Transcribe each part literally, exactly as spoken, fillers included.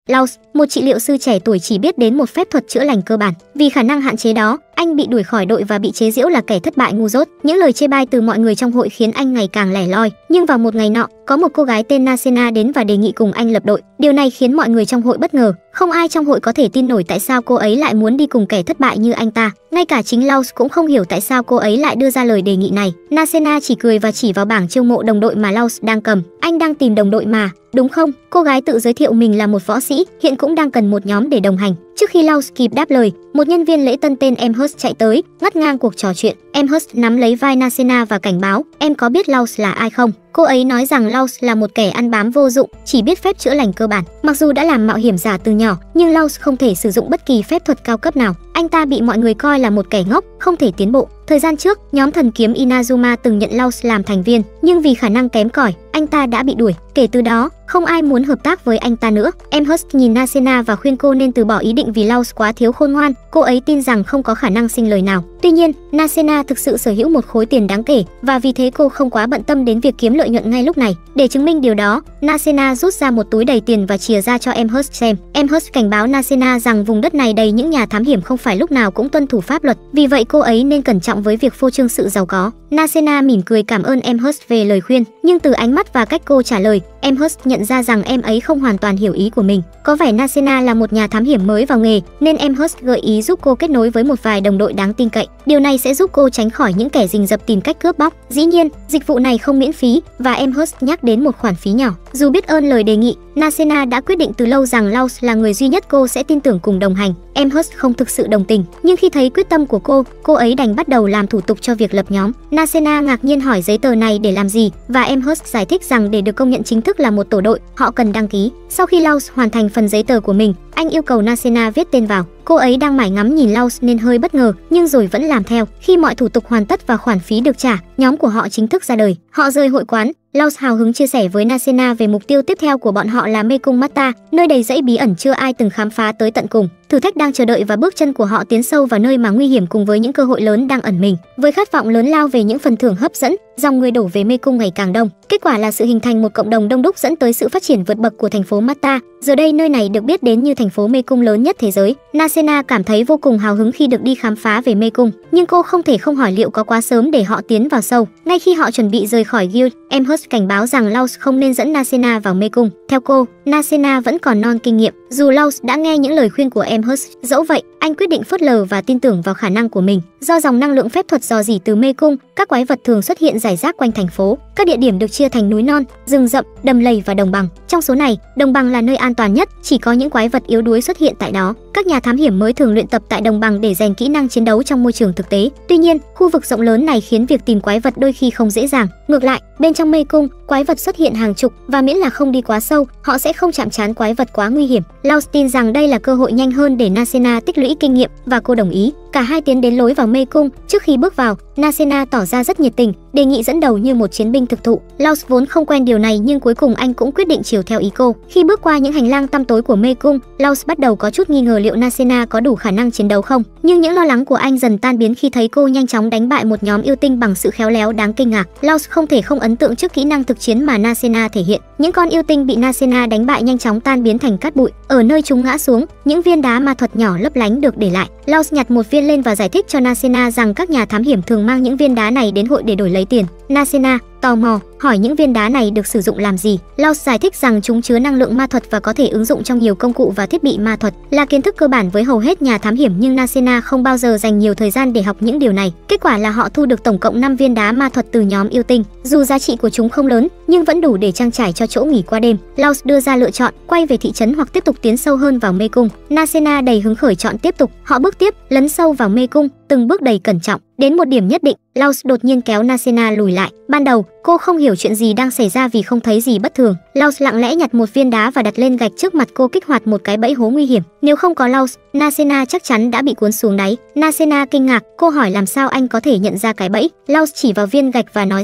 Laos, một trị liệu sư trẻ tuổi chỉ biết đến một phép thuật chữa lành cơ bản. Vì khả năng hạn chế đó, anh bị đuổi khỏi đội và bị chế giễu là kẻ thất bại ngu dốt. Những lời chê bai từ mọi người trong hội khiến anh ngày càng lẻ loi. Nhưng vào một ngày nọ, có một cô gái tên Nasena đến và đề nghị cùng anh lập đội. Điều này khiến mọi người trong hội bất ngờ. Không ai trong hội có thể tin nổi tại sao cô ấy lại muốn đi cùng kẻ thất bại như anh ta. Ngay cả chính Laos cũng không hiểu tại sao cô ấy lại đưa ra lời đề nghị này. Nasena chỉ cười và chỉ vào bảng chiêu mộ đồng đội mà Laos đang cầm. Anh đang tìm đồng đội mà, đúng không? Cô gái tự giới thiệu mình là một võ sĩ, hiện cũng đang cần một nhóm để đồng hành. Trước khi Laos kịp đáp lời, một nhân viên lễ tân tên Amherst chạy tới, ngắt ngang cuộc trò chuyện. Amherst nắm lấy vai Nasena và cảnh báo, em có biết Laos là ai không? Cô ấy nói rằng Laos là một kẻ ăn bám vô dụng, chỉ biết phép chữa lành cơ bản. Mặc dù đã làm mạo hiểm giả từ nhỏ, nhưng Laos không thể sử dụng bất kỳ phép thuật cao cấp nào. Anh ta bị mọi người coi là một kẻ ngốc, không thể tiến bộ. Thời gian trước, nhóm thần kiếm Inazuma từng nhận Laos làm thành viên, nhưng vì khả năng kém cỏi, anh ta đã bị đuổi. Kể từ đó, không ai muốn hợp tác với anh ta nữa. Amherst nhìn Nasena và khuyên cô nên từ bỏ ý định vì Laos quá thiếu khôn ngoan. Cô ấy tin rằng không có khả năng sinh lời nào. Tuy nhiên, Nasena thực sự sở hữu một khối tiền đáng kể và vì thế cô không quá bận tâm đến việc kiếm lợi nhuận ngay lúc này. Để chứng minh điều đó, Nasena rút ra một túi đầy tiền và chìa ra cho Amherst xem. Amherst cảnh báo Nasena rằng vùng đất này đầy những nhà thám hiểm không phải lúc nào cũng tuân thủ pháp luật. Vì vậy cô ấy nên cẩn trọng với việc phô trương sự giàu có. Nasena mỉm cười cảm ơn Amherst về lời khuyên, nhưng từ ánh mắt và cách cô trả lời, Amherst nhận ra rằng em ấy không hoàn toàn hiểu ý của mình. Có vẻ Nasena là một nhà thám hiểm mới vào nghề, nên Amherst gợi ý giúp cô kết nối với một vài đồng đội đáng tin cậy. Điều này sẽ giúp cô tránh khỏi những kẻ rình rập tìm cách cướp bóc. Dĩ nhiên, dịch vụ này không miễn phí và Amherst nhắc đến một khoản phí nhỏ. Dù biết ơn lời đề nghị, Nasena đã quyết định từ lâu rằng Laos là người duy nhất cô sẽ tin tưởng cùng đồng hành. Amherst không thực sự đồng tình, nhưng khi thấy quyết tâm của cô, cô ấy đành bắt đầu làm thủ tục cho việc lập nhóm. Nasena ngạc nhiên hỏi giấy tờ này để làm gì, và Amherst giải thích rằng để được công nhận chính thức là một tổ đội, họ cần đăng ký. Sau khi Laos hoàn thành phần giấy tờ của mình, anh yêu cầu Nasena viết tên vào. Cô ấy đang mải ngắm nhìn Laos nên hơi bất ngờ, nhưng rồi vẫn làm theo. Khi mọi thủ tục hoàn tất và khoản phí được trả, nhóm của họ chính thức ra đời. Họ rời hội quán. Laos hào hứng chia sẻ với Nasena về mục tiêu tiếp theo của bọn họ là mê cung Mata, nơi đầy dẫy bí ẩn chưa ai từng khám phá tới tận cùng. Thử thách đang chờ đợi và bước chân của họ tiến sâu vào nơi mà nguy hiểm cùng với những cơ hội lớn đang ẩn mình. Với khát vọng lớn lao về những phần thưởng hấp dẫn, dòng người đổ về mê cung ngày càng đông. Kết quả là sự hình thành một cộng đồng đông đúc dẫn tới sự phát triển vượt bậc của thành phố Mata. Giờ đây nơi này được biết đến như thành phố mê cung lớn nhất thế giới. Nasena cảm thấy vô cùng hào hứng khi được đi khám phá về mê cung, nhưng cô không thể không hỏi liệu có quá sớm để họ tiến vào sâu. Ngay khi họ chuẩn bị rời khỏi guild, Amherst cảnh báo rằng Laos không nên dẫn Nasena vào mê cung. Theo cô, Nasena vẫn còn non kinh nghiệm. Dù Laos đã nghe những lời khuyên của Amherst, dẫu vậy, anh quyết định phớt lờ và tin tưởng vào khả năng của mình. Do dòng năng lượng phép thuật rò rỉ từ mê cung, các quái vật thường xuất hiện rải rác quanh thành phố. Các địa điểm được chia thành núi non, rừng rậm, đầm lầy và đồng bằng. Trong số này, đồng bằng là nơi an toàn nhất, chỉ có những quái vật yếu đuối xuất hiện tại đó. Các nhà thám hiểm mới thường luyện tập tại đồng bằng để rèn kỹ năng chiến đấu trong môi trường thực tế. Tuy nhiên, khu vực rộng lớn này khiến việc tìm quái vật đôi khi không dễ dàng. Ngược lại, bên trong mê cung, quái vật xuất hiện hàng chục và miễn là không đi quá sâu, họ sẽ không chạm trán quái vật quá nguy hiểm. Laos tin rằng đây là cơ hội nhanh hơn để Nasena tích lũy kinh nghiệm và cô đồng ý. Cả hai tiến đến lối vào mê cung. Trước khi bước vào, Nasena tỏ ra rất nhiệt tình, đề nghị dẫn đầu như một chiến binh thực thụ. Laos vốn không quen điều này nhưng cuối cùng anh cũng quyết định chiều theo ý cô. Khi bước qua những hành lang tăm tối của mê cung, Laos bắt đầu có chút nghi ngờ liệu Nasena có đủ khả năng chiến đấu không. Nhưng những lo lắng của anh dần tan biến khi thấy cô nhanh chóng đánh bại một nhóm yêu tinh bằng sự khéo léo đáng kinh ngạc. Laos không thể không ấn tượng trước kỹ năng thực chiến mà Nasena thể hiện. Những con yêu tinh bị Nasena đánh bại nhanh chóng tan biến thành cát bụi. Ở nơi chúng ngã xuống, những viên đá ma thuật nhỏ lấp lánh được để lại. Laos nhặt một viên lên và giải thích cho Nasena rằng các nhà thám hiểm thường mang những viên đá này đến hội để đổi lấy tiền. Nasena tò mò hỏi những viên đá này được sử dụng làm gì. Laos giải thích rằng chúng chứa năng lượng ma thuật và có thể ứng dụng trong nhiều công cụ và thiết bị ma thuật, là kiến thức cơ bản với hầu hết nhà thám hiểm, nhưng Nasena không bao giờ dành nhiều thời gian để học những điều này. Kết quả là họ thu được tổng cộng năm viên đá ma thuật từ nhóm yêu tinh. Dù giá trị của chúng không lớn, nhưng vẫn đủ để trang trải cho chỗ nghỉ qua đêm. Laos đưa ra lựa chọn quay về thị trấn hoặc tiếp tục tiến sâu hơn vào mê cung. Nasena đầy hứng khởi chọn tiếp tục. Họ bước tiếp, lấn sâu vào mê cung, từng bước đầy cẩn trọng. Đến một điểm nhất định, Laos đột nhiên kéo Nasena lùi lại. Ban đầu, cô không hiểu chuyện gì đang xảy ra vì không thấy gì bất thường. Laos lặng lẽ nhặt một viên đá và đặt lên gạch trước mặt cô, kích hoạt một cái bẫy hố nguy hiểm. Nếu không có Laos, Nasena chắc chắn đã bị cuốn xuống đáy. Nasena kinh ngạc, cô hỏi làm sao anh có thể nhận ra cái bẫy. Laos chỉ vào viên gạch và nói rằng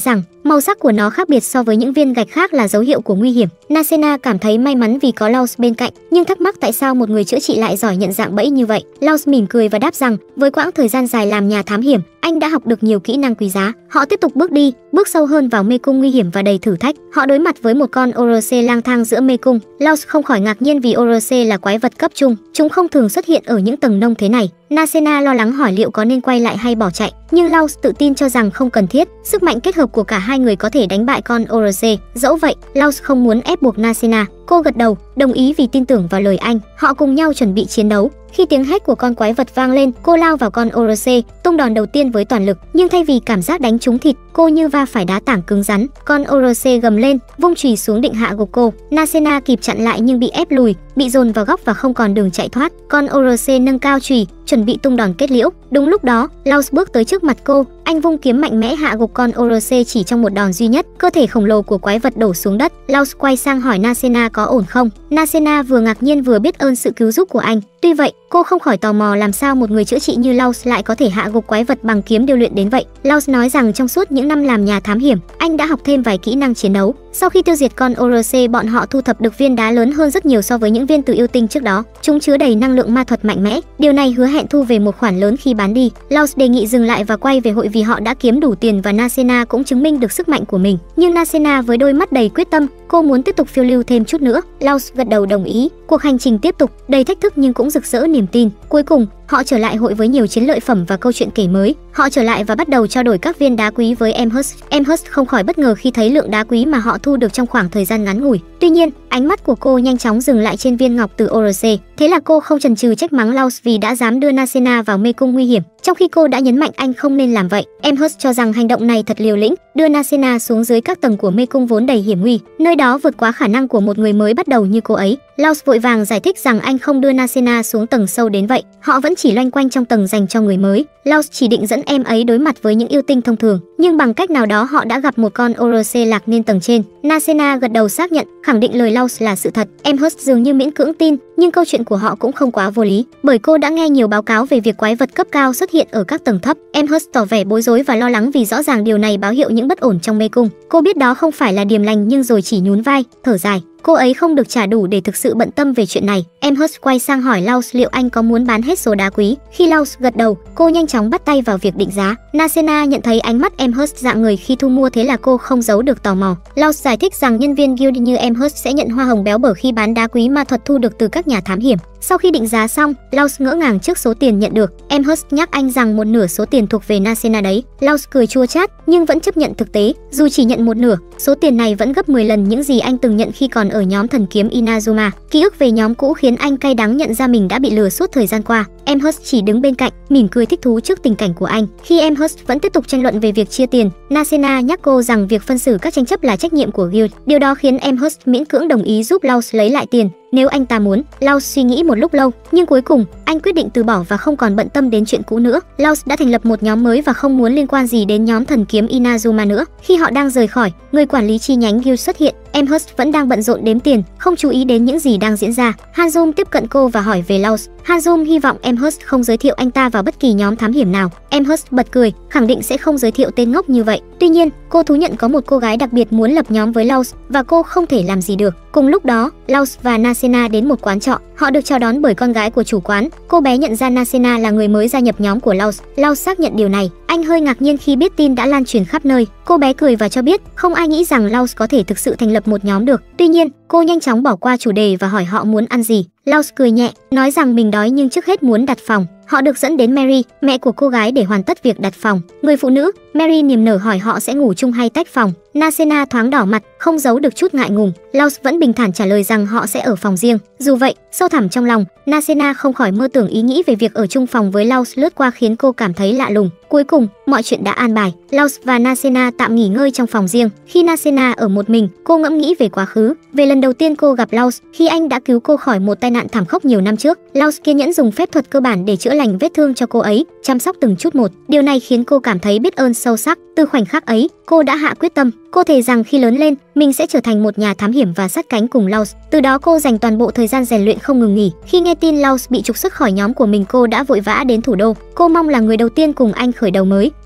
Màu sắc của nó khác biệt so với những viên gạch khác là dấu hiệu của nguy hiểm. Nasena cảm thấy may mắn vì có Laws bên cạnh, nhưng thắc mắc tại sao một người chữa trị lại giỏi nhận dạng bẫy như vậy. Laws mỉm cười và đáp rằng, với quãng thời gian dài làm nhà thám hiểm, anh đã học được nhiều kỹ năng quý giá. Họ tiếp tục bước đi, bước sâu hơn vào mê cung nguy hiểm và đầy thử thách. Họ đối mặt với một con Orose lang thang giữa mê cung. Laws không khỏi ngạc nhiên vì Orose là quái vật cấp trung, chúng không thường xuất hiện ở những tầng nông thế này. Nasena lo lắng hỏi liệu có nên quay lại hay bỏ chạy, nhưng Laws tự tin cho rằng không cần thiết. Sức mạnh kết hợp của cả hai người có thể đánh bại con Orose. Dẫu vậy, Laws không muốn ép buộc Nasena. Cô gật đầu, đồng ý vì tin tưởng vào lời anh. Họ cùng nhau chuẩn bị chiến đấu. Khi tiếng hét của con quái vật vang lên, cô lao vào con Orose, tung đòn đầu tiên với toàn lực, nhưng thay vì cảm giác đánh trúng thịt, cô như va phải đá tảng cứng rắn. Con Orose gầm lên, vung chùy xuống định hạ gục cô. Nasena kịp chặn lại nhưng bị ép lùi, bị dồn vào góc và không còn đường chạy thoát. Con Orose nâng cao chùy, chuẩn bị tung đòn kết liễu. Đúng lúc đó, Laws bước tới trước mặt cô, anh vung kiếm mạnh mẽ hạ gục con Orose chỉ trong một đòn duy nhất. Cơ thể khổng lồ của quái vật đổ xuống đất. Laws quay sang hỏi Nasena có ổn không. Nasena vừa ngạc nhiên vừa biết ơn sự cứu giúp của anh. Tuy vậy, cô không khỏi tò mò làm sao một người chữa trị như Laws lại có thể hạ gục quái vật bằng kiếm điêu luyện đến vậy. Laws nói rằng trong suốt những năm làm nhà thám hiểm, anh đã học thêm vài kỹ năng chiến đấu. Sau khi tiêu diệt con Orose, bọn họ thu thập được viên đá lớn hơn rất nhiều so với những viên từ yêu tinh trước đó. Chúng chứa đầy năng lượng ma thuật mạnh mẽ. Điều này hứa hẹn thu về một khoản lớn khi bán đi. Laws đề nghị dừng lại và quay về hội vì họ đã kiếm đủ tiền và Nasena cũng chứng minh được sức mạnh của mình. Nhưng Nasena với đôi mắt đầy quyết tâm, cô muốn tiếp tục phiêu lưu thêm chút nữa. Laws gật đầu đồng ý. Cuộc hành trình tiếp tục, đầy thách thức nhưng cũng rực rỡ niềm tin. Cuối cùng, họ trở lại hội với nhiều chiến lợi phẩm và câu chuyện kể mới. Họ trở lại và bắt đầu trao đổi các viên đá quý với Amherst. Amherst không khỏi bất ngờ khi thấy lượng đá quý mà họ thu được trong khoảng thời gian ngắn ngủi. Tuy nhiên, ánh mắt của cô nhanh chóng dừng lại trên viên ngọc từ Orose. Thế là cô không chần chừ trách mắng Laws vì đã dám đưa Nasena vào mê cung nguy hiểm, trong khi cô đã nhấn mạnh anh không nên làm vậy. Amherst cho rằng hành động này thật liều lĩnh, đưa Nasena xuống dưới các tầng của mê cung vốn đầy hiểm nguy, nơi đó vượt quá khả năng của một người mới bắt đầu như cô ấy. Laws vội vàng giải thích rằng anh không đưa Nasena xuống tầng sâu đến vậy, họ vẫn chỉ loanh quanh trong tầng dành cho người mới. Laws chỉ định dẫn em ấy đối mặt với những yêu tinh thông thường, nhưng bằng cách nào đó họ đã gặp một con Orose lạc lên tầng trên. Nasena gật đầu xác nhận, khẳng định lời Laws là sự thật. Amherst dường như miễn cưỡng tin, nhưng câu chuyện của họ cũng không quá vô lý, bởi cô đã nghe nhiều báo cáo về việc quái vật cấp cao xuất hiện ở các tầng thấp. Amherst tỏ vẻ bối rối và lo lắng vì rõ ràng điều này báo hiệu những bất ổn trong mê cung. Cô biết đó không phải là điềm lành nhưng rồi chỉ nhún vai, thở dài. Cô ấy không được trả đủ để thực sự bận tâm về chuyện này. Amherst quay sang hỏi Laws liệu anh có muốn bán hết số đá quý. Khi Laws gật đầu, cô nhanh chóng bắt tay vào việc định giá. Nasena nhận thấy ánh mắt Amherst dạng người khi thu mua, thế là cô không giấu được tò mò. Laws giải thích rằng nhân viên guild như Amherst sẽ nhận hoa hồng béo bở khi bán đá quý ma thuật thu được từ các nhà thám hiểm. Sau khi định giá xong, Laws ngỡ ngàng trước số tiền nhận được. Amherst nhắc anh rằng một nửa số tiền thuộc về Nasena đấy. Laws cười chua chát nhưng vẫn chấp nhận thực tế, dù chỉ nhận một nửa, số tiền này vẫn gấp mười lần những gì anh từng nhận khi còn ở nhóm thần kiếm Inazuma. Ký ức về nhóm cũ khiến anh cay đắng nhận ra mình đã bị lừa suốt thời gian qua. Amherst chỉ đứng bên cạnh, mỉm cười thích thú trước tình cảnh của anh. Khi Amherst vẫn tiếp tục tranh luận về việc chia tiền, Nasena nhắc cô rằng việc phân xử các tranh chấp là trách nhiệm của guild. Điều đó khiến Amherst miễn cưỡng đồng ý giúp Laws lấy lại tiền nếu anh ta muốn. Laws suy nghĩ một lúc lâu, nhưng cuối cùng anh quyết định từ bỏ và không còn bận tâm đến chuyện cũ nữa. Laws đã thành lập một nhóm mới và không muốn liên quan gì đến nhóm thần kiếm Inazuma nữa. Khi họ đang rời khỏi, người quản lý chi nhánh guild xuất hiện. Amherst vẫn đang bận rộn đếm tiền, không chú ý đến những gì đang diễn ra. Hanzoom tiếp cận cô và hỏi về Laws. Hanzoom hy vọng Amherst không giới thiệu anh ta vào bất kỳ nhóm thám hiểm nào. Amherst bật cười, khẳng định sẽ không giới thiệu tên ngốc như vậy. Tuy nhiên, cô thú nhận có một cô gái đặc biệt muốn lập nhóm với Laws và cô không thể làm gì được. Cùng lúc đó, Laws và Nasena đến một quán trọ. Họ được chào đón bởi con gái của chủ quán. Cô bé nhận ra Nasena là người mới gia nhập nhóm của Laws. Laws xác nhận điều này. Anh hơi ngạc nhiên khi biết tin đã lan truyền khắp nơi. Cô bé cười và cho biết không ai nghĩ rằng Laws có thể thực sự thành lập một nhóm được. Tuy nhiên, cô nhanh chóng bỏ qua chủ đề và hỏi họ muốn ăn gì. Laws cười nhẹ, nói rằng mình đói nhưng trước hết muốn đặt phòng. Họ được dẫn đến Mary, mẹ của cô gái để hoàn tất việc đặt phòng. Người phụ nữ, Mary niềm nở hỏi họ sẽ ngủ chung hay tách phòng. Nasena thoáng đỏ mặt, không giấu được chút ngại ngùng. Laws vẫn bình thản trả lời rằng họ sẽ ở phòng riêng. Dù vậy, sâu thẳm trong lòng, Nasena không khỏi mơ tưởng ý nghĩ về việc ở chung phòng với Laws lướt qua khiến cô cảm thấy lạ lùng. Cuối cùng, mọi chuyện đã an bài. Laws và Nasena tạm nghỉ ngơi trong phòng riêng. Khi Nasena ở một mình, cô ngẫm nghĩ về quá khứ, về lần đầu tiên cô gặp Laws khi anh đã cứu cô khỏi một tai nạn thảm khốc nhiều năm trước. Laws kiên nhẫn dùng phép thuật cơ bản để chữa lành vết thương cho cô ấy, chăm sóc từng chút một. Điều này khiến cô cảm thấy biết ơn sâu sắc. Từ khoảnh khắc ấy, cô đã hạ quyết tâm. Cô thề rằng khi lớn lên, mình sẽ trở thành một nhà thám hiểm và sát cánh cùng Laws. Từ đó cô dành toàn bộ thời gian rèn luyện không ngừng nghỉ. Khi nghe tin Laws bị trục xuất khỏi nhóm của mình, cô đã vội vã đến thủ đô. Cô mong là người đầu tiên cùng anh khởi đầu mới.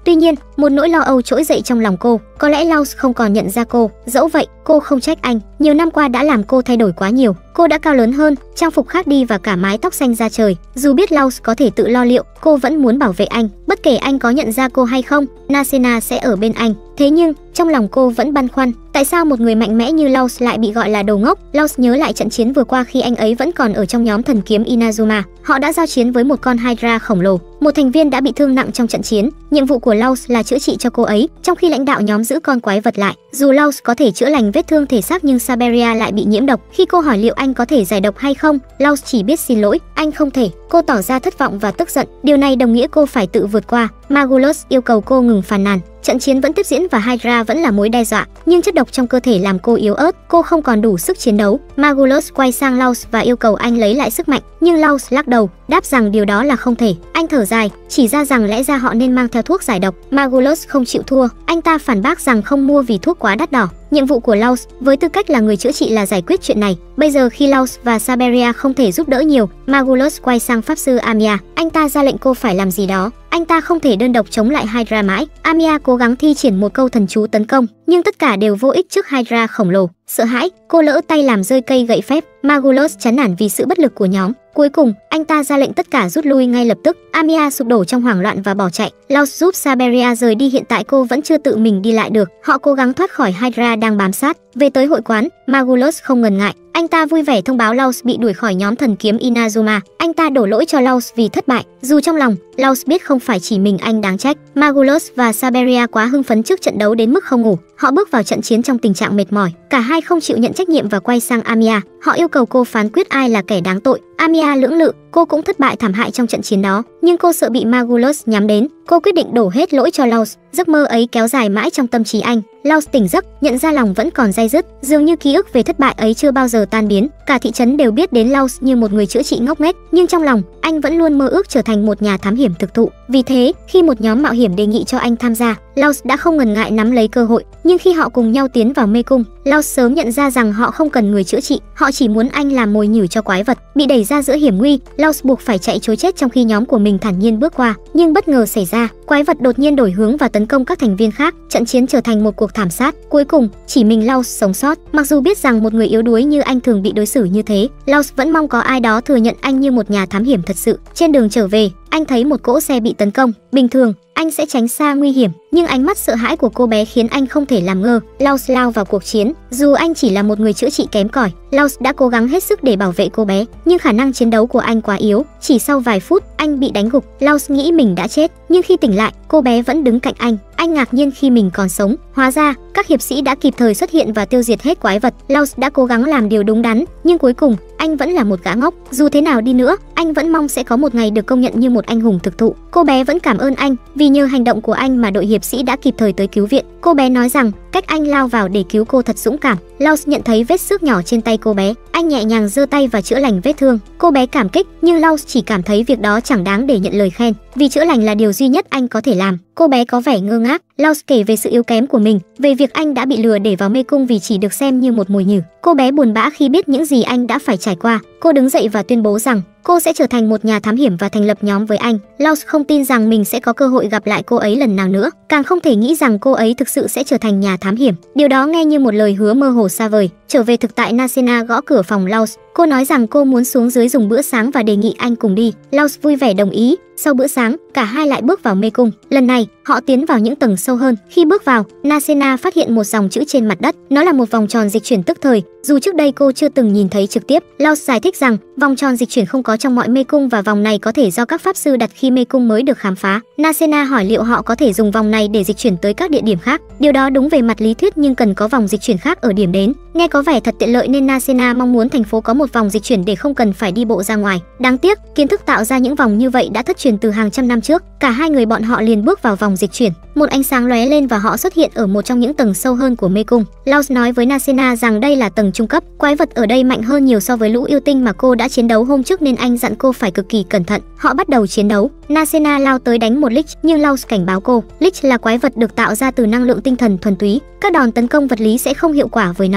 Tuy nhiên, một nỗi lo âu trỗi dậy trong lòng cô. Có lẽ Laos không còn nhận ra cô. Dẫu vậy, cô không trách anh. Nhiều năm qua đã làm cô thay đổi quá nhiều. Cô đã cao lớn hơn, trang phục khác đi và cả mái tóc xanh da trời. Dù biết Laos có thể tự lo liệu, cô vẫn muốn bảo vệ anh. Bất kể anh có nhận ra cô hay không, Nasena sẽ ở bên anh. Thế nhưng, trong lòng cô vẫn băn khoăn. Tại sao một người mạnh mẽ như Laos lại bị gọi là đồ ngốc? Laos nhớ lại trận chiến vừa qua khi anh ấy vẫn còn ở trong nhóm thần kiếm Inazuma. Họ đã giao chiến với một con Hydra khổng lồ. Một thành viên đã bị thương nặng trong trận chiến. Nhiệm vụ của Laos là chữa trị cho cô ấy, trong khi lãnh đạo nhóm giữ con quái vật lại. Dù Laos có thể chữa lành vết thương thể xác nhưng Saberia lại bị nhiễm độc. Khi cô hỏi liệu anh có thể giải độc hay không, Laos chỉ biết xin lỗi, anh không thể. Cô tỏ ra thất vọng và tức giận. Điều này đồng nghĩa cô phải tự vượt qua. Magulus yêu cầu cô ngừng phàn nàn. Trận chiến vẫn tiếp diễn và Hydra vẫn là mối đe dọa, nhưng chất độc trong cơ thể làm cô yếu ớt, cô không còn đủ sức chiến đấu. Magulus quay sang Laos và yêu cầu anh lấy lại sức mạnh, nhưng Laos lắc đầu, đáp rằng điều đó là không thể. Anh thở dài, chỉ ra rằng lẽ ra họ nên mang theo thuốc giải độc. Magulus không chịu thua, anh ta phản bác rằng không mua vì thuốc quá đắt đỏ. Nhiệm vụ của Laos với tư cách là người chữa trị là giải quyết chuyện này. Bây giờ khi Laos và Saberia không thể giúp đỡ nhiều, Magulus quay sang pháp sư Amiya. Anh ta ra lệnh cô phải làm gì đó. Anh ta không thể đơn độc chống lại Hydra mãi. Amiya cố gắng thi triển một câu thần chú tấn công, nhưng tất cả đều vô ích trước Hydra khổng lồ. Sợ hãi, cô lỡ tay làm rơi cây gậy phép. Magulus chán nản vì sự bất lực của nhóm. Cuối cùng, anh ta ra lệnh tất cả rút lui ngay lập tức. Amiya sụp đổ trong hoảng loạn và bỏ chạy. Laos giúp Saberia rời đi, hiện tại cô vẫn chưa tự mình đi lại được. Họ cố gắng thoát khỏi Hydra đang bám sát. Về tới hội quán, Magulus không ngần ngại. Anh ta vui vẻ thông báo Laos bị đuổi khỏi nhóm thần kiếm Inazuma. Anh ta đổ lỗi cho Laos vì thất bại. Dù trong lòng, Laos biết không phải chỉ mình anh đáng trách. Magulus và Saberia quá hưng phấn trước trận đấu đến mức không ngủ. Họ bước vào trận chiến trong tình trạng mệt mỏi. Cả hai không chịu nhận trách nhiệm và quay sang Amiya. Họ yêu cầu cô phán quyết ai là kẻ đáng tội. Amiya lưỡng lự, cô cũng thất bại thảm hại trong trận chiến đó, nhưng cô sợ bị Magulus nhắm đến. Cô quyết định đổ hết lỗi cho Laos. Giấc mơ ấy kéo dài mãi trong tâm trí anh. Laos tỉnh giấc, nhận ra lòng vẫn còn day dứt, dường như ký ức về thất bại ấy chưa bao giờ tan biến. Cả thị trấn đều biết đến Laos như một người chữa trị ngốc nghếch, nhưng trong lòng anh vẫn luôn mơ ước trở thành một nhà thám hiểm thực thụ. Vì thế, khi một nhóm mạo hiểm đề nghị cho anh tham gia, Laos đã không ngần ngại nắm lấy cơ hội. Nhưng khi họ cùng nhau tiến vào mê cung, Laos sớm nhận ra rằng họ không cần người chữa trị, họ chỉ muốn anh làm mồi nhử cho quái vật. Bị đẩy ra giữa hiểm nguy, Laos buộc phải chạy trối chết trong khi nhóm của mình thản nhiên bước qua. Nhưng bất ngờ xảy ra, quái vật đột nhiên đổi hướng và tấn công các thành viên khác. Trận chiến trở thành một cuộc thảm sát. Cuối cùng, chỉ mình Laos sống sót. Mặc dù biết rằng một người yếu đuối như anh thường bị đối xử như thế, Laos vẫn mong có ai đó thừa nhận anh như một nhà thám hiểm thật sự. Trên đường trở về, anh thấy một cỗ xe bị tấn công. Bình thường, anh sẽ tránh xa nguy hiểm, nhưng ánh mắt sợ hãi của cô bé khiến anh không thể làm ngơ. Laos lao vào cuộc chiến. Dù anh chỉ là một người chữa trị kém cỏi, Laos đã cố gắng hết sức để bảo vệ cô bé, nhưng khả năng chiến đấu của anh quá yếu. Chỉ sau vài phút, anh bị đánh gục. Laos nghĩ mình đã chết, nhưng khi tỉnh lại, cô bé vẫn đứng cạnh anh. Anh ngạc nhiên khi mình còn sống. Hóa ra, các hiệp sĩ đã kịp thời xuất hiện và tiêu diệt hết quái vật. Laos đã cố gắng làm điều đúng đắn, nhưng cuối cùng, anh vẫn là một gã ngốc. Dù thế nào đi nữa, anh vẫn mong sẽ có một ngày được công nhận như một anh hùng thực thụ. Cô bé vẫn cảm ơn anh, vì nhờ hành động của anh mà đội hiệp sĩ đã kịp thời tới cứu viện. Cô bé nói rằng, cách anh lao vào để cứu cô thật dũng cảm. Laos nhận thấy vết xước nhỏ trên tay cô bé. Anh nhẹ nhàng giơ tay và chữa lành vết thương. Cô bé cảm kích, nhưng Laos chỉ cảm thấy việc đó chẳng đáng để nhận lời khen, vì chữa lành là điều duy nhất anh có thể làm. Cô bé có vẻ ngơ ngác. Laos kể về sự yếu kém của mình, về việc anh đã bị lừa để vào mê cung vì chỉ được xem như một mồi nhử. Cô bé buồn bã khi biết những gì anh đã phải trải qua. Cô đứng dậy và tuyên bố rằng cô sẽ trở thành một nhà thám hiểm và thành lập nhóm với anh. Laos không tin rằng mình sẽ có cơ hội gặp lại cô ấy lần nào nữa, càng không thể nghĩ rằng cô ấy thực sự sẽ trở thành nhà thám hiểm. Điều đó nghe như một lời hứa mơ hồ xa vời. Trở về thực tại, Nasena gõ cửa phòng Laos. Cô nói rằng cô muốn xuống dưới dùng bữa sáng và đề nghị anh cùng đi. Laos vui vẻ đồng ý. Sau bữa sáng, cả hai lại bước vào mê cung. Lần này, họ tiến vào những tầng sâu hơn. Khi bước vào, Nasena phát hiện một dòng chữ trên mặt đất. Nó là một vòng tròn dịch chuyển tức thời, dù trước đây cô chưa từng nhìn thấy trực tiếp. Laos giải thích rằng vòng tròn dịch chuyển không có trong mọi mê cung và vòng này có thể do các pháp sư đặt khi mê cung mới được khám phá. Nasena hỏi liệu họ có thể dùng vòng này để dịch chuyển tới các địa điểm khác. Điều đó đúng về mặt lý thuyết, nhưng cần có vòng dịch chuyển khác ở điểm đến. Nghe có vẻ thật tiện lợi nên Nasena mong muốn thành phố có một vòng dịch chuyển để không cần phải đi bộ ra ngoài. Đáng tiếc, kiến thức tạo ra những vòng như vậy đã thất truyền từ hàng trăm năm trước. Cả hai người bọn họ liền bước vào vòng dịch chuyển. Một ánh sáng lóe lên và họ xuất hiện ở một trong những tầng sâu hơn của mê cung. Laos nói với Nasena rằng đây là tầng trung cấp. Quái vật ở đây mạnh hơn nhiều so với lũ yêu tinh mà cô đã chiến đấu hôm trước, nên anh dặn cô phải cực kỳ cẩn thận. Họ bắt đầu chiến đấu. Nasena lao tới đánh một Lich, nhưng Laos cảnh báo cô, Lich là quái vật được tạo ra từ năng lượng tinh thần thuần túy. Các đòn tấn công vật lý sẽ không hiệu quả với nó. Anh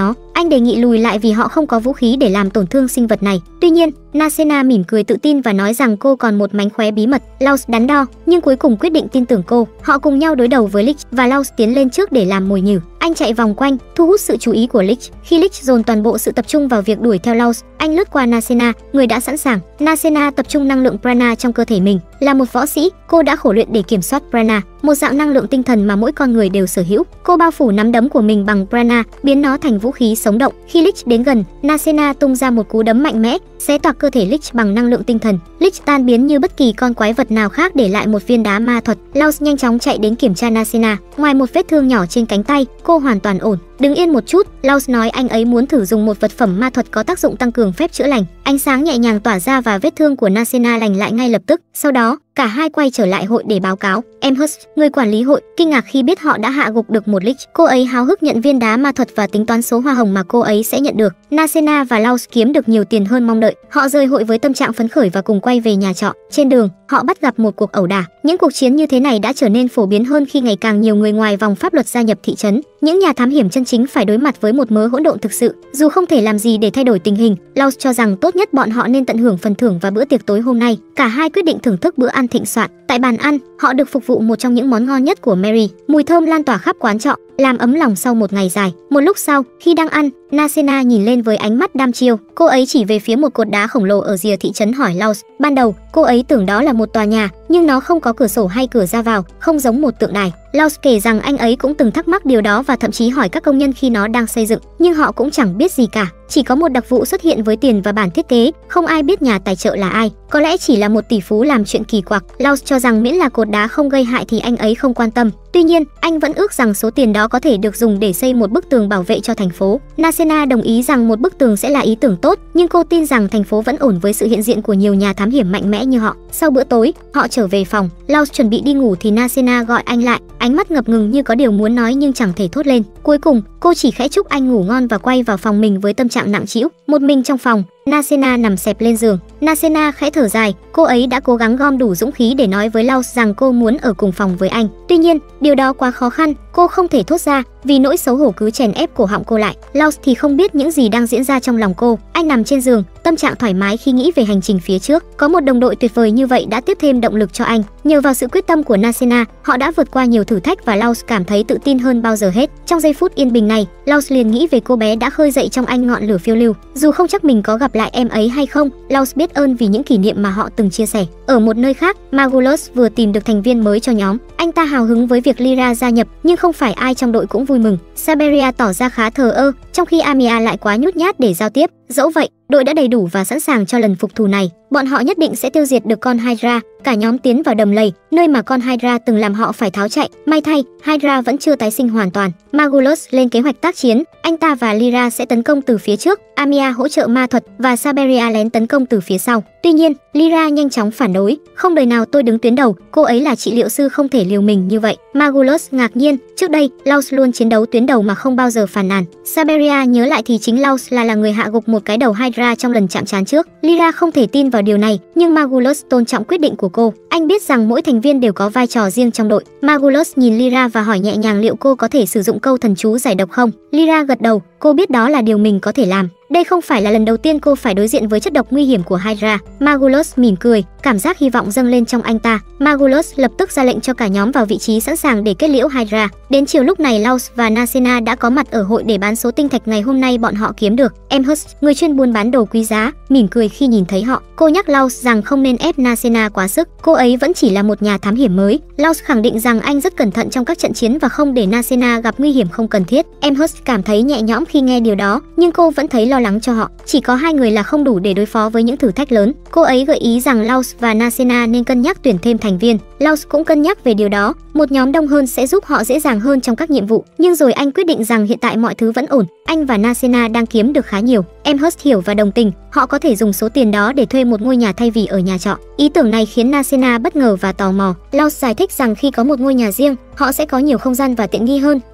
đề nghị lùi lại vì họ không có vũ khí để làm tổn thương sinh vật này. Tuy nhiên, Nasena mỉm cười tự tin và nói rằng cô còn một mánh khóe bí mật. Laos đắn đo, nhưng cuối cùng quyết định tin tưởng cô. Họ cùng nhau đối đầu với Lich và Laos tiến lên trước để làm mồi nhử. Anh chạy vòng quanh, thu hút sự chú ý của Lich. Khi Lich dồn toàn bộ sự tập trung vào việc đuổi theo Laos, anh lướt qua Nasena, người đã sẵn sàng. Nasena tập trung năng lượng prana trong cơ thể mình. Là một võ sĩ, cô đã khổ luyện để kiểm soát prana, một dạng năng lượng tinh thần mà mỗi con người đều sở hữu. Cô bao phủ nắm đấm của mình bằng prana, biến nó thành vũ khí sống động. Khi Lich đến gần, Nasena tung ra một cú đấm mạnh mẽ, xé toạc cơ thể Lich bằng năng lượng tinh thần. Lich tan biến như bất kỳ con quái vật nào khác, để lại một viên đá ma thuật. Laos nhanh chóng chạy đến kiểm tra Nasena. Ngoài một vết thương nhỏ trên cánh tay, cô hoàn toàn ổn. Đứng yên một chút, Laos nói anh ấy muốn thử dùng một vật phẩm ma thuật có tác dụng tăng cường phép chữa lành. Ánh sáng nhẹ nhàng tỏa ra và vết thương của Nasena lành lại ngay lập tức. Sau đó, cả hai quay trở lại hội để báo cáo. Amherst, người quản lý hội, kinh ngạc khi biết họ đã hạ gục được một Lich. Cô ấy háo hức nhận viên đá ma thuật và tính toán số hoa hồng mà cô ấy sẽ nhận được. Nasena và Laos kiếm được nhiều tiền hơn mong đợi. Họ rời hội với tâm trạng phấn khởi và cùng quay về nhà trọ. Trên đường, họ bắt gặp một cuộc ẩu đả. Những cuộc chiến như thế này đã trở nên phổ biến hơn khi ngày càng nhiều người ngoài vòng pháp luật gia nhập thị trấn. Những nhà thám hiểm chân chính phải đối mặt với một mớ hỗn độn thực sự. Dù không thể làm gì để thay đổi tình hình, Laos cho rằng tốt nhất bọn họ nên tận hưởng phần thưởng và bữa tiệc tối hôm nay. Cả hai quyết định thưởng thức bữa ăn thịnh soạn. Tại bàn ăn, họ được phục vụ một trong những món ngon nhất của Mary. Mùi thơm lan tỏa khắp quán trọ, làm ấm lòng sau một ngày dài. Một lúc sau, khi đang ăn, Nasena nhìn lên với ánh mắt đăm chiêu. Cô ấy chỉ về phía một cột đá khổng lồ ở rìa thị trấn hỏi Laos. Ban đầu, cô ấy tưởng đó là một tòa nhà, nhưng nó không có cửa sổ hay cửa ra vào, không giống một tượng đài. Laos kể rằng anh ấy cũng từng thắc mắc điều đó và thậm chí hỏi các công nhân khi nó đang xây dựng, nhưng họ cũng chẳng biết gì cả. Chỉ có một đặc vụ xuất hiện với tiền và bản thiết kế, không ai biết nhà tài trợ là ai. Có lẽ chỉ là một tỷ phú làm chuyện kỳ quặc. Laos cho rằng miễn là cột đá không gây hại thì anh ấy không quan tâm. Tuy nhiên, anh vẫn ước rằng số tiền đó có thể được dùng để xây một bức tường bảo vệ cho thành phố. Nasena đồng ý rằng một bức tường sẽ là ý tưởng tốt, nhưng cô tin rằng thành phố vẫn ổn với sự hiện diện của nhiều nhà thám hiểm mạnh mẽ như họ. Sau bữa tối, họ trở về phòng. Laos chuẩn bị đi ngủ thì Nasena gọi anh lại, ánh mắt ngập ngừng như có điều muốn nói nhưng chẳng thể thốt lên. Cuối cùng, cô chỉ khẽ chúc anh ngủ ngon và quay vào phòng mình với tâm trạng nặng trĩu. Một mình trong phòng, Nasena nằm xẹp lên giường. Nasena khẽ thở dài, cô ấy đã cố gắng gom đủ dũng khí để nói với Laos rằng cô muốn ở cùng phòng với anh. Tuy nhiên, điều đó quá khó khăn, cô không thể thốt ra vì nỗi xấu hổ cứ chèn ép cổ họng cô lại. Laos thì không biết những gì đang diễn ra trong lòng cô. Anh nằm trên giường, tâm trạng thoải mái khi nghĩ về hành trình phía trước. Có một đồng đội tuyệt vời như vậy đã tiếp thêm động lực cho anh. Nhờ vào sự quyết tâm của Nasena, họ đã vượt qua nhiều thử thách và Laos cảm thấy tự tin hơn bao giờ hết. Trong giây phút yên bình này, Laos liền nghĩ về cô bé đã khơi dậy trong anh ngọn lửa phiêu lưu. Dù không chắc mình có gặp lại em ấy hay không, Laos biết ơn vì những kỷ niệm mà họ từng chia sẻ. Ở một nơi khác, Magulus vừa tìm được thành viên mới cho nhóm. Anh ta hào hứng với việc Lyra gia nhập, nhưng không phải ai trong đội cũng vui mừng. Saberia tỏ ra khá thờ ơ, trong khi Amia lại quá nhút nhát để giao tiếp. Dẫu vậy, đội đã đầy đủ và sẵn sàng cho lần phục thù này. Bọn họ nhất định sẽ tiêu diệt được con Hydra. Cả nhóm tiến vào đầm lầy, nơi mà con Hydra từng làm họ phải tháo chạy. May thay, Hydra vẫn chưa tái sinh hoàn toàn. Magulus lên kế hoạch tác chiến, anh ta và Lyra sẽ tấn công từ phía trước, Amia hỗ trợ ma thuật và Saberia lén tấn công từ phía sau. Tuy nhiên, Lyra nhanh chóng phản đối, không đời nào tôi đứng tuyến đầu, cô ấy là trị liệu sư không thể liều mình như vậy. Magulus ngạc nhiên, trước đây Laos luôn chiến đấu tuyến đầu mà không bao giờ phàn nàn. Saberia nhớ lại thì chính Laos là là người hạ gục một cái đầu Hydra trong lần chạm trán trước. Lyra không thể tin vào điều này, nhưng Magulus tôn trọng quyết định của cô. Anh biết rằng mỗi thành viên đều có vai trò riêng trong đội. Magulus nhìn Lyra và hỏi nhẹ nhàng liệu cô có thể sử dụng câu thần chú giải độc không. Lyra gật đầu, cô biết đó là điều mình có thể làm. Đây không phải là lần đầu tiên cô phải đối diện với chất độc nguy hiểm của Hydra. Magulus mỉm cười, cảm giác hy vọng dâng lên trong anh ta. Magulus lập tức ra lệnh cho cả nhóm vào vị trí sẵn sàng để kết liễu Hydra. Đến chiều lúc này, Laos và Nasena đã có mặt ở hội để bán số tinh thạch ngày hôm nay bọn họ kiếm được. Amherst, người chuyên buôn bán đồ quý giá, mỉm cười khi nhìn thấy họ. Cô nhắc Laos rằng không nên ép Nasena quá sức. Cô ấy vẫn chỉ là một nhà thám hiểm mới. Laos khẳng định rằng anh rất cẩn thận trong các trận chiến và không để Nasena gặp nguy hiểm không cần thiết. Amherst cảm thấy nhẹ nhõm khi nghe điều đó, nhưng cô vẫn thấy lo lắng cho họ. Chỉ có hai người là không đủ để đối phó với những thử thách lớn. Cô ấy gợi ý rằng Laos và Nasena nên cân nhắc tuyển thêm thành viên. Laos cũng cân nhắc về điều đó. Một nhóm đông hơn sẽ giúp họ dễ dàng hơn trong các nhiệm vụ. Nhưng rồi anh quyết định rằng hiện tại mọi thứ vẫn ổn. Anh và Nasena đang kiếm được khá nhiều. Amherst hiểu và đồng tình. Họ có thể dùng số tiền đó để thuê một ngôi nhà thay vì ở nhà trọ. Ý tưởng này khiến Nasena bất ngờ và tò mò. Laos giải thích rằng khi có một ngôi nhà riêng, họ sẽ có nhiều không gian và tiện nghi hơn.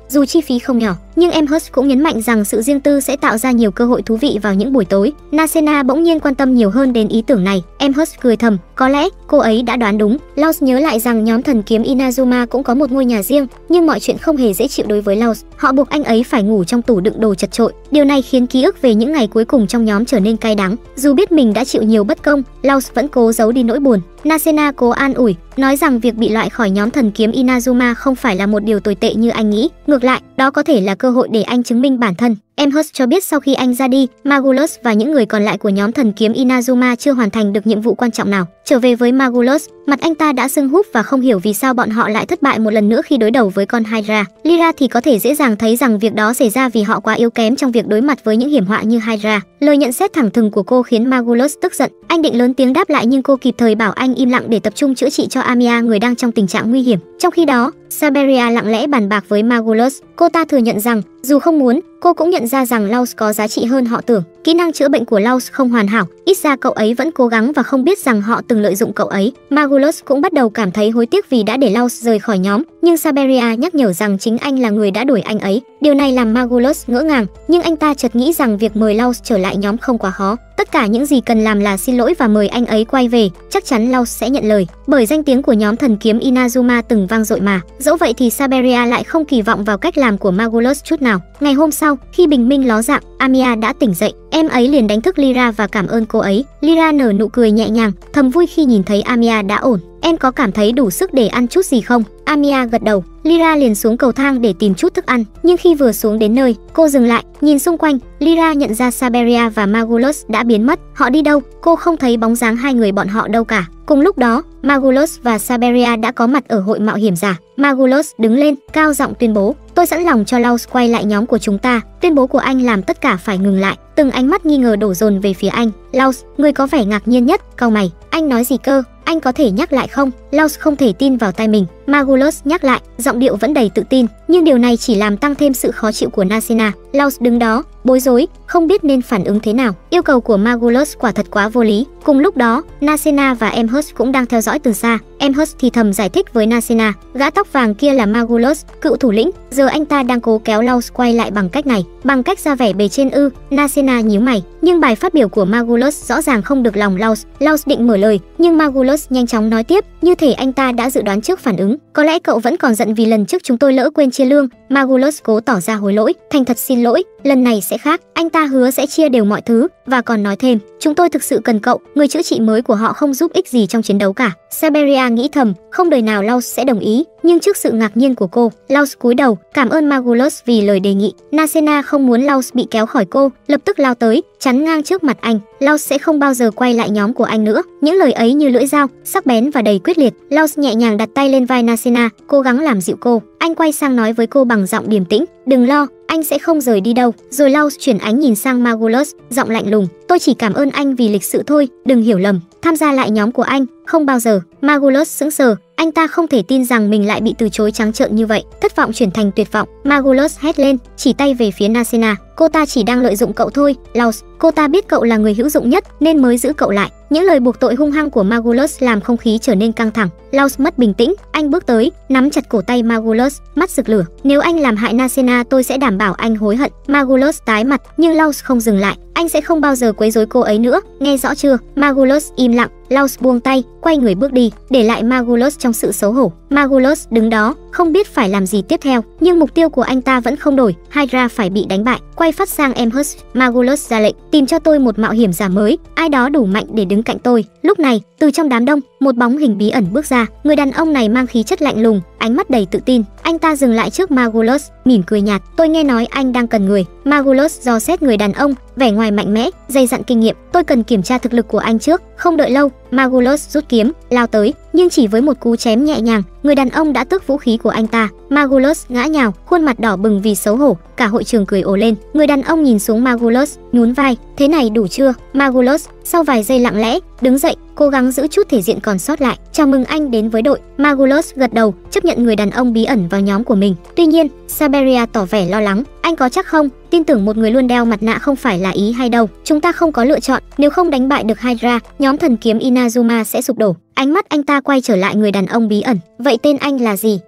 dù chi phí không nhỏ, nhưng Amherst cũng nhấn mạnh rằng sự riêng tư sẽ tạo ra nhiều cơ hội thú vị vào những buổi tối. Nasena bỗng nhiên quan tâm nhiều hơn đến ý tưởng này. Amherst cười thầm, có lẽ cô ấy đã đoán đúng. Laws nhớ lại rằng nhóm thần kiếm Inazuma cũng có một ngôi nhà riêng, nhưng mọi chuyện không hề dễ chịu đối với Laws. Họ buộc anh ấy phải ngủ trong tủ đựng đồ chật chội. Điều này khiến ký ức về những ngày cuối cùng trong nhóm trở nên cay đắng. Dù biết mình đã chịu nhiều bất công, Laws vẫn cố giấu đi nỗi buồn. Nasena cố an ủi, nói rằng việc bị loại khỏi nhóm thần kiếm Inazuma không phải là một điều tồi tệ như anh nghĩ. Ngược lại, đó có thể là cơ hội để anh chứng minh bản thân. Amherst cho biết sau khi anh ra đi, Magulus và những người còn lại của nhóm thần kiếm Inazuma chưa hoàn thành được nhiệm vụ quan trọng nào. Trở về với Magulus, mặt anh ta đã sưng húp và không hiểu vì sao bọn họ lại thất bại một lần nữa khi đối đầu với con Hydra. Lyra thì có thể dễ dàng thấy rằng việc đó xảy ra vì họ quá yếu kém trong việc đối mặt với những hiểm họa như Hydra. Lời nhận xét thẳng thừng của cô khiến Magulus tức giận. Anh định lớn tiếng đáp lại nhưng cô kịp thời bảo anh im lặng để tập trung chữa trị cho Amiya, người đang trong tình trạng nguy hiểm. Trong khi đó, Saberia lặng lẽ bàn bạc với Magulus. Cô ta thừa nhận rằng, dù không muốn, cô cũng nhận ra rằng Laws có giá trị hơn họ tưởng. Kỹ năng chữa bệnh của Laws không hoàn hảo, ít ra cậu ấy vẫn cố gắng và không biết rằng họ từng lợi dụng cậu ấy. Magulus cũng bắt đầu cảm thấy hối tiếc vì đã để Laws rời khỏi nhóm, nhưng Saberia nhắc nhở rằng chính anh là người đã đuổi anh ấy. Điều này làm Magulus ngỡ ngàng, nhưng anh ta chợt nghĩ rằng việc mời Laws trở lại nhóm không quá khó. Tất cả những gì cần làm là xin lỗi và mời anh ấy quay về, chắc chắn Laws sẽ nhận lời, bởi danh tiếng của nhóm thần kiếm Inazuma từng vang dội mà. Dẫu vậy thì Saberia lại không kỳ vọng vào cách làm của Magulus chút nào. Ngày hôm sau, khi bình minh ló dạng, Amiya đã tỉnh dậy. Em ấy liền đánh thức Lyra và cảm ơn cô ấy. Lyra nở nụ cười nhẹ nhàng, thầm vui khi nhìn thấy Amiya đã ổn. Em có cảm thấy đủ sức để ăn chút gì không? Amiya gật đầu. Lyra liền xuống cầu thang để tìm chút thức ăn, nhưng khi vừa xuống đến nơi, cô dừng lại, nhìn xung quanh. Lyra nhận ra Saberia và Magulus đã biến mất. Họ đi đâu? Cô không thấy bóng dáng hai người bọn họ đâu cả. Cùng lúc đó, Magulus và Saberia đã có mặt ở hội mạo hiểm giả. Magulus đứng lên, cao giọng tuyên bố, tôi sẵn lòng cho Laws quay lại nhóm của chúng ta. Tuyên bố của anh làm tất cả phải ngừng lại. Từng ánh mắt nghi ngờ đổ dồn về phía anh. Laws, người có vẻ ngạc nhiên nhất, cau mày. Anh nói gì cơ? Anh có thể nhắc lại không? Laws không thể tin vào tai mình. Magulus nhắc lại, giọng điệu vẫn đầy tự tin, nhưng điều này chỉ làm tăng thêm sự khó chịu của Nasena. Laws đứng đó, bối rối, không biết nên phản ứng thế nào. Yêu cầu của Magulus quả thật quá vô lý. Cùng lúc đó, Nasena và Amherst cũng đang theo dõi từ xa. Amherst thì thầm giải thích với Nasena, gã tóc vàng kia là Magulus, cựu thủ lĩnh. Giờ anh ta đang cố kéo Laws quay lại bằng cách này, bằng cách ra vẻ bề trên ư? Nasena nhíu mày, nhưng bài phát biểu của Magulus rõ ràng không được lòng Laws. Laws định mở lời, nhưng Magulus nhanh chóng nói tiếp, như thể anh ta đã dự đoán trước phản ứng. Có lẽ cậu vẫn còn giận vì lần trước chúng tôi lỡ quên chia lương. Magulus cố tỏ ra hối lỗi, thành thật xin lỗi, lần này sẽ khác. Anh ta hứa sẽ chia đều mọi thứ, và còn nói thêm, chúng tôi thực sự cần cậu, người chữa trị mới của họ không giúp ích gì trong chiến đấu cả. Saberia nghĩ thầm, không đời nào Laws sẽ đồng ý, nhưng trước sự ngạc nhiên của cô, Laws cúi đầu, cảm ơn Magulus vì lời đề nghị. Nasena không muốn Laws bị kéo khỏi cô, lập tức lao tới, chắn ngang trước mặt anh. Laws sẽ không bao giờ quay lại nhóm của anh nữa. Những lời ấy như lưỡi dao, sắc bén và đầy quyết liệt. Laws nhẹ nhàng đặt tay lên vai Nasena, cố gắng làm dịu cô. Anh quay sang nói với cô bằng giọng điềm tĩnh, đừng lo, anh sẽ không rời đi đâu. Rồi Laws chuyển ánh nhìn sang Magulus, giọng lạnh lùng, tôi chỉ cảm ơn anh vì lịch sự thôi, đừng hiểu lầm, tham gia lại nhóm của anh, không bao giờ. Magulus sững sờ, anh ta không thể tin rằng mình lại bị từ chối trắng trợn như vậy. Thất vọng chuyển thành tuyệt vọng, Magulus hét lên, chỉ tay về phía Nasena, cô ta chỉ đang lợi dụng cậu thôi, Laws, cô ta biết cậu là người hữu dụng nhất nên mới giữ cậu lại. Những lời buộc tội hung hăng của Magulus làm không khí trở nên căng thẳng. Laws mất bình tĩnh, anh bước tới, nắm chặt cổ tay Magulus, mắt rực lửa. Nếu anh làm hại Nasena, tôi sẽ đảm bảo anh hối hận. Magulus tái mặt, nhưng Laws không dừng lại. Anh sẽ không bao giờ quấy rối cô ấy nữa, nghe rõ chưa? Magulus im lặng, Laws buông tay, quay người bước đi, để lại Magulus trong sự xấu hổ. Magulus đứng đó, không biết phải làm gì tiếp theo, nhưng mục tiêu của anh ta vẫn không đổi, Hydra phải bị đánh bại. Quay phát sang Amherst, Magulus ra lệnh, tìm cho tôi một mạo hiểm giả mới, ai đó đủ mạnh để đứng cạnh tôi. Lúc này, từ trong đám đông, một bóng hình bí ẩn bước ra. Người đàn ông này mang khí chất lạnh lùng, ánh mắt đầy tự tin. Anh ta dừng lại trước Magulus, mỉm cười nhạt, tôi nghe nói anh đang cần người. Magulus dò xét người đàn ông, vẻ ngoài mạnh mẽ, dày dặn kinh nghiệm. Tôi cần kiểm tra thực lực của anh trước. Không đợi lâu, Magulus rút kiếm, lao tới, nhưng chỉ với một cú chém nhẹ nhàng, người đàn ông đã tước vũ khí của anh ta. Magulus ngã nhào, khuôn mặt đỏ bừng vì xấu hổ. Cả hội trường cười ồ lên. Người đàn ông nhìn xuống Magulus, nhún vai, thế này đủ chưa? Magulus sau vài giây lặng lẽ đứng dậy, cố gắng giữ chút thể diện còn sót lại. Chào mừng anh đến với đội. Magulus gật đầu, chấp nhận người đàn ông bí ẩn vào nhóm của mình. Tuy nhiên, Saberia tỏ vẻ lo lắng. Anh có chắc không? Tin tưởng một người luôn đeo mặt nạ không phải là ý hay đâu. Chúng ta không có lựa chọn. Nếu không đánh bại được Hydra, nhóm thần kiếm Inazuma sẽ sụp đổ. Ánh mắt anh ta quay trở lại người đàn ông bí ẩn. Vậy tên anh là gì?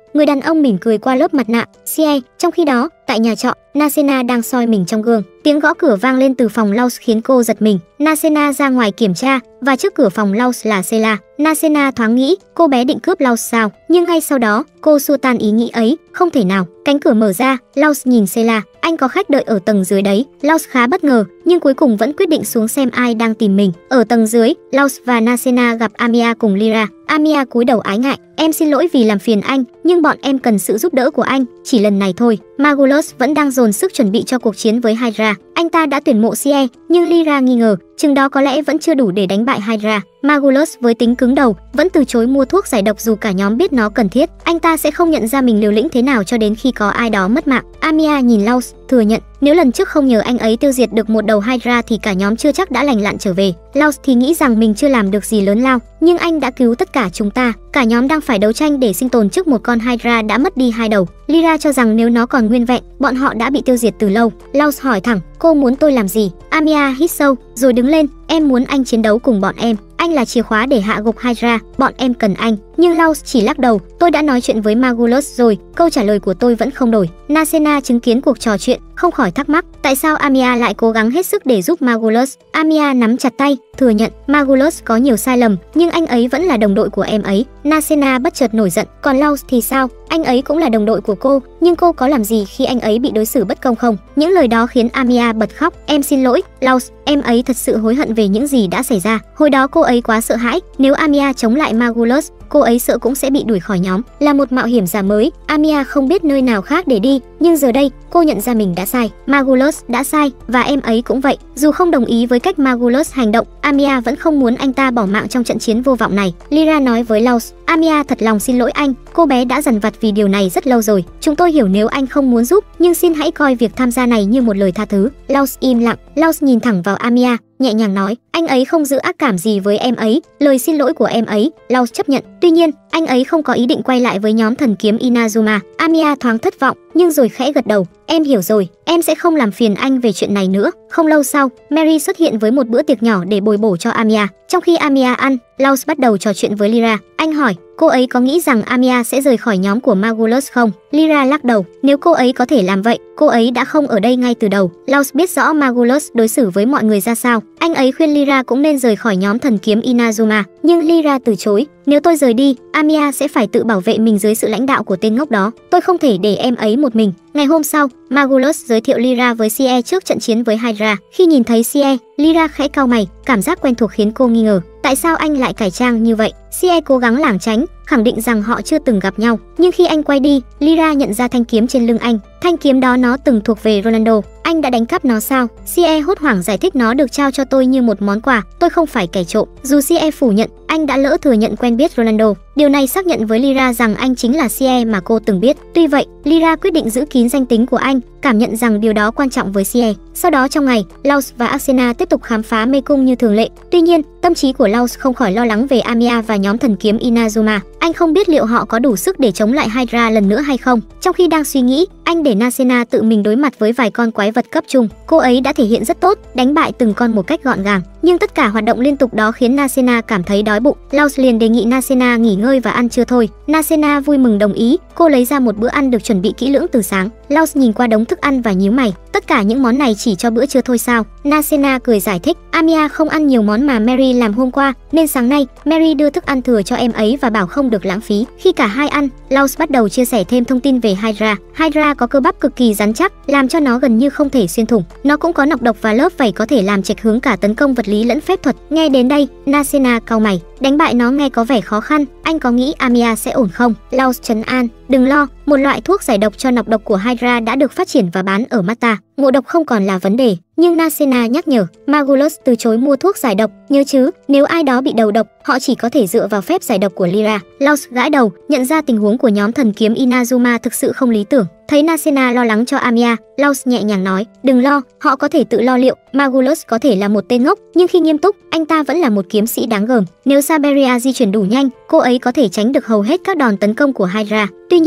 Người đàn ông mỉm cười qua lớp mặt nạ. "Sie." Trong khi đó, tại nhà trọ, Nasena đang soi mình trong gương. Tiếng gõ cửa vang lên từ phòng Laus khiến cô giật mình. Nasena ra ngoài kiểm tra, và trước cửa phòng Laus là Sela. Nasena thoáng nghĩ, cô bé định cướp Laus sao? Nhưng ngay sau đó, cô xua tan ý nghĩ ấy. Không thể nào. Cánh cửa mở ra, Laus nhìn Sela. Anh có khách đợi ở tầng dưới đấy. Laus khá bất ngờ, nhưng cuối cùng vẫn quyết định xuống xem ai đang tìm mình. Ở tầng dưới, Laus và Nasena gặp Amia cùng Lyra. Amia cúi đầu ái ngại. "Em xin lỗi vì làm phiền anh, nhưng bọn em cần sự giúp đỡ của anh, chỉ lần này thôi." Magulus vẫn đang dồn sức chuẩn bị cho cuộc chiến với Hydra. Anh ta đã tuyển mộ Sie, nhưng Lyra nghi ngờ, chừng đó có lẽ vẫn chưa đủ để đánh bại Hydra. Magulus với tính cứng đầu, vẫn từ chối mua thuốc giải độc dù cả nhóm biết nó cần thiết. Anh ta sẽ không nhận ra mình liều lĩnh thế nào cho đến khi có ai đó mất mạng. Amia nhìn Laus, thừa nhận, nếu lần trước không nhờ anh ấy tiêu diệt được một đầu Hydra thì cả nhóm chưa chắc đã lành lặn trở về. Laus thì nghĩ rằng mình chưa làm được gì lớn lao, nhưng anh đã cứu tất cả chúng ta. Cả nhóm đang phải đấu tranh để sinh tồn trước một con Hydra đã mất đi hai đầu. Lyra cho rằng nếu nó còn nguyên vẹn, bọn họ đã bị tiêu diệt từ lâu. Laus hỏi thẳng, cô muốn tôi làm gì? Amia hít sâu, rồi đứng lên, em muốn anh chiến đấu cùng bọn em. Anh là chìa khóa để hạ gục Hydra, bọn em cần anh. Nhưng Laus chỉ lắc đầu, tôi đã nói chuyện với Magulus rồi, câu trả lời của tôi vẫn không đổi. Nasena chứng kiến cuộc trò chuyện, không khỏi thắc mắc, tại sao Amia lại cố gắng hết sức để giúp Magulus. Amia nắm chặt tay, thừa nhận, Magulus có nhiều sai lầm, nhưng anh ấy vẫn là đồng đội của em ấy. Nasena bất chợt nổi giận, còn Laus thì sao? Anh ấy cũng là đồng đội của cô, nhưng cô có làm gì khi anh ấy bị đối xử bất công không? Những lời đó khiến Amia bật khóc. Em xin lỗi, Laus, em ấy thật sự hối hận về những gì đã xảy ra. Hồi đó cô ấy quá sợ hãi, nếu Amia chống lại Magulus, cô ấy sợ cũng sẽ bị đuổi khỏi nhóm. Là một mạo hiểm giả mới, Amia không biết nơi nào khác để đi, nhưng giờ đây, cô nhận ra mình đã sai. Magulus đã sai, và em ấy cũng vậy. Dù không đồng ý với cách Magulus hành động, Amia vẫn không muốn anh ta bỏ mạng trong trận chiến vô vọng này. Lyra nói với Laus, Amia thật lòng xin lỗi anh, cô bé đã dằn vặt vì điều này rất lâu rồi. Chúng tôi hiểu nếu anh không muốn giúp, nhưng xin hãy coi việc tham gia này như một lời tha thứ. Laus im lặng, Laus nhìn thẳng vào Amia, nhẹ nhàng nói, anh ấy không giữ ác cảm gì với em ấy, lời xin lỗi của em ấy, Laus chấp nhận. Tuy nhiên, anh ấy không có ý định quay lại với nhóm thần kiếm Inazuma. Amia thoáng thất vọng, nhưng rồi khẽ gật đầu, em hiểu rồi, em sẽ không làm phiền anh về chuyện này nữa. Không lâu sau, Mary xuất hiện với một bữa tiệc nhỏ để bồi bổ cho Amia. Trong khi Amia ăn, Laus bắt đầu trò chuyện với Lyra. Anh hỏi, cô ấy có nghĩ rằng Amia sẽ rời khỏi nhóm của Magulus không? Lyra lắc đầu, nếu cô ấy có thể làm vậy, cô ấy đã không ở đây ngay từ đầu. Laus biết rõ Magulus đối xử với mọi người ra sao. Anh ấy khuyên Lyra cũng nên rời khỏi nhóm thần kiếm Inazuma, nhưng Lyra từ chối. Nếu tôi rời đi, Amia sẽ phải tự bảo vệ mình dưới sự lãnh đạo của tên ngốc đó. Tôi không thể để em ấy một mình. Ngày hôm sau, Magulus giới thiệu Lyra với Sie trước trận chiến với Hydra. Khi nhìn thấy Sie, Lyra khẽ cau mày, cảm giác quen thuộc khiến cô nghi ngờ. Tại sao anh lại cải trang như vậy? Sie cố gắng lảng tránh, khẳng định rằng họ chưa từng gặp nhau. Nhưng khi anh quay đi, Lyra nhận ra thanh kiếm trên lưng anh. Thanh kiếm đó nó từng thuộc về Rolando. Anh đã đánh cắp nó sao? Sie hốt hoảng giải thích, nó được trao cho tôi như một món quà, tôi không phải kẻ trộm. Dù Sie phủ nhận, anh đã lỡ thừa nhận quen biết Rolando. Điều này xác nhận với Lyra rằng anh chính là Sie mà cô từng biết. Tuy vậy, Lyra quyết định giữ kín danh tính của anh, cảm nhận rằng điều đó quan trọng với Sie. Sau đó trong ngày, Laus và Athena tiếp tục khám phá mê cung như thường lệ. Tuy nhiên, tâm trí của Laus không khỏi lo lắng về Amia và nhóm thần kiếm Inazuma. Anh không biết liệu họ có đủ sức để chống lại Hydra lần nữa hay không. Trong khi đang suy nghĩ, anh để Nasena tự mình đối mặt với vài con quái vật cấp trung. Cô ấy đã thể hiện rất tốt, đánh bại từng con một cách gọn gàng. Nhưng tất cả hoạt động liên tục đó khiến Nasena cảm thấy đói bụng. Laus liền đề nghị Nasena nghỉ ngơi và ăn trưa thôi. Nasena vui mừng đồng ý. Cô lấy ra một bữa ăn được chuẩn bị kỹ lưỡng từ sáng. Laus nhìn qua đống thức ăn và nhíu mày. Tất cả những món này chỉ cho bữa trưa thôi sao? Nasena cười giải thích. Amia không ăn nhiều món mà Mary làm hôm qua, nên sáng nay Mary đưa thức ăn thừa cho em ấy và bảo không được lãng phí. Khi cả hai ăn, Laus bắt đầu chia sẻ thêm thông tin về Hydra. Hydra có cơ bắp cực kỳ rắn chắc, làm cho nó gần như không thể xuyên thủng. Nó cũng có nọc độc và lớp vảy có thể làm chệch hướng cả tấn công vật lý lẫn phép thuật. Nghe đến đây, Nasena cau mày. Đánh bại nó nghe có vẻ khó khăn, anh có nghĩ Amia sẽ ổn không? Laus trấn an, đừng lo, một loại thuốc giải độc cho nọc độc của Hydra đã được phát triển và bán ở Mata. Ngộ độc không còn là vấn đề. Nhưng Nasena nhắc nhở, Magulus từ chối mua thuốc giải độc, nhớ chứ, nếu ai đó bị đầu độc, họ chỉ có thể dựa vào phép giải độc của Lyra. Laus gãi đầu, nhận ra tình huống của nhóm thần kiếm Inazuma thực sự không lý tưởng. Thấy Nasena lo lắng cho Amia, Laus nhẹ nhàng nói, đừng lo, họ có thể tự lo liệu. Magulus có thể là một tên ngốc, nhưng khi nghiêm túc, anh ta vẫn là một kiếm sĩ đáng gờm. Nếu Saberia di chuyển đủ nhanh, cô ấy có thể tránh được hầu hết các đòn tấn công của Hydra. Tuy nhiên, việc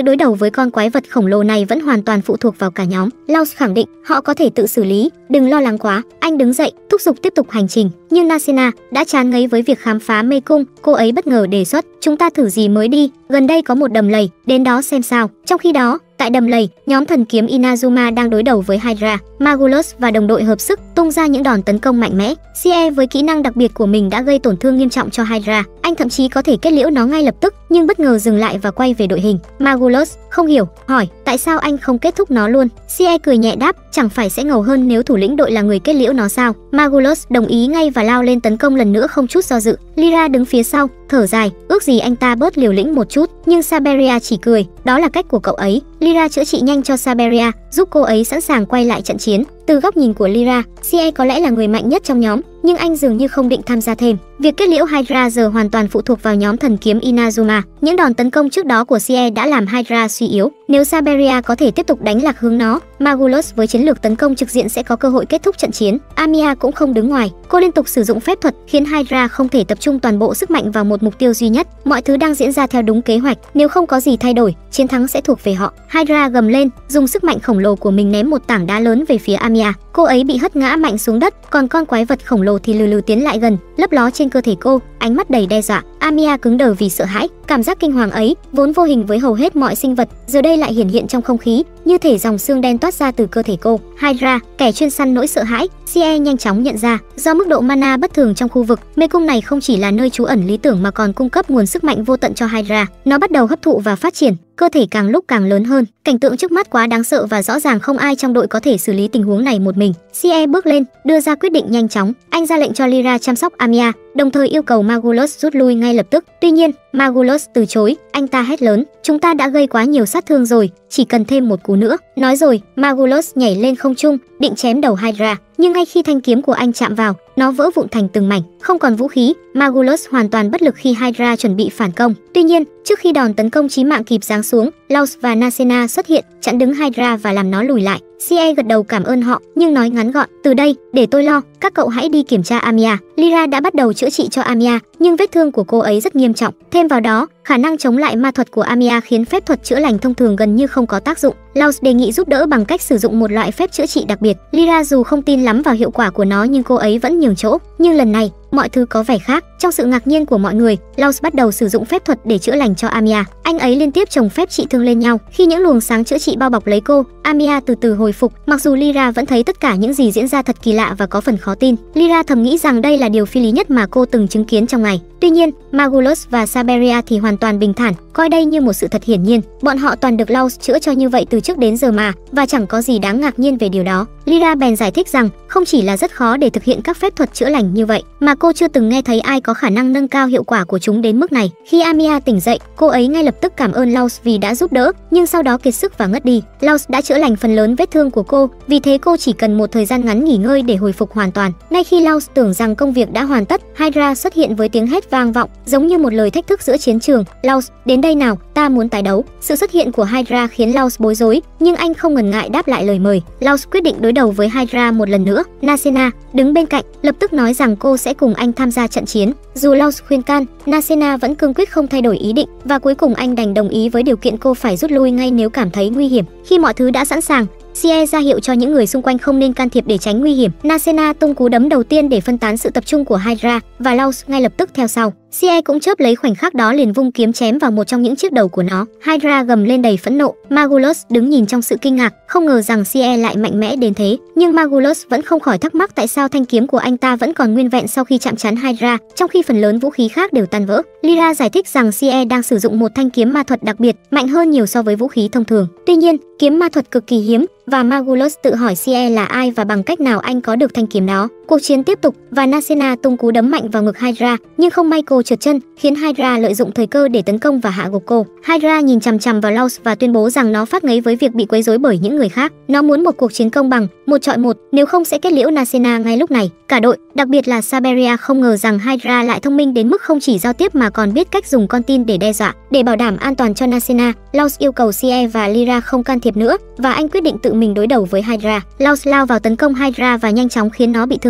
đối đầu với con quái vật khổng lồ này vẫn hoàn toàn phụ thuộc vào cả nhóm. Laos khẳng định họ có thể tự xử lý, đừng lo lắng quá. Anh đứng dậy, thúc giục tiếp tục hành trình. Nhưng Nasina đã chán ngấy với việc khám phá mê cung, cô ấy bất ngờ đề xuất, chúng ta thử gì mới đi, gần đây có một đầm lầy, đến đó xem sao. Trong khi đó, tại đầm lầy, nhóm thần kiếm Inazuma đang đối đầu với Hydra. Magulus và đồng đội hợp sức tung ra những đòn tấn công mạnh mẽ. Sie với kỹ năng đặc biệt của mình đã gây tổn thương nghiêm trọng cho Hydra. Anh thậm chí có thể kết liễu nó ngay lập tức, nhưng bất ngờ dừng lại và quay về đội hình. Magulus không hiểu, hỏi tại sao anh không kết thúc nó luôn. Sie cười nhẹ đáp, chẳng phải sẽ ngầu hơn nếu thủ lĩnh đội là người kết liễu nó sao. Magulus đồng ý ngay và lao lên tấn công lần nữa không chút do dự. Lyra đứng phía sau, thở dài, ước gì anh ta bớt liều lĩnh một chút, nhưng Saberia chỉ cười, đó là cách của cậu ấy. Lyra chữa trị nhanh cho Saberia, giúp cô ấy sẵn sàng quay lại trận chiến. Từ góc nhìn của Lyra, Sie có lẽ là người mạnh nhất trong nhóm, nhưng anh dường như không định tham gia thêm. Việc kết liễu Hydra giờ hoàn toàn phụ thuộc vào nhóm thần kiếm Inazuma. Những đòn tấn công trước đó của Sie đã làm Hydra suy yếu. Nếu Saberia có thể tiếp tục đánh lạc hướng nó, Magulus với chiến lược tấn công trực diện sẽ có cơ hội kết thúc trận chiến. Amiya cũng không đứng ngoài, cô liên tục sử dụng phép thuật khiến Hydra không thể tập trung toàn bộ sức mạnh vào một mục tiêu duy nhất. Mọi thứ đang diễn ra theo đúng kế hoạch, nếu không có gì thay đổi, chiến thắng sẽ thuộc về họ. Hydra gầm lên, dùng sức mạnh khổng lồ của mình ném một tảng đá lớn về phía Amiya. Cô ấy bị hất ngã mạnh xuống đất, còn con quái vật khổng lồ thì lừ lừ tiến lại gần, lấp ló trên cơ thể cô, ánh mắt đầy đe dọa. Amiya cứng đờ vì sợ hãi, cảm giác kinh hoàng ấy vốn vô hình với hầu hết mọi sinh vật, giờ đây lại hiển hiện trong không khí, như thể dòng xương đen toát ra từ cơ thể cô. Hydra, kẻ chuyên săn nỗi sợ hãi, Sie nhanh chóng nhận ra, do mức độ mana bất thường trong khu vực, mê cung này không chỉ là nơi trú ẩn lý tưởng mà còn cung cấp nguồn sức mạnh vô tận cho Hydra. Nó bắt đầu hấp thụ và phát triển, cơ thể càng lúc càng lớn hơn. Cảnh tượng trước mắt quá đáng sợ và rõ ràng không ai trong đội có thể xử lý tình huống này một mình. Sie bước lên, đưa ra quyết định nhanh chóng. Anh ra lệnh cho Lyra chăm sóc Amiya, đồng thời yêu cầu Magulus rút lui ngay lập tức. Tuy nhiên, Magulus từ chối. Anh ta hét lớn, chúng ta đã gây quá nhiều sát thương rồi, chỉ cần thêm một cú nữa. Nói rồi, Magulus nhảy lên không trung, định chém đầu Hydra, nhưng ngay khi thanh kiếm của anh chạm vào, nó vỡ vụn thành từng mảnh, không còn vũ khí. Magulus hoàn toàn bất lực khi Hydra chuẩn bị phản công. Tuy nhiên, trước khi đòn tấn công chí mạng kịp giáng xuống, Laos và Nasena xuất hiện, chặn đứng Hydra và làm nó lùi lại. Sie gật đầu cảm ơn họ, nhưng nói ngắn gọn, từ đây, để tôi lo, các cậu hãy đi kiểm tra Amiya. Lyra đã bắt đầu chữa trị cho Amiya, nhưng vết thương của cô ấy rất nghiêm trọng. Thêm vào đó, khả năng chống lại ma thuật của Amiya khiến phép thuật chữa lành thông thường gần như không có tác dụng. Laos đề nghị giúp đỡ bằng cách sử dụng một loại phép chữa trị đặc biệt. Lyra dù không tin lắm vào hiệu quả của nó nhưng cô ấy vẫn nhường chỗ. Nhưng lần này, mọi thứ có vẻ khác. Trong sự ngạc nhiên của mọi người, Laos bắt đầu sử dụng phép thuật để chữa lành cho Amiya. Anh ấy liên tiếp chồng phép trị thương lên nhau. Khi những luồng sáng chữa trị bao bọc lấy cô, Amiya từ từ hồi phục. Mặc dù Lyra vẫn thấy tất cả những gì diễn ra thật kỳ lạ và có phần khó tin. Lyra thầm nghĩ rằng đây là điều phi lý nhất mà cô từng chứng kiến trong ngày. Tuy nhiên, Magulus và Saberia thì hoàn toàn bình thản, coi đây như một sự thật hiển nhiên. Bọn họ toàn được Laos chữa cho như vậy từ trước đến giờ mà, và chẳng có gì đáng ngạc nhiên về điều đó. Lyra bèn giải thích rằng không chỉ là rất khó để thực hiện các phép thuật chữa lành như vậy, mà cô chưa từng nghe thấy ai có khả năng nâng cao hiệu quả của chúng đến mức này. Khi Amiya tỉnh dậy, cô ấy ngay lập tức cảm ơn Laos vì đã giúp đỡ, nhưng sau đó kiệt sức và ngất đi. Laos đã chữa lành phần lớn vết thương của cô, vì thế cô chỉ cần một thời gian ngắn nghỉ ngơi để hồi phục hoàn toàn. Ngay khi Laos tưởng rằng công việc đã hoàn tất, Hydra xuất hiện với tiếng hét vang vọng, giống như một lời thách thức giữa chiến trường. Laos, đến đây nào, ta muốn tái đấu. Sự xuất hiện của Hydra khiến Laos bối rối, nhưng anh không ngần ngại đáp lại lời mời. Laos quyết định đối đầu với Hydra một lần nữa. Nasena đứng bên cạnh, lập tức nói rằng cô sẽ cùng anh tham gia trận chiến. Dù Laos khuyên can, Nasena vẫn cương quyết không thay đổi ý định, và cuối cùng anh đành đồng ý với điều kiện cô phải rút lui ngay nếu cảm thấy nguy hiểm. Khi mọi thứ đã sẵn sàng, Sie ra hiệu cho những người xung quanh không nên can thiệp để tránh nguy hiểm. Nasena tung cú đấm đầu tiên để phân tán sự tập trung của Hydra, và Laos ngay lập tức theo sau. Sie cũng chớp lấy khoảnh khắc đó liền vung kiếm chém vào một trong những chiếc đầu của nó. Hydra gầm lên đầy phẫn nộ. Magulus đứng nhìn trong sự kinh ngạc, không ngờ rằng Sie lại mạnh mẽ đến thế. Nhưng Magulus vẫn không khỏi thắc mắc tại sao thanh kiếm của anh ta vẫn còn nguyên vẹn sau khi chạm trán Hydra, trong khi phần lớn vũ khí khác đều tan vỡ. Lyra giải thích rằng Sie đang sử dụng một thanh kiếm ma thuật đặc biệt, mạnh hơn nhiều so với vũ khí thông thường. Tuy nhiên, kiếm ma thuật cực kỳ hiếm, và Magulus tự hỏi Sie là ai và bằng cách nào anh có được thanh kiếm đó. Cuộc chiến tiếp tục và Nasena tung cú đấm mạnh vào ngực Hydra, nhưng không may cô trượt chân, khiến Hydra lợi dụng thời cơ để tấn công và hạ gục cô. Hydra nhìn chằm chằm vào Laos và tuyên bố rằng nó phát ngấy với việc bị quấy rối bởi những người khác. Nó muốn một cuộc chiến công bằng, một chọi một, nếu không sẽ kết liễu Nasena ngay lúc này. Cả đội, đặc biệt là Saberia không ngờ rằng Hydra lại thông minh đến mức không chỉ giao tiếp mà còn biết cách dùng con tin để đe dọa. Để bảo đảm an toàn cho Nasena, Laos yêu cầu Sie và Lyra không can thiệp nữa, và anh quyết định tự mình đối đầu với Hydra. Laos lao vào tấn công Hydra và nhanh chóng khiến nó bị thương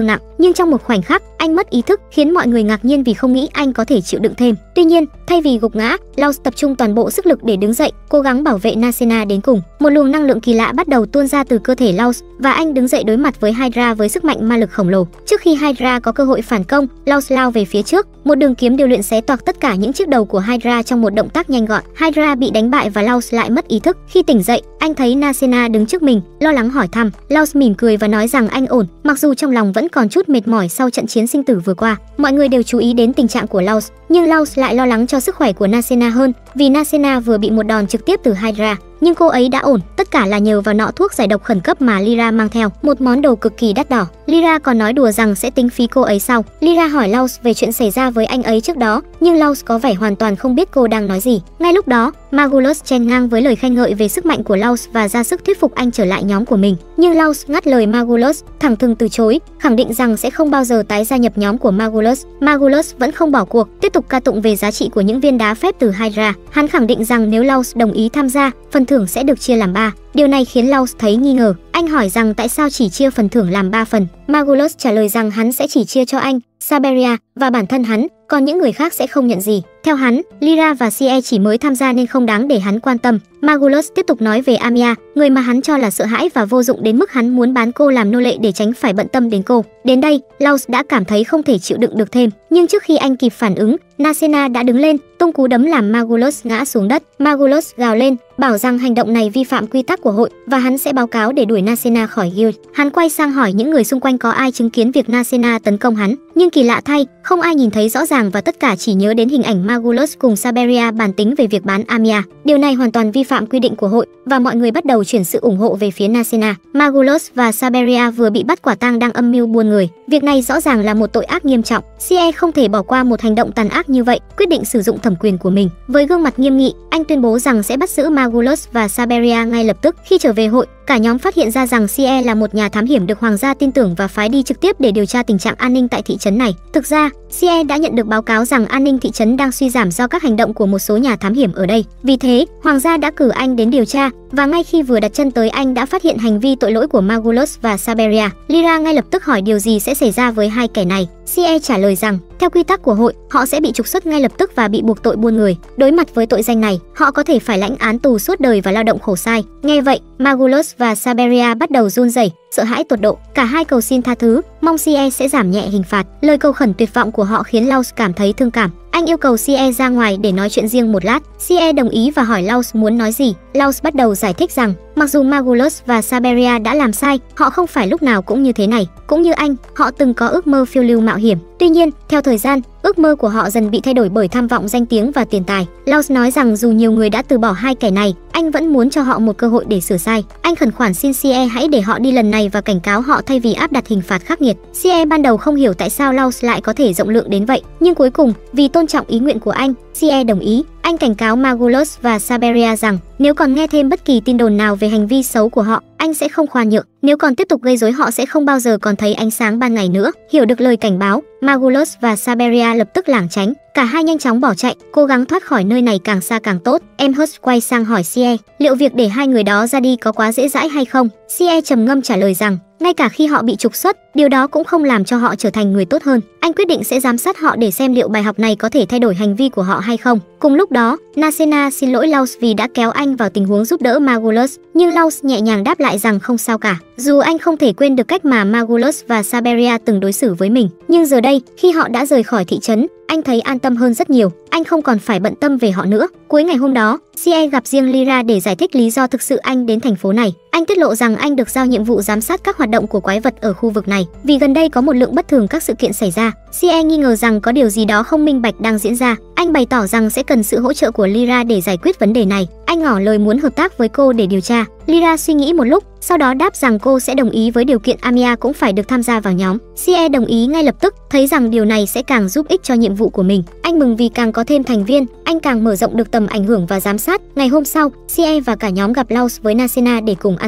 nặng, nhưng trong một khoảnh khắc, anh mất ý thức, khiến mọi người ngạc nhiên vì không nghĩ anh có thể chịu đựng thêm. Tuy nhiên, thay vì gục ngã, Laws tập trung toàn bộ sức lực để đứng dậy, cố gắng bảo vệ Nasena đến cùng. Một luồng năng lượng kỳ lạ bắt đầu tuôn ra từ cơ thể Laws và anh đứng dậy đối mặt với Hydra với sức mạnh ma lực khổng lồ. Trước khi Hydra có cơ hội phản công, Laws lao về phía trước, một đường kiếm điều luyện xé toạc tất cả những chiếc đầu của Hydra trong một động tác nhanh gọn. Hydra bị đánh bại và Laws lại mất ý thức. Khi tỉnh dậy, anh thấy Nasena đứng trước mình, lo lắng hỏi thăm. Laws mỉm cười và nói rằng anh ổn, mặc dù trong lòng vẫn còn chút mệt mỏi sau trận chiến sinh tử vừa qua. Mọi người đều chú ý đến tình trạng của Laws, nhưng Laws lại lo lắng cho sức khỏe của Nasena hơn, vì Nasena vừa bị một đòn trực tiếp từ Hydra. Nhưng cô ấy đã ổn, tất cả là nhờ vào nọ thuốc giải độc khẩn cấp mà Lyra mang theo, một món đồ cực kỳ đắt đỏ. Lyra còn nói đùa rằng sẽ tính phí cô ấy sau. Lyra hỏi Laws về chuyện xảy ra với anh ấy trước đó, nhưng Laws có vẻ hoàn toàn không biết cô đang nói gì. Ngay lúc đó, Magulus chen ngang với lời khen ngợi về sức mạnh của Laws và ra sức thuyết phục anh trở lại nhóm của mình. Nhưng Laws ngắt lời Magulus, thẳng thừng từ chối, khẳng định rằng sẽ không bao giờ tái gia nhập nhóm của Magulus. Magulus vẫn không bỏ cuộc, tiếp tục ca tụng về giá trị của những viên đá phép từ Hydra. Hắn khẳng định rằng nếu Laws đồng ý tham gia, phần thưởng sẽ được chia làm ba. Điều này khiến Laws thấy nghi ngờ. Anh hỏi rằng tại sao chỉ chia phần thưởng làm ba phần. Magulus trả lời rằng hắn sẽ chỉ chia cho anh, Saberia và bản thân hắn, còn những người khác sẽ không nhận gì. Theo hắn, Lyra và Sie chỉ mới tham gia nên không đáng để hắn quan tâm. Magulus tiếp tục nói về Amia, người mà hắn cho là sợ hãi và vô dụng đến mức hắn muốn bán cô làm nô lệ để tránh phải bận tâm đến cô. Đến đây, Laws đã cảm thấy không thể chịu đựng được thêm, nhưng trước khi anh kịp phản ứng, Nasena đã đứng lên, tung cú đấm làm Magulus ngã xuống đất. Magulus gào lên, bảo rằng hành động này vi phạm quy tắc của hội và hắn sẽ báo cáo để đuổi Nasena khỏi guild. Hắn quay sang hỏi những người xung quanh có ai chứng kiến việc Nasena tấn công hắn, nhưng kỳ lạ thay, không ai nhìn thấy rõ ràng và tất cả chỉ nhớ đến hình ảnh Magulus cùng Saberia bàn tính về việc bán Amia. Điều này hoàn toàn vi phạm quy định của hội và mọi người bắt đầu chuyển sự ủng hộ về phía Nasena. Magulus và Saberia vừa bị bắt quả tang đang âm mưu buôn người. Việc này rõ ràng là một tội ác nghiêm trọng. Sie không thể bỏ qua một hành động tàn ác như vậy, quyết định sử dụng thẩm quyền của mình. Với gương mặt nghiêm nghị, anh tuyên bố rằng sẽ bắt giữ Magulus và Saberia ngay lập tức. Khi trở về hội, cả nhóm phát hiện ra rằng Sie là một nhà thám hiểm được hoàng gia tin tưởng và phái đi trực tiếp để điều tra tình trạng an ninh tại thị trấn này. Thực ra, Sie đã nhận được báo cáo rằng an ninh thị trấn đang suy giảm do các hành động của một số nhà thám hiểm ở đây. Vì thế, hoàng gia đã cử anh đến điều tra, và ngay khi vừa đặt chân tới anh đã phát hiện hành vi tội lỗi của Magulus và Saberia. Lyra ngay lập tức hỏi điều gì sẽ xảy ra với hai kẻ này. Sie trả lời rằng, theo quy tắc của hội, họ sẽ bị trục xuất ngay lập tức và bị buộc tội buôn người. Đối mặt với tội danh này, họ có thể phải lãnh án tù suốt đời và lao động khổ sai. Nghe vậy, Magulus và Saberia bắt đầu run rẩy, sợ hãi tột độ. Cả hai cầu xin tha thứ, mong Sie sẽ giảm nhẹ hình phạt. Lời cầu khẩn tuyệt vọng của họ khiến Laws cảm thấy thương cảm. Anh yêu cầu Sie ra ngoài để nói chuyện riêng một lát. Sie đồng ý và hỏi Laws muốn nói gì. Laws bắt đầu giải thích rằng, mặc dù Magulus và Saberia đã làm sai, họ không phải lúc nào cũng như thế này. Cũng như anh, họ từng có ước mơ phiêu lưu mạo hiểm. Tuy nhiên, theo thời gian, ước mơ của họ dần bị thay đổi bởi tham vọng danh tiếng và tiền tài. Laws nói rằng dù nhiều người đã từ bỏ hai kẻ này, anh vẫn muốn cho họ một cơ hội để sửa sai. Anh khẩn khoản xin Sie hãy để họ đi lần này và cảnh cáo họ thay vì áp đặt hình phạt khắc nghiệt. Sie ban đầu không hiểu tại sao Laws lại có thể rộng lượng đến vậy, nhưng cuối cùng, vì tôn trọng ý nguyện của anh, Sie đồng ý. Anh cảnh cáo Magulus và Saberia rằng nếu còn nghe thêm bất kỳ tin đồn nào về hành vi xấu của họ, anh sẽ không khoan nhượng. Nếu còn tiếp tục gây rối họ sẽ không bao giờ còn thấy ánh sáng ban ngày nữa. Hiểu được lời cảnh báo, Magulus và Saberia lập tức lảng tránh. Cả hai nhanh chóng bỏ chạy, cố gắng thoát khỏi nơi này càng xa càng tốt. Amherst quay sang hỏi Sie, liệu việc để hai người đó ra đi có quá dễ dãi hay không? Sie trầm ngâm trả lời rằng, ngay cả khi họ bị trục xuất, điều đó cũng không làm cho họ trở thành người tốt hơn. Anh quyết định sẽ giám sát họ để xem liệu bài học này có thể thay đổi hành vi của họ hay không. Cùng lúc đó, Nasena xin lỗi Laws vì đã kéo anh vào tình huống giúp đỡ Magulus, nhưng Laws nhẹ nhàng đáp lại rằng không sao cả. Dù anh không thể quên được cách mà Magulus và Saberia từng đối xử với mình, nhưng giờ đây, khi họ đã rời khỏi thị trấn, anh thấy an tâm hơn rất nhiều. Anh không còn phải bận tâm về họ nữa. Cuối ngày hôm đó, Sie gặp riêng Lyra để giải thích lý do thực sự anh đến thành phố này. Anh tiết lộ rằng anh được giao nhiệm vụ giám sát các hoạt động của quái vật ở khu vực này, vì gần đây có một lượng bất thường các sự kiện xảy ra. Sie nghi ngờ rằng có điều gì đó không minh bạch đang diễn ra. Anh bày tỏ rằng sẽ cần sự hỗ trợ của Lyra để giải quyết vấn đề này. Anh ngỏ lời muốn hợp tác với cô để điều tra. Lyra suy nghĩ một lúc, sau đó đáp rằng cô sẽ đồng ý với điều kiện Amia cũng phải được tham gia vào nhóm. Sie đồng ý ngay lập tức, thấy rằng điều này sẽ càng giúp ích cho nhiệm vụ của mình. Anh mừng vì càng có thêm thành viên, anh càng mở rộng được tầm ảnh hưởng và giám sát. Ngày hôm sau, Sie và cả nhóm gặp Laws với Nasena để cùng ăn sáng.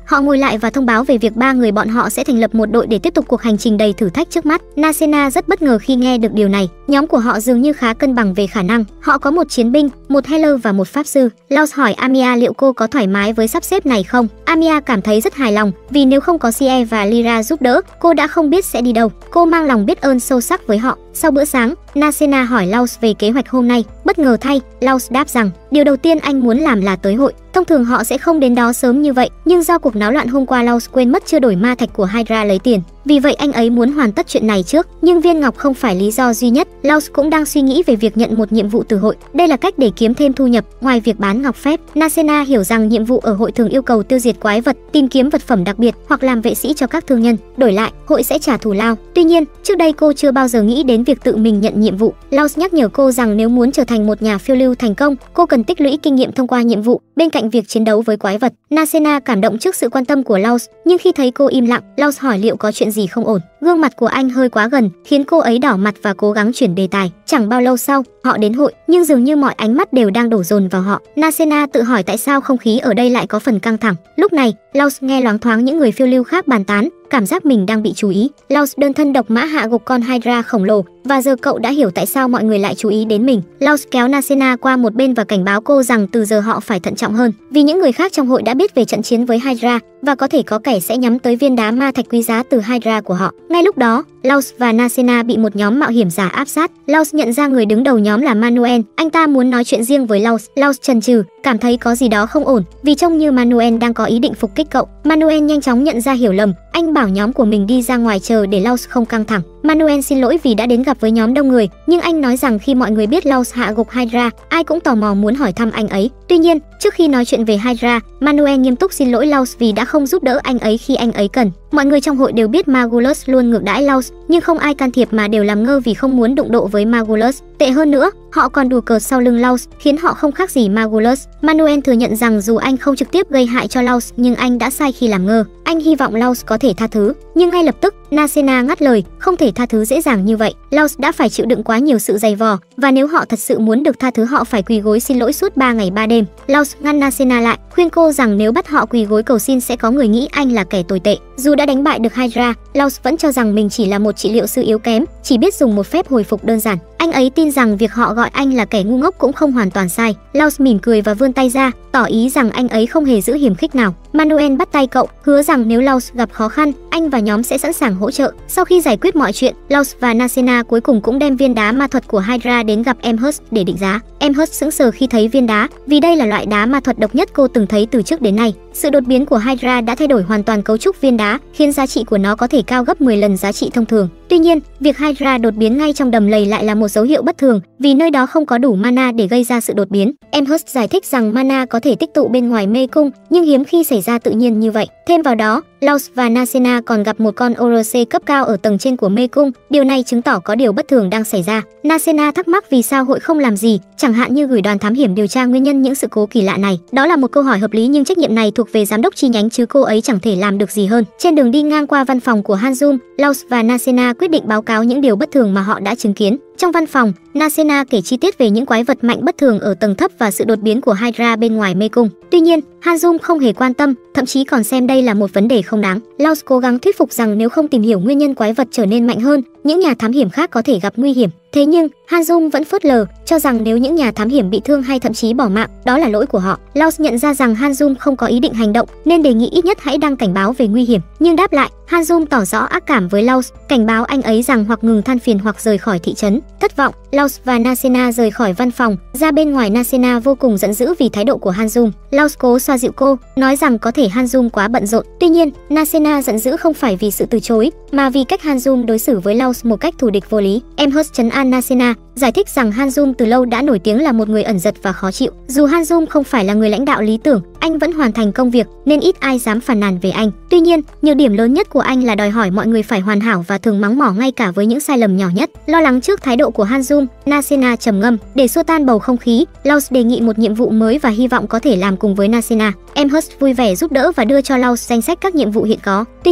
Họ ngồi lại và thông báo về việc ba người bọn họ sẽ thành lập một đội để tiếp tục cuộc hành trình đầy thử thách trước mắt. Nasena rất bất ngờ khi nghe được điều này. Nhóm của họ dường như khá cân bằng về khả năng. Họ có một chiến binh, một healer và một pháp sư. Laos hỏi Amia liệu cô có thoải mái với sắp xếp này không. Amia cảm thấy rất hài lòng, vì nếu không có Sie và Lyra giúp đỡ, cô đã không biết sẽ đi đâu. Cô mang lòng biết ơn sâu sắc với họ. Sau bữa sáng, Nasena hỏi Laos về kế hoạch hôm nay. Bất ngờ thay, Laos đáp rằng điều đầu tiên anh muốn làm là tới hội. Thông thường họ sẽ không đến đó sớm như vậy, nhưng do cuộc náo loạn hôm qua, Laos quên mất chưa đổi ma thạch của Hydra lấy tiền. Vì vậy anh ấy muốn hoàn tất chuyện này trước. Nhưng viên ngọc không phải lý do duy nhất. Laos cũng đang suy nghĩ về việc nhận một nhiệm vụ từ hội. Đây là cách để kiếm thêm thu nhập ngoài việc bán ngọc phép. Nasena hiểu rằng nhiệm vụ ở hội thường yêu cầu tiêu diệt quái vật, tìm kiếm vật phẩm đặc biệt hoặc làm vệ sĩ cho các thương nhân. Đổi lại, hội sẽ trả thù lao. Tuy nhiên, trước đây cô chưa bao giờ nghĩ đến việc tự mình nhận nhiệm vụ. Laos nhắc nhở cô rằng nếu muốn trở thành một nhà phiêu lưu thành công, cô cần tích lũy kinh nghiệm thông qua nhiệm vụ bên cạnh việc chiến đấu với quái vật. Nasena cảm động trước sự quan tâm của Laos, nhưng khi thấy cô im lặng, Laos hỏi liệu có chuyện gì không ổn. Gương mặt của anh hơi quá gần, khiến cô ấy đỏ mặt và cố gắng chuyển đề tài. Chẳng bao lâu sau, họ đến hội, nhưng dường như mọi ánh mắt đều đang đổ dồn vào họ. Nasena tự hỏi tại sao không khí ở đây lại có phần căng thẳng. Lúc này, Laos nghe loáng thoáng những người phiêu lưu khác bàn tán, cảm giác mình đang bị chú ý. Laos đơn thân độc mã hạ gục con Hydra khổng lồ, và giờ cậu đã hiểu tại sao mọi người lại chú ý đến mình. Laos kéo Nasena qua một bên và cảnh báo cô rằng từ giờ họ phải thận trọng hơn, vì những người khác trong hội đã biết về trận chiến với Hydra và có thể có kẻ sẽ nhắm tới viên đá ma thạch quý giá từ Hydra của họ. Ngay lúc đó, Laos và Nasena bị một nhóm mạo hiểm giả áp sát. Laos nhận ra người đứng đầu nhóm là Manuel. Anh ta muốn nói chuyện riêng với Laos. Laos chần chừ, cảm thấy có gì đó không ổn, vì trông như Manuel đang có ý định phục kích cậu. Manuel nhanh chóng nhận ra hiểu lầm. Anh bảo nhóm của mình đi ra ngoài chờ để Laos không căng thẳng. Manuel xin lỗi vì đã đến gặp với nhóm đông người, nhưng anh nói rằng khi mọi người biết Laos hạ gục Hydra, ai cũng tò mò muốn hỏi thăm anh ấy. Tuy nhiên, trước khi nói chuyện về Hydra, Manuel nghiêm túc xin lỗi Laos vì đã không giúp đỡ anh ấy khi anh ấy cần. Mọi người trong hội đều biết Magulus luôn ngược đãi Laos, nhưng không ai can thiệp mà đều làm ngơ vì không muốn đụng độ với Magulus. Tệ hơn nữa, họ còn đùa cợt sau lưng Laos, khiến họ không khác gì Magulus. Manuel thừa nhận rằng dù anh không trực tiếp gây hại cho Laos, nhưng anh đã sai khi làm ngơ. Anh hy vọng Laos có thể tha thứ, nhưng ngay lập tức, Nasena ngắt lời, không thể tha thứ dễ dàng như vậy. Laos đã phải chịu đựng quá nhiều sự dày vò, và nếu họ thật sự muốn được tha thứ, họ phải quỳ gối xin lỗi suốt ba ngày ba đêm. Laos ngăn Nasena lại, khuyên cô rằng nếu bắt họ quỳ gối cầu xin sẽ có người nghĩ anh là kẻ tồi tệ. Dù đã đánh bại được Hydra, Laos vẫn cho rằng mình chỉ là một trị liệu sư yếu kém, chỉ biết dùng một phép hồi phục đơn giản. Anh ấy tin rằng việc họ gọi anh là kẻ ngu ngốc cũng không hoàn toàn sai. Laos mỉm cười và vươn tay ra, tỏ ý rằng anh ấy không hề giữ hiềm khích nào. Manuel bắt tay cậu, hứa rằng nếu Laos gặp khó khăn, anh và nhóm sẽ sẵn sàng hỗ trợ. Sau khi giải quyết mọi chuyện, Laos và Nasena cuối cùng cũng đem viên đá ma thuật của Hydra đến gặp Amherst để định giá. Amherst sững sờ khi thấy viên đá, vì đây là loại đá ma thuật độc nhất cô từng thấy từ trước đến nay. Sự đột biến của Hydra đã thay đổi hoàn toàn cấu trúc viên đá, khiến giá trị của nó có thể cao gấp mười lần giá trị thông thường. Tuy nhiên, việc Hydra đột biến ngay trong đầm lầy lại là một dấu hiệu bất thường, vì nơi đó không có đủ mana để gây ra sự đột biến. Amherst giải thích rằng mana có thể tích tụ bên ngoài mê cung, nhưng hiếm khi xảy ra tự nhiên như vậy. Thêm vào đó, Laos và Nasena còn gặp một con ô rờ xê cấp cao ở tầng trên của mê cung, điều này chứng tỏ có điều bất thường đang xảy ra. Nasena thắc mắc vì sao hội không làm gì, chẳng hạn như gửi đoàn thám hiểm điều tra nguyên nhân những sự cố kỳ lạ này. Đó là một câu hỏi hợp lý, nhưng trách nhiệm này thuộc về giám đốc chi nhánh chứ cô ấy chẳng thể làm được gì hơn. Trên đường đi ngang qua văn phòng của Hanzoom, Laos và Nasena quyết định báo cáo những điều bất thường mà họ đã chứng kiến. Trong văn phòng, Nasena kể chi tiết về những quái vật mạnh bất thường ở tầng thấp và sự đột biến của Hydra bên ngoài mê cung. Tuy nhiên, Hanzoom không hề quan tâm, thậm chí còn xem đây là một vấn đề không đáng. Laos cố gắng thuyết phục rằng nếu không tìm hiểu nguyên nhân quái vật trở nên mạnh hơn, những nhà thám hiểm khác có thể gặp nguy hiểm. Thế nhưng, Hanzoom vẫn phớt lờ, cho rằng nếu những nhà thám hiểm bị thương hay thậm chí bỏ mạng, đó là lỗi của họ. Laos nhận ra rằng Hanzoom không có ý định hành động, nên đề nghị ít nhất hãy đăng cảnh báo về nguy hiểm. Nhưng đáp lại, Hanzoom tỏ rõ ác cảm với Laos, cảnh báo anh ấy rằng hoặc ngừng than phiền hoặc rời khỏi thị trấn. Thất vọng, Laos và Nasena rời khỏi văn phòng. Ra bên ngoài, Nasena vô cùng giận dữ vì thái độ của Hanzoom. Laos cố xoa dịu cô, nói rằng có thể Hanzoom quá bận rộn. Tuy nhiên, Nasena giận dữ không phải vì sự từ chối, mà vì cách Hanzoom đối xử với Laos một cách thù địch vô lý. Amherst trấn an Nasena, giải thích rằng Hanzoom từ lâu đã nổi tiếng là một người ẩn giật và khó chịu. Dù Hanzoom không phải là người lãnh đạo lý tưởng, anh vẫn hoàn thành công việc nên ít ai dám phàn nàn về anh. Tuy nhiên, nhược điểm lớn nhất của anh là đòi hỏi mọi người phải hoàn hảo và thường mắng mỏ ngay cả với những sai lầm nhỏ nhất. Lo lắng trước thái độ của Hanzoom, Nasena trầm ngâm. Để xua tan bầu không khí, Laos đề nghị một nhiệm vụ mới và hy vọng có thể làm cùng với Nasena. Amherst vui vẻ giúp đỡ và đưa cho Laos danh sách các nhiệm vụ hiện có. Tuy nhiên,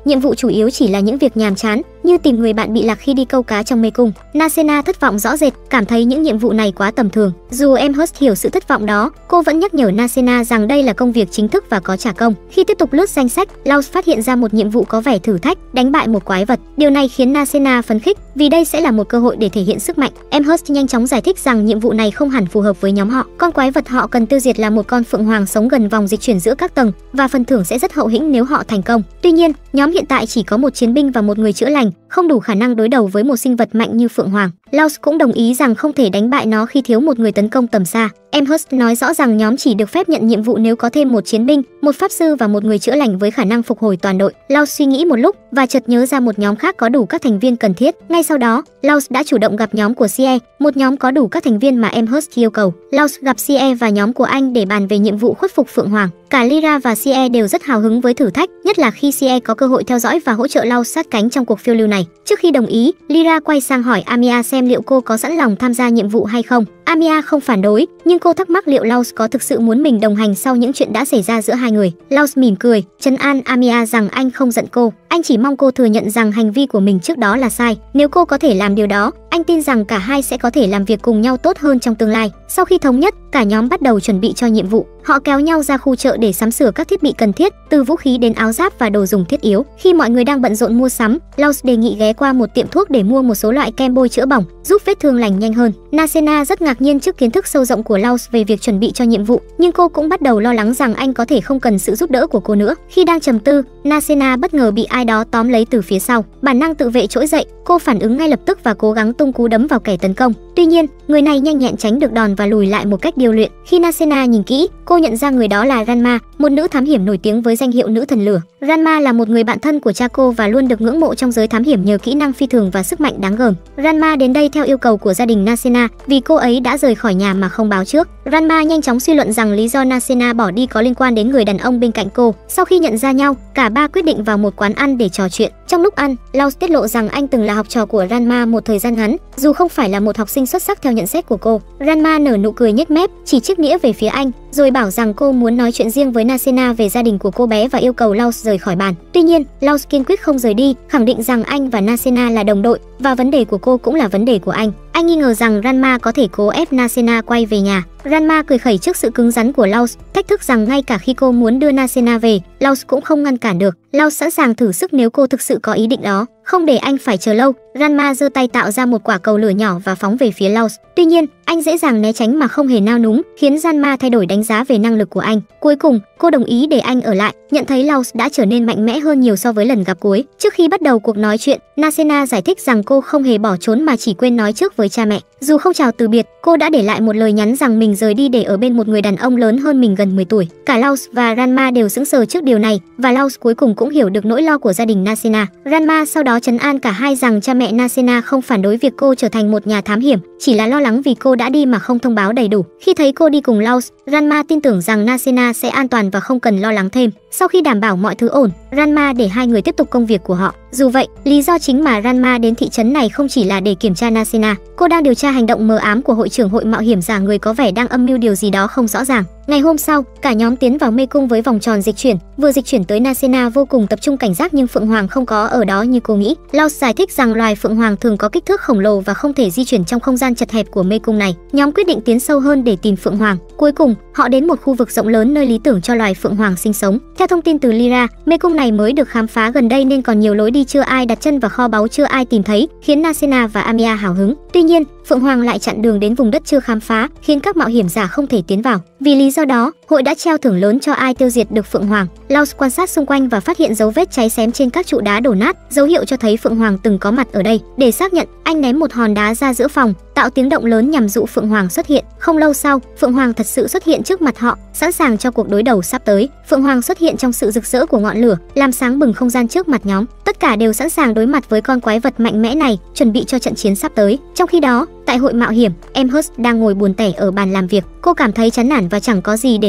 nhiệm vụ chủ yếu chỉ là những việc nhàm chán, như tìm người bạn bị lạc khi đi câu cá trong mê cung. Nasena thất vọng rõ rệt, cảm thấy những nhiệm vụ này quá tầm thường. Dù Amherst hiểu sự thất vọng đó, cô vẫn nhắc nhở Nasena rằng đây là công việc chính thức và có trả công. Khi tiếp tục lướt danh sách, Laws phát hiện ra một nhiệm vụ có vẻ thử thách, đánh bại một quái vật. Điều này khiến Nasena phấn khích, vì đây sẽ là một cơ hội để thể hiện sức mạnh. Amherst nhanh chóng giải thích rằng nhiệm vụ này không hẳn phù hợp với nhóm họ. Con quái vật họ cần tiêu diệt là một con phượng hoàng sống gần vòng dịch chuyển giữa các tầng, và phần thưởng sẽ rất hậu hĩnh nếu họ thành công. Tuy nhiên, nhóm hiện tại chỉ có một chiến binh và một người chữa lành, không đủ khả năng đối đầu với một sinh vật mạnh như phượng hoàng. Laws cũng đồng ý rằng không thể đánh bại nó khi thiếu một người tấn công tầm xa. Amherst nói rõ rằng nhóm chỉ được phép nhận nhiệm vụ nếu có thêm một chiến binh, một pháp sư và một người chữa lành với khả năng phục hồi toàn đội. Laws suy nghĩ một lúc và chợt nhớ ra một nhóm khác có đủ các thành viên cần thiết. Ngay sau đó, Laws đã chủ động gặp nhóm của Sie, một nhóm có đủ các thành viên mà Amherst yêu cầu. Laws gặp Sie và nhóm của anh để bàn về nhiệm vụ khuất phục phượng hoàng. Cả Lyra và Sie đều rất hào hứng với thử thách, nhất là khi Sie có cơ hội theo dõi và hỗ trợ Laws sát cánh trong cuộc phiêu lưu này. Trước khi đồng ý, Lyra quay sang hỏi Amiya xem liệu cô có sẵn lòng tham gia nhiệm vụ hay không. Amiya không phản đối, nhưng cô thắc mắc liệu Laws có thực sự muốn mình đồng hành sau những chuyện đã xảy ra giữa hai người. Laws mỉm cười, trấn an Amiya rằng anh không giận cô, anh chỉ mong cô thừa nhận rằng hành vi của mình trước đó là sai. Nếu cô có thể làm điều đó, anh tin rằng cả hai sẽ có thể làm việc cùng nhau tốt hơn trong tương lai. Sau khi thống nhất, cả nhóm bắt đầu chuẩn bị cho nhiệm vụ. Họ kéo nhau ra khu chợ để sắm sửa các thiết bị cần thiết, từ vũ khí đến áo giáp và đồ dùng thiết yếu. Khi mọi người đang bận rộn mua sắm, Laws đề nghị ghé qua một tiệm thuốc để mua một số loại kem bôi chữa bỏng, giúp vết thương lành nhanh hơn. Nasena rất ngạc nhiên trước kiến thức sâu rộng của Laws về việc chuẩn bị cho nhiệm vụ, nhưng cô cũng bắt đầu lo lắng rằng anh có thể không cần sự giúp đỡ của cô nữa. Khi đang trầm tư, Nasena bất ngờ bị ai đó tóm lấy từ phía sau. Bản năng tự vệ trỗi dậy, cô phản ứng ngay lập tức và cố gắng tung cú đấm vào kẻ tấn công. Tuy nhiên, người này nhanh nhẹn tránh được đòn và lùi lại một cách điêu luyện. Khi Nasena nhìn kỹ, cô nhận ra người đó là Ranma, một nữ thám hiểm nổi tiếng với danh hiệu nữ thần lửa. Ranma là một người bạn thân của cha cô và luôn được ngưỡng mộ trong giới thám hiểm nhờ kỹ năng phi thường và sức mạnh đáng gờm. Ranma đến đây theo yêu cầu của gia đình Nasena vì cô ấy đã rời khỏi nhà mà không báo trước. Ranma nhanh chóng suy luận rằng lý do Nasena bỏ đi có liên quan đến người đàn ông bên cạnh cô. Sau khi nhận ra nhau, cả ba quyết định vào một quán ăn để trò chuyện. Trong lúc ăn, Laws tiết lộ rằng anh từng là học trò của Ranma một thời gian ngắn, dù không phải là một học sinh xuất sắc theo nhận xét của cô. Ranma nở nụ cười nhếch mép, chỉ trích nghĩa về phía anh, rồi bảo rằng cô muốn nói chuyện riêng với Nasena về gia đình của cô bé và yêu cầu Laws rời khỏi bàn. Tuy nhiên, Laws kiên quyết không rời đi, khẳng định rằng anh và Nasena là đồng đội và vấn đề của cô cũng là vấn đề của anh. Anh nghi ngờ rằng Ranma có thể cố ép Nasena quay về nhà. Ranma cười khẩy trước sự cứng rắn của Laws, thách thức rằng ngay cả khi cô muốn đưa Nasena về, Laws cũng không ngăn cản được. Laws sẵn sàng thử sức nếu cô thực sự có ý định đó. Không để anh phải chờ lâu, Ranma giơ tay tạo ra một quả cầu lửa nhỏ và phóng về phía Laws. Tuy nhiên, anh dễ dàng né tránh mà không hề nao núng, khiến Ranma thay đổi đánh giá về năng lực của anh. Cuối cùng, cô đồng ý để anh ở lại, nhận thấy Laws đã trở nên mạnh mẽ hơn nhiều so với lần gặp cuối. Trước khi bắt đầu cuộc nói chuyện, Nasena giải thích rằng cô không hề bỏ trốn mà chỉ quên nói trước với cha mẹ. Dù không chào từ biệt, cô đã để lại một lời nhắn rằng mình rời đi để ở bên một người đàn ông lớn hơn mình gần mười tuổi. Cả Laws và Ranma đều sững sờ trước điều này, và Laws cuối cùng cũng hiểu được nỗi lo của gia đình Nasena. Ranma sau đó trấn an cả hai rằng cha mẹ Nasena không phản đối việc cô trở thành một nhà thám hiểm, chỉ là lo lắng vì cô đã đi mà không thông báo đầy đủ. Khi thấy cô đi cùng Laws, Ranma tin tưởng rằng Nasena sẽ an toàn và không cần lo lắng thêm. Sau khi đảm bảo mọi thứ ổn, Ranma để hai người tiếp tục công việc của họ. Dù vậy, lý do chính mà Ranma đến thị trấn này không chỉ là để kiểm tra Nasena. Cô đang điều tra hành động mờ ám của hội trưởng hội mạo hiểm giả người có vẻ đang âm mưu điều gì đó không rõ ràng. Ngày hôm sau, cả nhóm tiến vào mê cung với vòng tròn dịch chuyển. Vừa dịch chuyển tới, Nasena vô cùng tập trung cảnh giác nhưng phượng hoàng không có ở đó như cô nghĩ. Laws giải thích rằng loài phượng hoàng thường có kích thước khổng lồ và không thể di chuyển trong không gian chật hẹp của mê cung này. Nhóm quyết định tiến sâu hơn để tìm phượng hoàng. Cuối cùng, họ đến một khu vực rộng lớn nơi lý tưởng cho loài phượng hoàng sinh sống. Theo thông tin từ Lyra, mê cung này mới được khám phá gần đây nên còn nhiều lối đi chưa ai đặt chân và kho báu chưa ai tìm thấy, khiến Nasena và Amiya hào hứng. Tuy nhiên, phượng hoàng lại chặn đường đến vùng đất chưa khám phá, khiến các mạo hiểm giả không thể tiến vào. Vì lý do đó, hội đã treo thưởng lớn cho ai tiêu diệt được phượng hoàng. Laws quan sát xung quanh và phát hiện dấu vết cháy xém trên các trụ đá đổ nát, dấu hiệu cho thấy phượng hoàng từng có mặt ở đây. Để xác nhận, anh ném một hòn đá ra giữa phòng, tạo tiếng động lớn nhằm dụ phượng hoàng xuất hiện. Không lâu sau, phượng hoàng thật sự xuất hiện trước mặt họ, sẵn sàng cho cuộc đối đầu sắp tới. Phượng hoàng xuất hiện trong sự rực rỡ của ngọn lửa, làm sáng bừng không gian trước mặt nhóm. Tất cả đều sẵn sàng đối mặt với con quái vật mạnh mẽ này, chuẩn bị cho trận chiến sắp tới. Trong khi đó, tại hội mạo hiểm, Amherst đang ngồi buồn tẻ ở bàn làm việc. Cô cảm thấy chán nản và chẳng có gì để làm,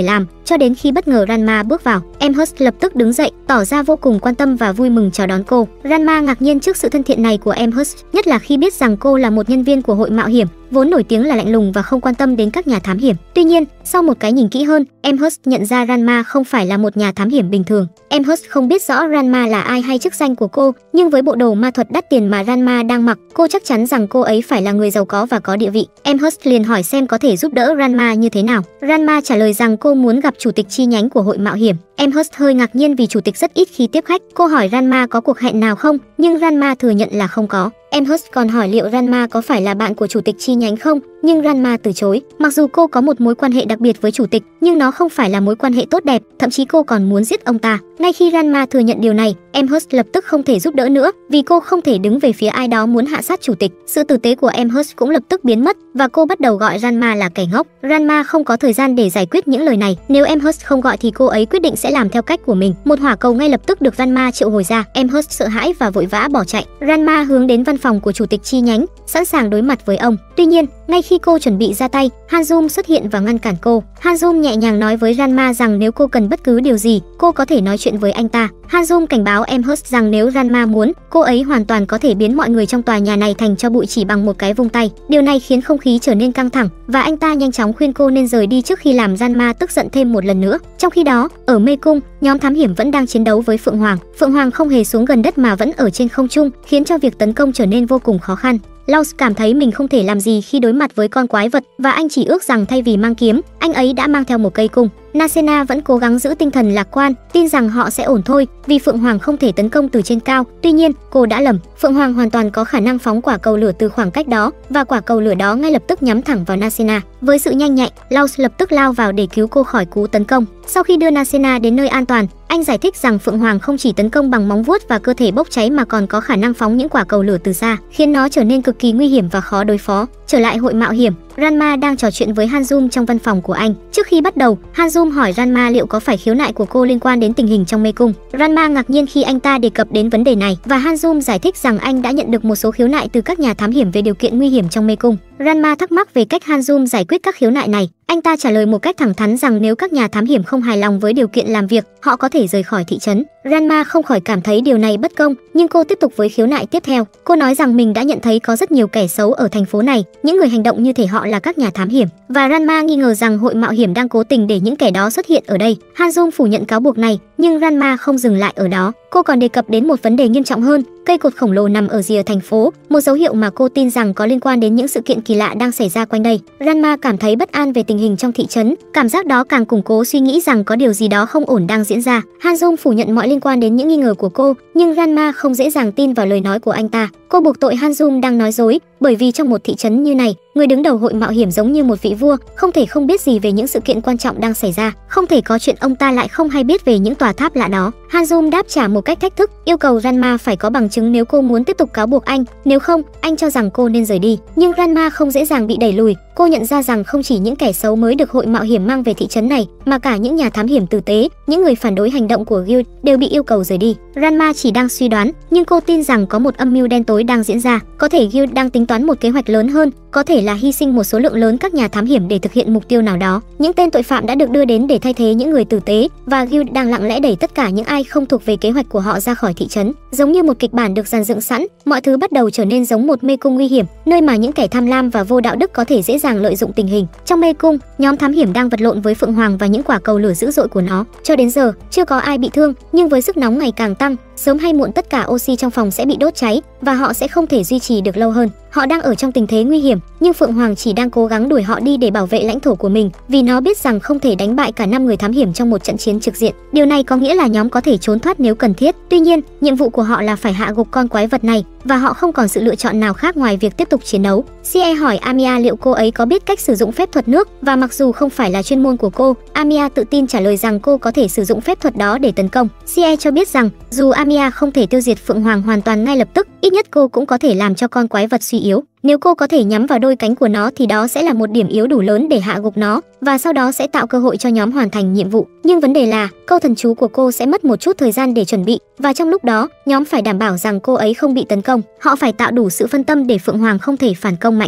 cho đến khi bất ngờ Ranma bước vào. Amherst lập tức đứng dậy, tỏ ra vô cùng quan tâm và vui mừng chào đón cô. Ranma ngạc nhiên trước sự thân thiện này của Amherst, nhất là khi biết rằng cô là một nhân viên của hội mạo hiểm, vốn nổi tiếng là lạnh lùng và không quan tâm đến các nhà thám hiểm. Tuy nhiên, sau một cái nhìn kỹ hơn, Amherst nhận ra Ranma không phải là một nhà thám hiểm bình thường. Amherst không biết rõ Ranma là ai hay chức danh của cô, nhưng với bộ đồ ma thuật đắt tiền mà Ranma đang mặc, cô chắc chắn rằng cô ấy phải là người giàu có và có địa vị. Amherst liền hỏi xem có thể giúp đỡ Ranma như thế nào. Ranma trả lời rằng cô muốn gặp chủ tịch chi nhánh của hội mạo hiểm. Amherst hơi ngạc nhiên vì chủ tịch rất ít khi tiếp khách. Cô hỏi Ranma có cuộc hẹn nào không, nhưng Ranma thừa nhận là không có. Amherst còn hỏi liệu Ranma có phải là bạn của chủ tịch chi nhánh không, nhưng Ranma từ chối. Mặc dù cô có một mối quan hệ đặc biệt với chủ tịch, nhưng nó không phải là mối quan hệ tốt đẹp, thậm chí cô còn muốn giết ông ta. Ngay khi Ranma thừa nhận điều này, Amherst lập tức không thể giúp đỡ nữa, vì cô không thể đứng về phía ai đó muốn hạ sát chủ tịch. Sự tử tế của Amherst cũng lập tức biến mất và cô bắt đầu gọi Ranma là kẻ ngốc. Ranma không có thời gian để giải quyết những lời này. Nếu Amherst không gọi thì cô ấy quyết định sẽ làm theo cách của mình. Một hỏa cầu ngay lập tức được Ranma triệu hồi ra. Amherst sợ hãi và vội vã bỏ chạy. Ranma hướng đến văn phòng của chủ tịch chi nhánh, sẵn sàng đối mặt với ông. Tuy nhiên, ngay khi cô chuẩn bị ra tay, Hanzoom xuất hiện và ngăn cản cô. Hanzoom nhẹ nhàng nói với Ranma rằng nếu cô cần bất cứ điều gì, cô có thể nói chuyện với anh ta. Hanzoom cảnh báo Amherst rằng nếu Ranma muốn, cô ấy hoàn toàn có thể biến mọi người trong tòa nhà này thành tro bụi chỉ bằng một cái vung tay. Điều này khiến không khí trở nên căng thẳng và anh ta nhanh chóng khuyên cô nên rời đi trước khi làm Ranma tức giận thêm một lần nữa. Trong khi đó, ở mê cung, nhóm thám hiểm vẫn đang chiến đấu với Phượng Hoàng. Phượng Hoàng không hề xuống gần đất mà vẫn ở trên không trung, khiến cho việc tấn công trở nên vô cùng khó khăn. Laos cảm thấy mình không thể làm gì khi đối mặt với con quái vật và anh chỉ ước rằng thay vì mang kiếm, anh ấy đã mang theo một cây cung. Nasena vẫn cố gắng giữ tinh thần lạc quan, tin rằng họ sẽ ổn thôi, vì Phượng Hoàng không thể tấn công từ trên cao. Tuy nhiên, cô đã lầm. Phượng Hoàng hoàn toàn có khả năng phóng quả cầu lửa từ khoảng cách đó, và quả cầu lửa đó ngay lập tức nhắm thẳng vào Nasena. Với sự nhanh nhạy, Laos lập tức lao vào để cứu cô khỏi cú tấn công. Sau khi đưa Nasena đến nơi an toàn, anh giải thích rằng Phượng Hoàng không chỉ tấn công bằng móng vuốt và cơ thể bốc cháy mà còn có khả năng phóng những quả cầu lửa từ xa, khiến nó trở nên cực kỳ nguy hiểm và khó đối phó. Trở lại hội mạo hiểm, Ranma đang trò chuyện với Hanzoom trong văn phòng của anh. Trước khi bắt đầu, Hanzoom hỏi Ranma liệu có phải khiếu nại của cô liên quan đến tình hình trong mê cung. Ranma ngạc nhiên khi anh ta đề cập đến vấn đề này và Hanzoom giải thích rằng anh đã nhận được một số khiếu nại từ các nhà thám hiểm về điều kiện nguy hiểm trong mê cung. Ranma thắc mắc về cách Hanzoom giải quyết các khiếu nại này. Anh ta trả lời một cách thẳng thắn rằng nếu các nhà thám hiểm không hài lòng với điều kiện làm việc, họ có thể rời khỏi thị trấn. Ranma không khỏi cảm thấy điều này bất công, nhưng cô tiếp tục với khiếu nại tiếp theo. Cô nói rằng mình đã nhận thấy có rất nhiều kẻ xấu ở thành phố này, những người hành động như thể họ là các nhà thám hiểm, và Ranma nghi ngờ rằng hội mạo hiểm đang cố tình để những kẻ đó xuất hiện ở đây. Hanzoom phủ nhận cáo buộc này, nhưng Ranma không dừng lại ở đó. Cô còn đề cập đến một vấn đề nghiêm trọng hơn, cây cột khổng lồ nằm ở rìa thành phố, một dấu hiệu mà cô tin rằng có liên quan đến những sự kiện kỳ lạ đang xảy ra quanh đây. Ranma cảm thấy bất an về tình hình trong thị trấn, cảm giác đó càng củng cố suy nghĩ rằng có điều gì đó không ổn đang diễn ra. Hanzoom phủ nhận mọi liên quan đến những nghi ngờ của cô, nhưng Ranma không dễ dàng tin vào lời nói của anh ta. Cô buộc tội Hanzoom đang nói dối, bởi vì trong một thị trấn như này, người đứng đầu hội mạo hiểm giống như một vị vua, không thể không biết gì về những sự kiện quan trọng đang xảy ra, không thể có chuyện ông ta lại không hay biết về những tòa tháp lạ đó. Hanzoom đáp trả một cách thách thức, yêu cầu Ranma phải có bằng chứng nếu cô muốn tiếp tục cáo buộc anh, nếu không, anh cho rằng cô nên rời đi. Nhưng Ranma không dễ dàng bị đẩy lùi. Cô nhận ra rằng không chỉ những kẻ xấu mới được hội mạo hiểm mang về thị trấn này, mà cả những nhà thám hiểm tử tế, những người phản đối hành động của Guild đều bị yêu cầu rời đi. Ranma chỉ đang suy đoán, nhưng cô tin rằng có một âm mưu đen tối đang diễn ra. Có thể Guild đang tính toán một kế hoạch lớn hơn, có thể là hy sinh một số lượng lớn các nhà thám hiểm để thực hiện mục tiêu nào đó. Những tên tội phạm đã được đưa đến để thay thế những người tử tế, và Guild đang lặng lẽ đẩy tất cả những ai không thuộc về kế hoạch của họ ra khỏi thị trấn. Giống như một kịch bản được dàn dựng sẵn, mọi thứ bắt đầu trở nên giống một mê cung nguy hiểm, nơi mà những kẻ tham lam và vô đạo đức có thể dễ dàng lợi dụng tình hình. Trong mê cung, nhóm thám hiểm đang vật lộn với Phượng Hoàng và những quả cầu lửa dữ dội của nó. Cho đến giờ, chưa có ai bị thương, nhưng với sức nóng ngày càng tăng, sớm hay muộn tất cả oxy trong phòng sẽ bị đốt cháy và họ sẽ không thể duy trì được lâu hơn. Họ đang ở trong tình thế nguy hiểm, nhưng Phượng Hoàng chỉ đang cố gắng đuổi họ đi để bảo vệ lãnh thổ của mình, vì nó biết rằng không thể đánh bại cả năm người thám hiểm trong một trận chiến trực diện. Điều này có nghĩa là nhóm có thể trốn thoát nếu cần thiết. Tuy nhiên, nhiệm vụ của họ là phải hạ gục con quái vật này, và họ không còn sự lựa chọn nào khác ngoài việc tiếp tục chiến đấu. Sie hỏi Amiya liệu cô ấy có biết cách sử dụng phép thuật nước, và mặc dù không phải là chuyên môn của cô, Amiya tự tin trả lời rằng cô có thể sử dụng phép thuật đó để tấn công. Sie cho biết rằng dù Amiya không thể tiêu diệt Phượng Hoàng hoàn toàn ngay lập tức, ít nhất cô cũng có thể làm cho con quái vật suy yếu. Nếu cô có thể nhắm vào đôi cánh của nó thì đó sẽ là một điểm yếu đủ lớn để hạ gục nó, và sau đó sẽ tạo cơ hội cho nhóm hoàn thành nhiệm vụ. Nhưng vấn đề là, câu thần chú của cô sẽ mất một chút thời gian để chuẩn bị, và trong lúc đó, nhóm phải đảm bảo rằng cô ấy không bị tấn công. Họ phải tạo đủ sự phân tâm để Phượng Hoàng không thể phản công mạnh mẽ.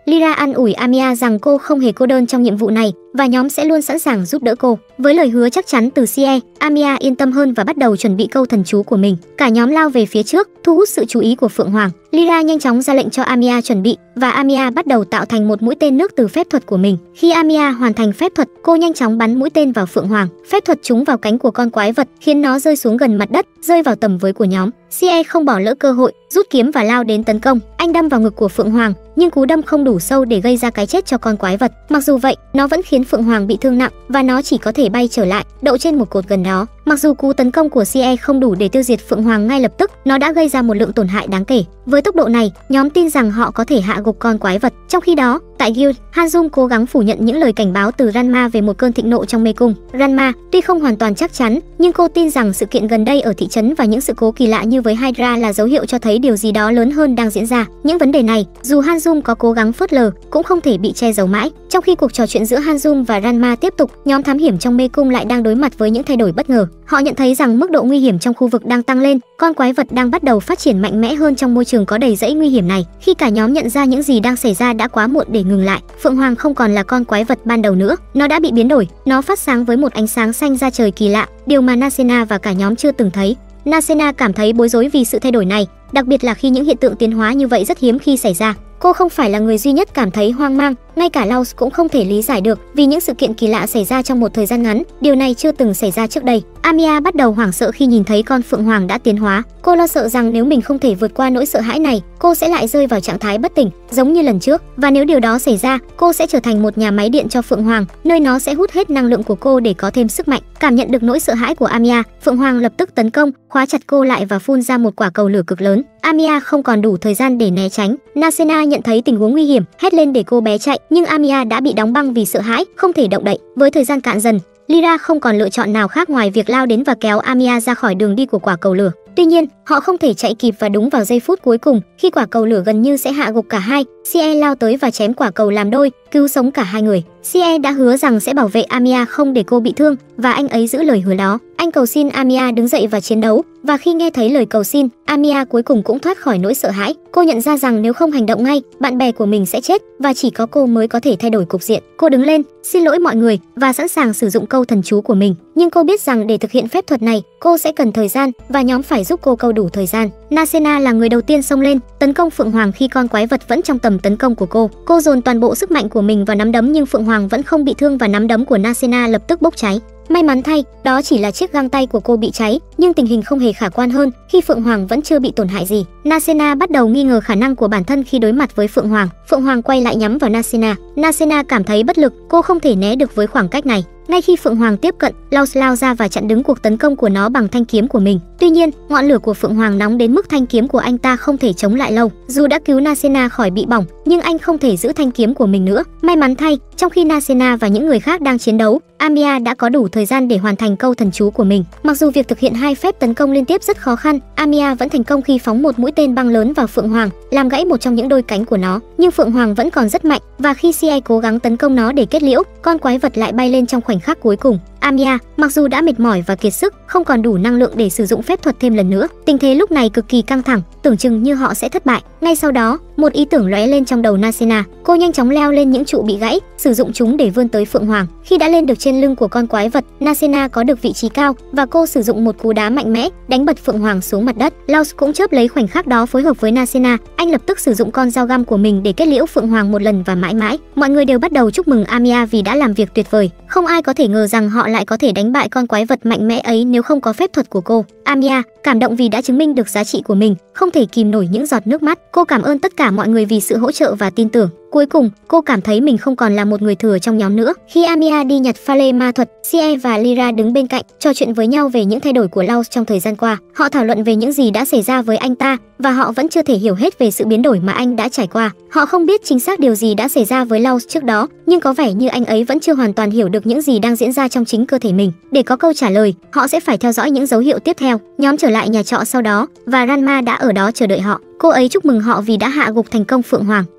Lyra an ủi Amiya rằng cô không hề cô đơn trong nhiệm vụ này và nhóm sẽ luôn sẵn sàng giúp đỡ cô. Với lời hứa chắc chắn từ Sie, Amiya yên tâm hơn và bắt đầu chuẩn bị câu thần chú của mình. Cả nhóm lao về phía trước, thu hút sự chú ý của Phượng Hoàng. Lyra nhanh chóng ra lệnh cho Amiya chuẩn bị và Amiya bắt đầu tạo thành một mũi tên nước từ phép thuật của mình. Khi Amiya hoàn thành phép thuật, cô nhanh chóng bắn mũi tên vào Phượng Hoàng. Phép thuật trúng vào cánh của con quái vật, khiến nó rơi xuống gần mặt đất, rơi vào tầm với của nhóm. Sie không bỏ lỡ cơ hội, rút kiếm và lao đến tấn công. Anh đâm vào ngực của Phượng Hoàng, nhưng cú đâm không đủ sâu để gây ra cái chết cho con quái vật. Mặc dù vậy, nó vẫn khiến Phượng Hoàng bị thương nặng và nó chỉ có thể bay trở lại, đậu trên một cột gần đó. Mặc dù cú tấn công của Sie không đủ để tiêu diệt Phượng Hoàng ngay lập tức, nó đã gây ra một lượng tổn hại đáng kể. Với tốc độ này, nhóm tin rằng họ có thể hạ gục con quái vật. Trong khi đó, tại Guild, Hanzum cố gắng phủ nhận những lời cảnh báo từ Ranma về một cơn thịnh nộ trong mê cung. Ranma tuy không hoàn toàn chắc chắn, nhưng cô tin rằng sự kiện gần đây ở thị trấn và những sự cố kỳ lạ như với Hydra là dấu hiệu cho thấy điều gì đó lớn hơn đang diễn ra. Những vấn đề này, dù Hanzum có cố gắng phớt lờ, cũng không thể bị che giấu mãi. Trong khi cuộc trò chuyện giữa Hanzum và Ranma tiếp tục, nhóm thám hiểm trong mê cung lại đang đối mặt với những thay đổi bất ngờ. Họ nhận thấy rằng mức độ nguy hiểm trong khu vực đang tăng lên, con quái vật đang bắt đầu phát triển mạnh mẽ hơn trong môi trường có đầy rẫy nguy hiểm này. Khi cả nhóm nhận ra những gì đang xảy ra đã quá muộn để ngừng lại. Phượng Hoàng không còn là con quái vật ban đầu nữa, nó đã bị biến đổi. Nó phát sáng với một ánh sáng xanh da trời kỳ lạ, điều mà Nasena và cả nhóm chưa từng thấy. Nasena cảm thấy bối rối vì sự thay đổi này, đặc biệt là khi những hiện tượng tiến hóa như vậy rất hiếm khi xảy ra. Cô không phải là người duy nhất cảm thấy hoang mang, ngay cả Laos cũng không thể lý giải được vì những sự kiện kỳ lạ xảy ra trong một thời gian ngắn, điều này chưa từng xảy ra trước đây. Amiya bắt đầu hoảng sợ khi nhìn thấy con Phượng Hoàng đã tiến hóa. Cô lo sợ rằng nếu mình không thể vượt qua nỗi sợ hãi này, cô sẽ lại rơi vào trạng thái bất tỉnh, giống như lần trước. Và nếu điều đó xảy ra, cô sẽ trở thành một nhà máy điện cho Phượng Hoàng, nơi nó sẽ hút hết năng lượng của cô để có thêm sức mạnh. Cảm nhận được nỗi sợ hãi của Amiya, Phượng Hoàng lập tức tấn công, khóa chặt cô lại và phun ra một quả cầu lửa cực lớn. Amiya không còn đủ thời gian để né tránh. Nasena nhận thấy tình huống nguy hiểm, hét lên để cô bé chạy, nhưng Amiya đã bị đóng băng vì sợ hãi, không thể động đậy. Với thời gian cạn dần, Lyra không còn lựa chọn nào khác ngoài việc lao đến và kéo Amiya ra khỏi đường đi của quả cầu lửa. Tuy nhiên, họ không thể chạy kịp và đúng vào giây phút cuối cùng, khi quả cầu lửa gần như sẽ hạ gục cả hai, Sie lao tới và chém quả cầu làm đôi, cứu sống cả hai người. Sie đã hứa rằng sẽ bảo vệ Amiya không để cô bị thương, và anh ấy giữ lời hứa đó. Anh cầu xin Amiya đứng dậy và chiến đấu, và khi nghe thấy lời cầu xin, Amiya cuối cùng cũng thoát khỏi nỗi sợ hãi. Cô nhận ra rằng nếu không hành động ngay, bạn bè của mình sẽ chết và chỉ có cô mới có thể thay đổi cục diện. Cô đứng lên, xin lỗi mọi người và sẵn sàng sử dụng câu thần chú của mình. Nhưng cô biết rằng để thực hiện phép thuật này, cô sẽ cần thời gian và nhóm phải giúp cô câu đủ thời gian. Nasena là người đầu tiên xông lên, tấn công Phượng Hoàng khi con quái vật vẫn trong tầm tấn công của cô. Cô dồn toàn bộ sức mạnh của mình vào nắm đấm nhưng Phượng Hoàng vẫn không bị thương và nắm đấm của Nasena lập tức bốc cháy. May mắn thay, đó chỉ là chiếc găng tay của cô bị cháy, nhưng tình hình không hề khả quan hơn khi Phượng Hoàng vẫn chưa bị tổn hại gì. Nasena bắt đầu nghi ngờ khả năng của bản thân khi đối mặt với Phượng Hoàng. Phượng Hoàng quay lại nhắm vào Nasena. Nasena cảm thấy bất lực, cô không thể né được với khoảng cách này. Ngay khi Phượng Hoàng tiếp cận, Laos lao ra và chặn đứng cuộc tấn công của nó bằng thanh kiếm của mình. Tuy nhiên, ngọn lửa của Phượng Hoàng nóng đến mức thanh kiếm của anh ta không thể chống lại lâu. Dù đã cứu Nasena khỏi bị bỏng, nhưng anh không thể giữ thanh kiếm của mình nữa. May mắn thay, trong khi Nasena và những người khác đang chiến đấu, Amiya đã có đủ thời gian để hoàn thành câu thần chú của mình. Mặc dù việc thực hiện hai phép tấn công liên tiếp rất khó khăn, Amiya vẫn thành công khi phóng một mũi tên băng lớn vào Phượng Hoàng, làm gãy một trong những đôi cánh của nó. Nhưng Phượng Hoàng vẫn còn rất mạnh, và khi Sie cố gắng tấn công nó để kết liễu, con quái vật lại bay lên trong khoảnh khắc cuối cùng. Amiya, mặc dù đã mệt mỏi và kiệt sức, không còn đủ năng lượng để sử dụng phép thuật thêm lần nữa. Tình thế lúc này cực kỳ căng thẳng, tưởng chừng như họ sẽ thất bại. Ngay sau đó, một ý tưởng lóe lên trong đầu Nasena. Cô nhanh chóng leo lên những trụ bị gãy, sử dụng chúng để vươn tới Phượng Hoàng. Khi đã lên được trên lưng của con quái vật, Nasena có được vị trí cao và cô sử dụng một cú đá mạnh mẽ, đánh bật Phượng Hoàng xuống mặt đất. Laos cũng chớp lấy khoảnh khắc đó phối hợp với Nasena. Anh lập tức sử dụng con dao găm của mình để kết liễu Phượng Hoàng một lần và mãi mãi. Mọi người đều bắt đầu chúc mừng Amiya vì đã làm việc tuyệt vời. Không ai có thể ngờ rằng họ lại có thể đánh bại con quái vật mạnh mẽ ấy nếu không có phép thuật của cô. Amiya cảm động vì đã chứng minh được giá trị của mình, không thể kìm nổi những giọt nước mắt. Cô cảm ơn tất cả mọi người vì sự hỗ trợ và tin tưởng. Cuối cùng, cô cảm thấy mình không còn là một người thừa trong nhóm nữa. Khi Amiya đi nhặt pha lê ma thuật, Sie và Lyra đứng bên cạnh, trò chuyện với nhau về những thay đổi của Laos trong thời gian qua. Họ thảo luận về những gì đã xảy ra với anh ta, và họ vẫn chưa thể hiểu hết về sự biến đổi mà anh đã trải qua. Họ không biết chính xác điều gì đã xảy ra với Laos trước đó, nhưng có vẻ như anh ấy vẫn chưa hoàn toàn hiểu được những gì đang diễn ra trong chính cơ thể mình. Để có câu trả lời, họ sẽ phải theo dõi những dấu hiệu tiếp theo. Nhóm trở lại nhà trọ sau đó, và Ranma đã ở đó chờ đợi họ. Cô ấy chúc mừng họ vì đã hạ gục thành công Phượng Hoàng.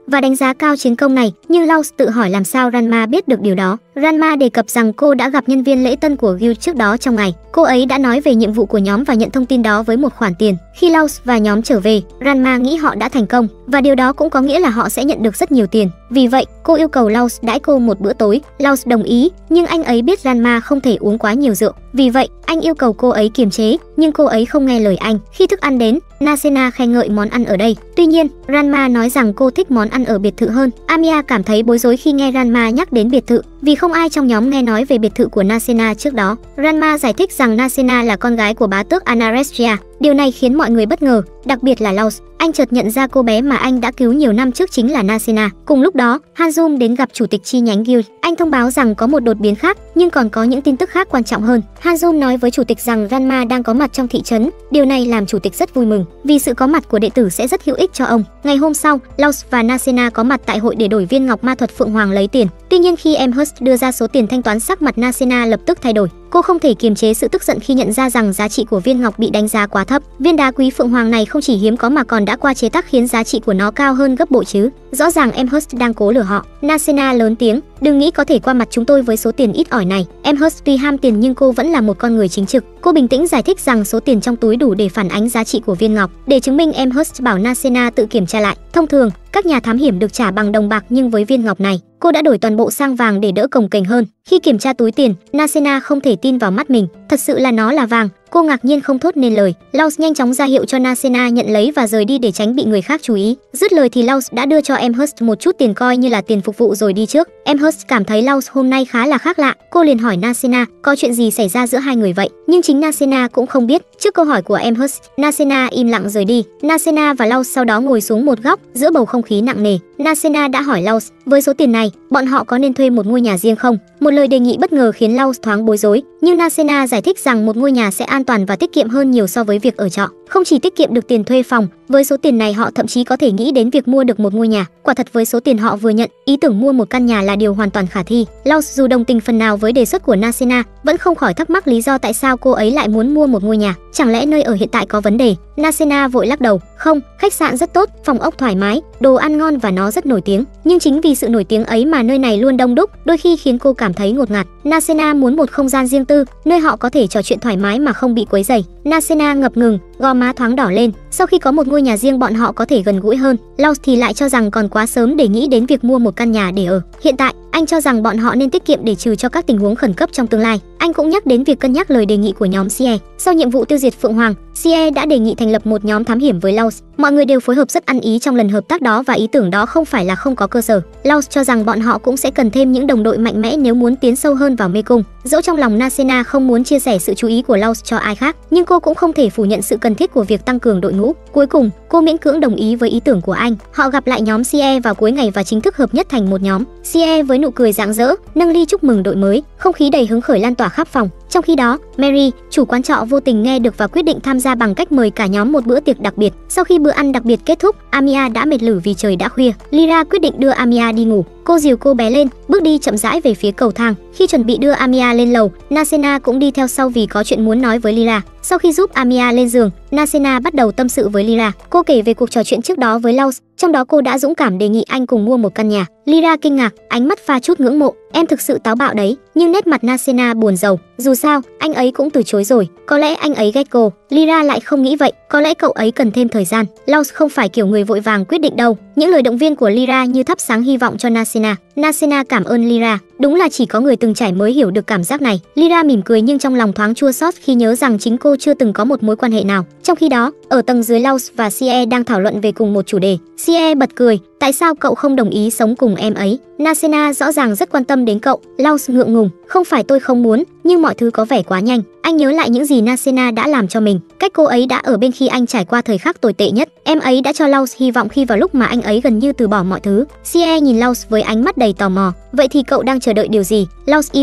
và đánh giá cao chiến công này, nhưng Laos tự hỏi làm sao Ranma biết được điều đó. Ranma đề cập rằng cô đã gặp nhân viên lễ tân của guild trước đó trong ngày. Cô ấy đã nói về nhiệm vụ của nhóm và nhận thông tin đó với một khoản tiền. Khi Laos và nhóm trở về, Ranma nghĩ họ đã thành công và điều đó cũng có nghĩa là họ sẽ nhận được rất nhiều tiền. Vì vậy, cô yêu cầu Laos đãi cô một bữa tối. Laos đồng ý, nhưng anh ấy biết Ranma không thể uống quá nhiều rượu. Vì vậy, anh yêu cầu cô ấy kiềm chế, nhưng cô ấy không nghe lời anh. Khi thức ăn đến, Nasena khen ngợi món ăn ở đây. Tuy nhiên, Ranma nói rằng cô thích món ăn ở biệt thự hơn. Amiya cảm thấy bối rối khi nghe Ranma nhắc đến biệt thự, vì không ai trong nhóm nghe nói về biệt thự của Nasena trước đó. Ranma giải thích rằng Nasena là con gái của bá tước Anarestia. Điều này khiến mọi người bất ngờ, đặc biệt là Laos. Anh chợt nhận ra cô bé mà anh đã cứu nhiều năm trước chính là Nasena. Cùng lúc đó, Hanzoom đến gặp chủ tịch chi nhánh guild. Anh thông báo rằng có một đột biến khác, nhưng còn có những tin tức khác quan trọng hơn. Hanzoom nói với chủ tịch rằng Ranma đang có mặt trong thị trấn. Điều này làm chủ tịch rất vui mừng, vì sự có mặt của đệ tử sẽ rất hữu ích cho ông. Ngày hôm sau, Laos và Nasena có mặt tại hội để đổi viên ngọc ma thuật Phượng Hoàng lấy tiền. Tuy nhiên khi Amherst đưa ra số tiền thanh toán, sắc mặt Nasena lập tức thay đổi. Cô không thể kiềm chế sự tức giận khi nhận ra rằng giá trị của viên ngọc bị đánh giá quá thấp. Viên đá quý Phượng Hoàng này không chỉ hiếm có mà còn đã qua chế tác khiến giá trị của nó cao hơn gấp bội chứ. Rõ ràng Amherst đang cố lừa họ. Nasena lớn tiếng, đừng nghĩ có thể qua mặt chúng tôi với số tiền ít ỏi này. Amherst tuy ham tiền nhưng cô vẫn là một con người chính trực. Cô bình tĩnh giải thích rằng số tiền trong túi đủ để phản ánh giá trị của viên ngọc. Để chứng minh, Amherst bảo Nasena tự kiểm tra lại. Thông thường, các nhà thám hiểm được trả bằng đồng bạc, nhưng với viên ngọc này, cô đã đổi toàn bộ sang vàng để đỡ cồng kềnh hơn. Khi kiểm tra túi tiền, Nasena không thể tin vào mắt mình. Thật sự là nó là vàng. Cô ngạc nhiên không thốt nên lời. Laos nhanh chóng ra hiệu cho Nasena nhận lấy và rời đi để tránh bị người khác chú ý. Dứt lời thì Laos đã đưa cho Amherst một chút tiền coi như là tiền phục vụ rồi đi trước. Amherst cảm thấy Laos hôm nay khá là khác lạ. Cô liền hỏi Nasena có chuyện gì xảy ra giữa hai người vậy, nhưng chính Nasena cũng không biết. Trước câu hỏi của Amherst, Nasena im lặng rời đi. Nasena và Laos sau đó ngồi xuống một góc giữa bầu không khí nặng nề. Nasena đã hỏi Laos, với số tiền này, bọn họ có nên thuê một ngôi nhà riêng không? Một lời đề nghị bất ngờ khiến Laos thoáng bối rối, nhưng Nasena giải thích rằng một ngôi nhà sẽ an toàn và tiết kiệm hơn nhiều so với việc ở trọ. Không chỉ tiết kiệm được tiền thuê phòng, với số tiền này họ thậm chí có thể nghĩ đến việc mua được một ngôi nhà. Quả thật với số tiền họ vừa nhận, ý tưởng mua một căn nhà là điều hoàn toàn khả thi. Laos dù đồng tình phần nào với đề xuất của Nasena, vẫn không khỏi thắc mắc lý do tại sao cô ấy lại muốn mua một ngôi nhà. Chẳng lẽ nơi ở hiện tại có vấn đề? Nasena vội lắc đầu, không, khách sạn rất tốt, phòng ốc thoải mái, đồ ăn ngon và nó rất nổi tiếng. Nhưng chính vì sự nổi tiếng ấy mà nơi này luôn đông đúc, đôi khi khiến cô cảm thấy ngột ngạt. Nasena muốn một không gian riêng tư, nơi họ có thể trò chuyện thoải mái mà không bị quấy rầy. Nasena ngập ngừng, gò má thoáng đỏ lên. Sau khi có một ngôi nhà riêng, bọn họ có thể gần gũi hơn. Laos thì lại cho rằng còn quá sớm để nghĩ đến việc mua một căn nhà để ở. Hiện tại, anh cho rằng bọn họ nên tiết kiệm để trừ cho các tình huống khẩn cấp trong tương lai. Anh cũng nhắc đến việc cân nhắc lời đề nghị của nhóm xê e. Sau nhiệm vụ tiêu diệt Phượng Hoàng, xê e đã đề nghị thành lập một nhóm thám hiểm với Laos. Mọi người đều phối hợp rất ăn ý trong lần hợp tác đó và ý tưởng đó không phải là không có cơ sở. Laos cho rằng bọn họ cũng sẽ cần thêm những đồng đội mạnh mẽ nếu muốn tiến sâu hơn vào mê cung. Dẫu trong lòng Nasena không muốn chia sẻ sự chú ý của Laos cho ai khác, nhưng cô cũng không thể phủ nhận sự cần thiết của việc tăng cường đội ngũ. Cuối cùng, cô miễn cưỡng đồng ý với ý tưởng của anh. Họ gặp lại nhóm xê e vào cuối ngày và chính thức hợp nhất thành một nhóm. xê e với nụ cười rạng rỡ, nâng ly chúc mừng đội mới, không khí đầy hứng khởi lan tỏa khắp phòng. Trong khi đó, Mary, chủ quán trọ, vô tình nghe được và quyết định tham gia bằng cách mời cả nhóm một bữa tiệc đặc biệt. Sau khi bữa ăn đặc biệt kết thúc, Amiya đã mệt lử vì trời đã khuya. Lyra quyết định đưa Amiya đi ngủ. Cô dìu cô bé lên, bước đi chậm rãi về phía cầu thang. Khi chuẩn bị đưa Amiya lên lầu, Nasena cũng đi theo sau vì có chuyện muốn nói với Lyra. Sau khi giúp Amiya lên giường, Nasena bắt đầu tâm sự với Lyra. Cô kể về cuộc trò chuyện trước đó với Laos, trong đó cô đã dũng cảm đề nghị anh cùng mua một căn nhà. Lyra kinh ngạc, ánh mắt pha chút ngưỡng mộ. Em thực sự táo bạo đấy. Nhưng nét mặt Nasena buồn rầu. Dù sao, anh ấy cũng từ chối rồi. Có lẽ anh ấy ghét cô. Lyra lại không nghĩ vậy. Có lẽ cậu ấy cần thêm thời gian. Laos không phải kiểu người vội vàng quyết định đâu. Những lời động viên của Lyra như thắp sáng hy vọng cho Nasena. Nasena cảm ơn Lyra. Đúng là chỉ có người từng trải mới hiểu được cảm giác này. Lyra mỉm cười nhưng trong lòng thoáng chua xót khi nhớ rằng chính cô chưa từng có một mối quan hệ nào. Trong khi đó, ở tầng dưới, Laos và xê e đang thảo luận về cùng một chủ đề. xê e bật cười, tại sao cậu không đồng ý sống cùng em ấy? Nasena rõ ràng rất quan tâm đến cậu. Laos ngượng ngùng, không phải tôi không muốn, nhưng mọi thứ có vẻ quá nhanh. Anh nhớ lại những gì Nasena đã làm cho mình, cách cô ấy đã ở bên khi anh trải qua thời khắc tồi tệ nhất. Em ấy đã cho Laos hy vọng khi vào lúc mà anh ấy gần như từ bỏ mọi thứ. xê e nhìn Laos với ánh mắt đầy tò mò. Vậy thì cậu đang chờ đợi điều gì? Laos im lặng,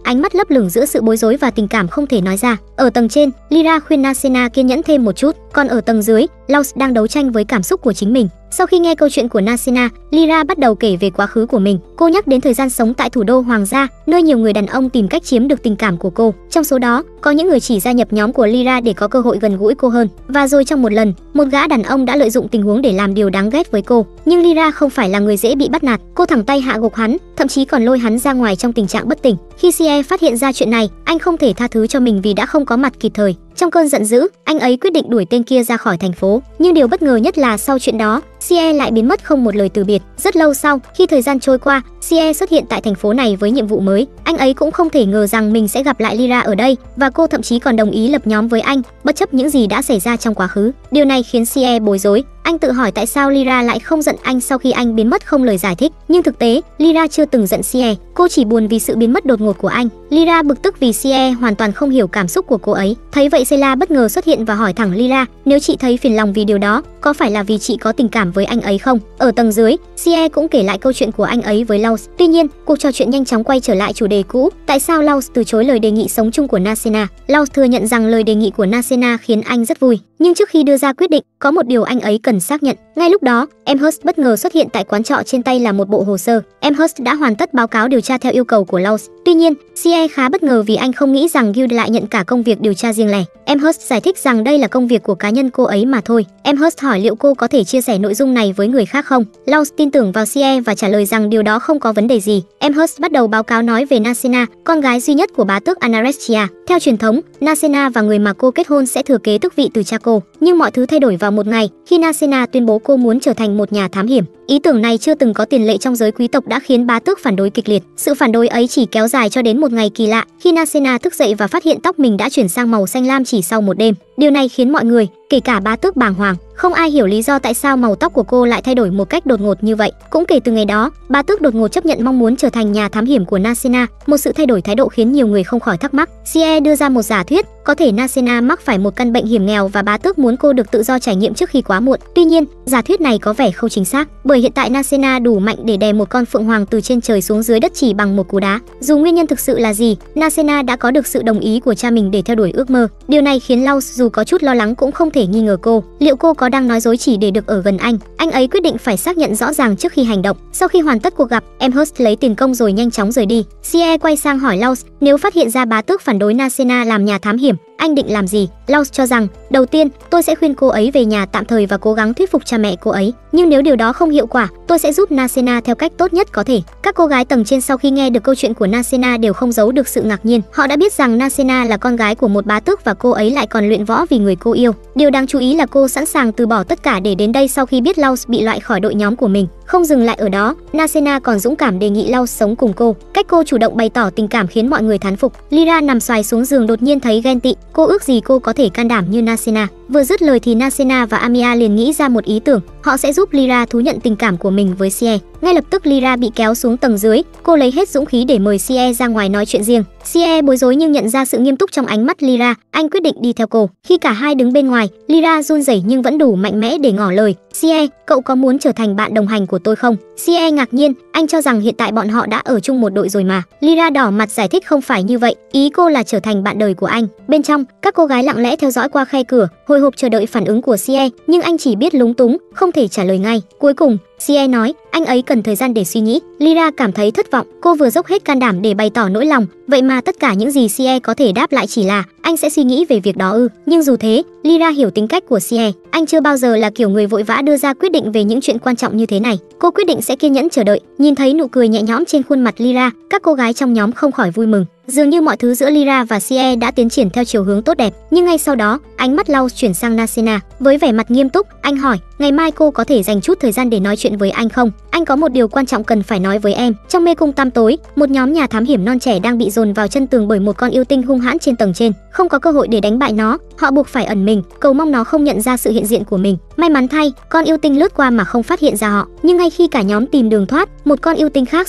ánh mắt lấp lửng giữa sự bối rối và tình cảm không thể nói ra. Ở tầng trên, Lyra khuyên Nasena kiên nhẫn thêm một chút, còn ở tầng dưới, Laus đang đấu tranh với cảm xúc của chính mình. Sau khi nghe câu chuyện của Nasena, Lyra bắt đầu kể về quá khứ của mình. Cô nhắc đến thời gian sống tại thủ đô hoàng gia, nơi nhiều người đàn ông tìm cách chiếm được tình cảm của cô. Trong số đó, có những người chỉ gia nhập nhóm của Lyra để có cơ hội gần gũi cô hơn. Và rồi trong một lần, một gã đàn ông đã lợi dụng tình huống để làm điều đáng ghét với cô. Nhưng Lyra không phải là người dễ bị bắt nạt, cô thẳng tay hạ gục hắn, thậm chí còn lôi hắn ra ngoài trong tình trạng bất tỉnh. Khi Sie phát hiện ra chuyện này, anh không thể tha thứ cho mình vì đã không có mặt kịp thời. Trong cơn giận dữ, anh ấy quyết định đuổi tên kia ra khỏi thành phố. Nhưng điều bất ngờ nhất là sau chuyện đó, Sie lại biến mất không một lời từ biệt. Rất lâu sau, khi thời gian trôi qua, Sie xuất hiện tại thành phố này với nhiệm vụ mới. Anh ấy cũng không thể ngờ rằng mình sẽ gặp lại Lyra ở đây, và cô thậm chí còn đồng ý lập nhóm với anh, bất chấp những gì đã xảy ra trong quá khứ. Điều này khiến Sie bối rối. Anh tự hỏi tại sao Lyra lại không giận anh sau khi anh biến mất không lời giải thích. Nhưng thực tế, Lyra chưa từng giận Sie, cô chỉ buồn vì sự biến mất đột ngột của anh. Lyra bực tức vì Sie hoàn toàn không hiểu cảm xúc của cô ấy. Thấy vậy, Sela bất ngờ xuất hiện và hỏi thẳng Lyra, nếu chị thấy phiền lòng vì điều đó, có phải là vì chị có tình cảm với anh ấy không? Ở tầng dưới, Sie cũng kể lại câu chuyện của anh ấy với Laus. Tuy nhiên, cuộc trò chuyện nhanh chóng quay trở lại chủ đề cũ. Tại sao Laus từ chối lời đề nghị sống chung của Nasena? Laus thừa nhận rằng lời đề nghị của Nasena khiến anh rất vui, nhưng trước khi đưa ra quyết định, có một điều anh ấy cần xác nhận. Ngay lúc đó, Amherst bất ngờ xuất hiện tại quán trọ, trên tay là một bộ hồ sơ. Amherst đã hoàn tất báo cáo điều tra theo yêu cầu của Laus. Tuy nhiên, Sie khá bất ngờ vì anh không nghĩ rằng Guild lại nhận cả công việc điều tra riêng lẻ. Amherst giải thích rằng đây là công việc của cá nhân cô ấy mà thôi. Amherst hỏi liệu cô có thể chia sẻ nội dung này với người khác không. Laus tin tưởng vào Sie và trả lời rằng điều đó không có vấn đề gì. Amherst bắt đầu báo cáo nói về Nasena, con gái duy nhất của bá tước Anarestia. Theo truyền thống, Nasena và người mà cô kết hôn sẽ thừa kế tước vị từ cha cô. Nhưng mọi thứ thay đổi vào một ngày khi Nasena tuyên bố cô muốn trở thành một nhà thám hiểm. Ý tưởng này chưa từng có tiền lệ trong giới quý tộc đã khiến bá tước phản đối kịch liệt. Sự phản đối ấy chỉ kéo dài cho đến một ngày kỳ lạ khi Nasena thức dậy và phát hiện tóc mình đã chuyển sang màu xanh lam chỉ sau một đêm. Điều này khiến mọi người, kể cả bá tước, bàng hoàng. Không ai hiểu lý do tại sao màu tóc của cô lại thay đổi một cách đột ngột như vậy. Cũng kể từ ngày đó, bá tước đột ngột chấp nhận mong muốn trở thành nhà thám hiểm của Nasena, một sự thay đổi thái độ khiến nhiều người không khỏi thắc mắc. Sie đưa ra một giả thuyết, có thể Nasena mắc phải một căn bệnh hiểm nghèo và bá tước muốn cô được tự do trải nghiệm trước khi quá muộn. Tuy nhiên, giả thuyết này có vẻ không chính xác, bởi hiện tại Nasena đủ mạnh để đè một con phượng hoàng từ trên trời xuống dưới đất chỉ bằng một cú đá. Dù nguyên nhân thực sự là gì, Nasena đã có được sự đồng ý của cha mình để theo đuổi ước mơ. Điều này khiến Laus dù có chút lo lắng cũng không thể nghi ngờ cô. Liệu cô có đang nói dối chỉ để được ở gần anh? Anh ấy quyết định phải xác nhận rõ ràng trước khi hành động. Sau khi hoàn tất cuộc gặp, Amherst lấy tiền công rồi nhanh chóng rời đi. Sie quay sang hỏi Laus, nếu phát hiện ra bá tước phản đối Nasena làm nhà thám hiểm, anh định làm gì? Laus cho rằng, đầu tiên, tôi sẽ khuyên cô ấy về nhà tạm thời và cố gắng thuyết phục cha mẹ cô ấy. Nhưng nếu điều đó không hiệu quả, tôi sẽ giúp Nasena theo cách tốt nhất có thể. Các cô gái tầng trên sau khi nghe được câu chuyện của Nasena đều không giấu được sự ngạc nhiên. Họ đã biết rằng Nasena là con gái của một bá tước và cô ấy lại còn luyện võ vì người cô yêu. Điều đáng chú ý là cô sẵn sàng từ bỏ tất cả để đến đây sau khi biết Laus bị loại khỏi đội nhóm của mình. Không dừng lại ở đó, Nasena còn dũng cảm đề nghị Laus sống cùng cô. Cách cô chủ động bày tỏ tình cảm khiến mọi người thán phục. Lyra nằm xoài xuống giường đột nhiên thấy ghen tị. Cô ước gì cô có thể can đảm như Nasena. Vừa dứt lời thì Nasena và Amia liền nghĩ ra một ý tưởng, họ sẽ giúp Lyra thú nhận tình cảm của mình với Sie. Ngay lập tức Lyra bị kéo xuống tầng dưới, cô lấy hết dũng khí để mời Sie ra ngoài nói chuyện riêng. Sie bối rối nhưng nhận ra sự nghiêm túc trong ánh mắt Lyra, anh quyết định đi theo cô. Khi cả hai đứng bên ngoài, Lyra run rẩy nhưng vẫn đủ mạnh mẽ để ngỏ lời. Sie, cậu có muốn trở thành bạn đồng hành của tôi không? Sie ngạc nhiên, anh cho rằng hiện tại bọn họ đã ở chung một đội rồi mà. Lyra đỏ mặt giải thích không phải như vậy, ý cô là trở thành bạn đời của anh. Bên trong, các cô gái lặng lẽ theo dõi qua khe cửa, hồi hộp chờ đợi phản ứng của Sie, nhưng anh chỉ biết lúng túng, không thể trả lời ngay. Cuối cùng, Sie nói, anh ấy cần thời gian để suy nghĩ. Lyra cảm thấy thất vọng, cô vừa dốc hết can đảm để bày tỏ nỗi lòng, vậy mà tất cả những gì Sie có thể đáp lại chỉ là, anh sẽ suy nghĩ về việc đó ư. Nhưng dù thế, Lyra hiểu tính cách của Sie, anh chưa bao giờ là kiểu người vội vã đưa ra quyết định về những chuyện quan trọng như thế này. Cô quyết định sẽ kiên nhẫn chờ đợi. Nhìn thấy nụ cười nhẹ nhõm trên khuôn mặt Lyra, các cô gái trong nhóm không khỏi vui mừng. Dường như mọi thứ giữa Lyra và Sie đã tiến triển theo chiều hướng tốt đẹp. Nhưng ngay sau đó, ánh mắt Laus chuyển sang Nasena. Với vẻ mặt nghiêm túc, anh hỏi, ngày mai cô có thể dành chút thời gian để nói chuyện với anh không? Anh có một điều quan trọng cần phải nói với em. Trong mê cung tăm tối, một nhóm nhà thám hiểm non trẻ đang bị dồn vào chân tường bởi một con yêu tinh hung hãn trên tầng trên. Không có cơ hội để đánh bại nó, họ buộc phải ẩn mình, cầu mong nó không nhận ra sự hiện diện của mình. May mắn thay, con yêu tinh lướt qua mà không phát hiện ra họ. Nhưng ngay khi cả nhóm tìm đường thoát, một con yêu tinh khác xuất hiện.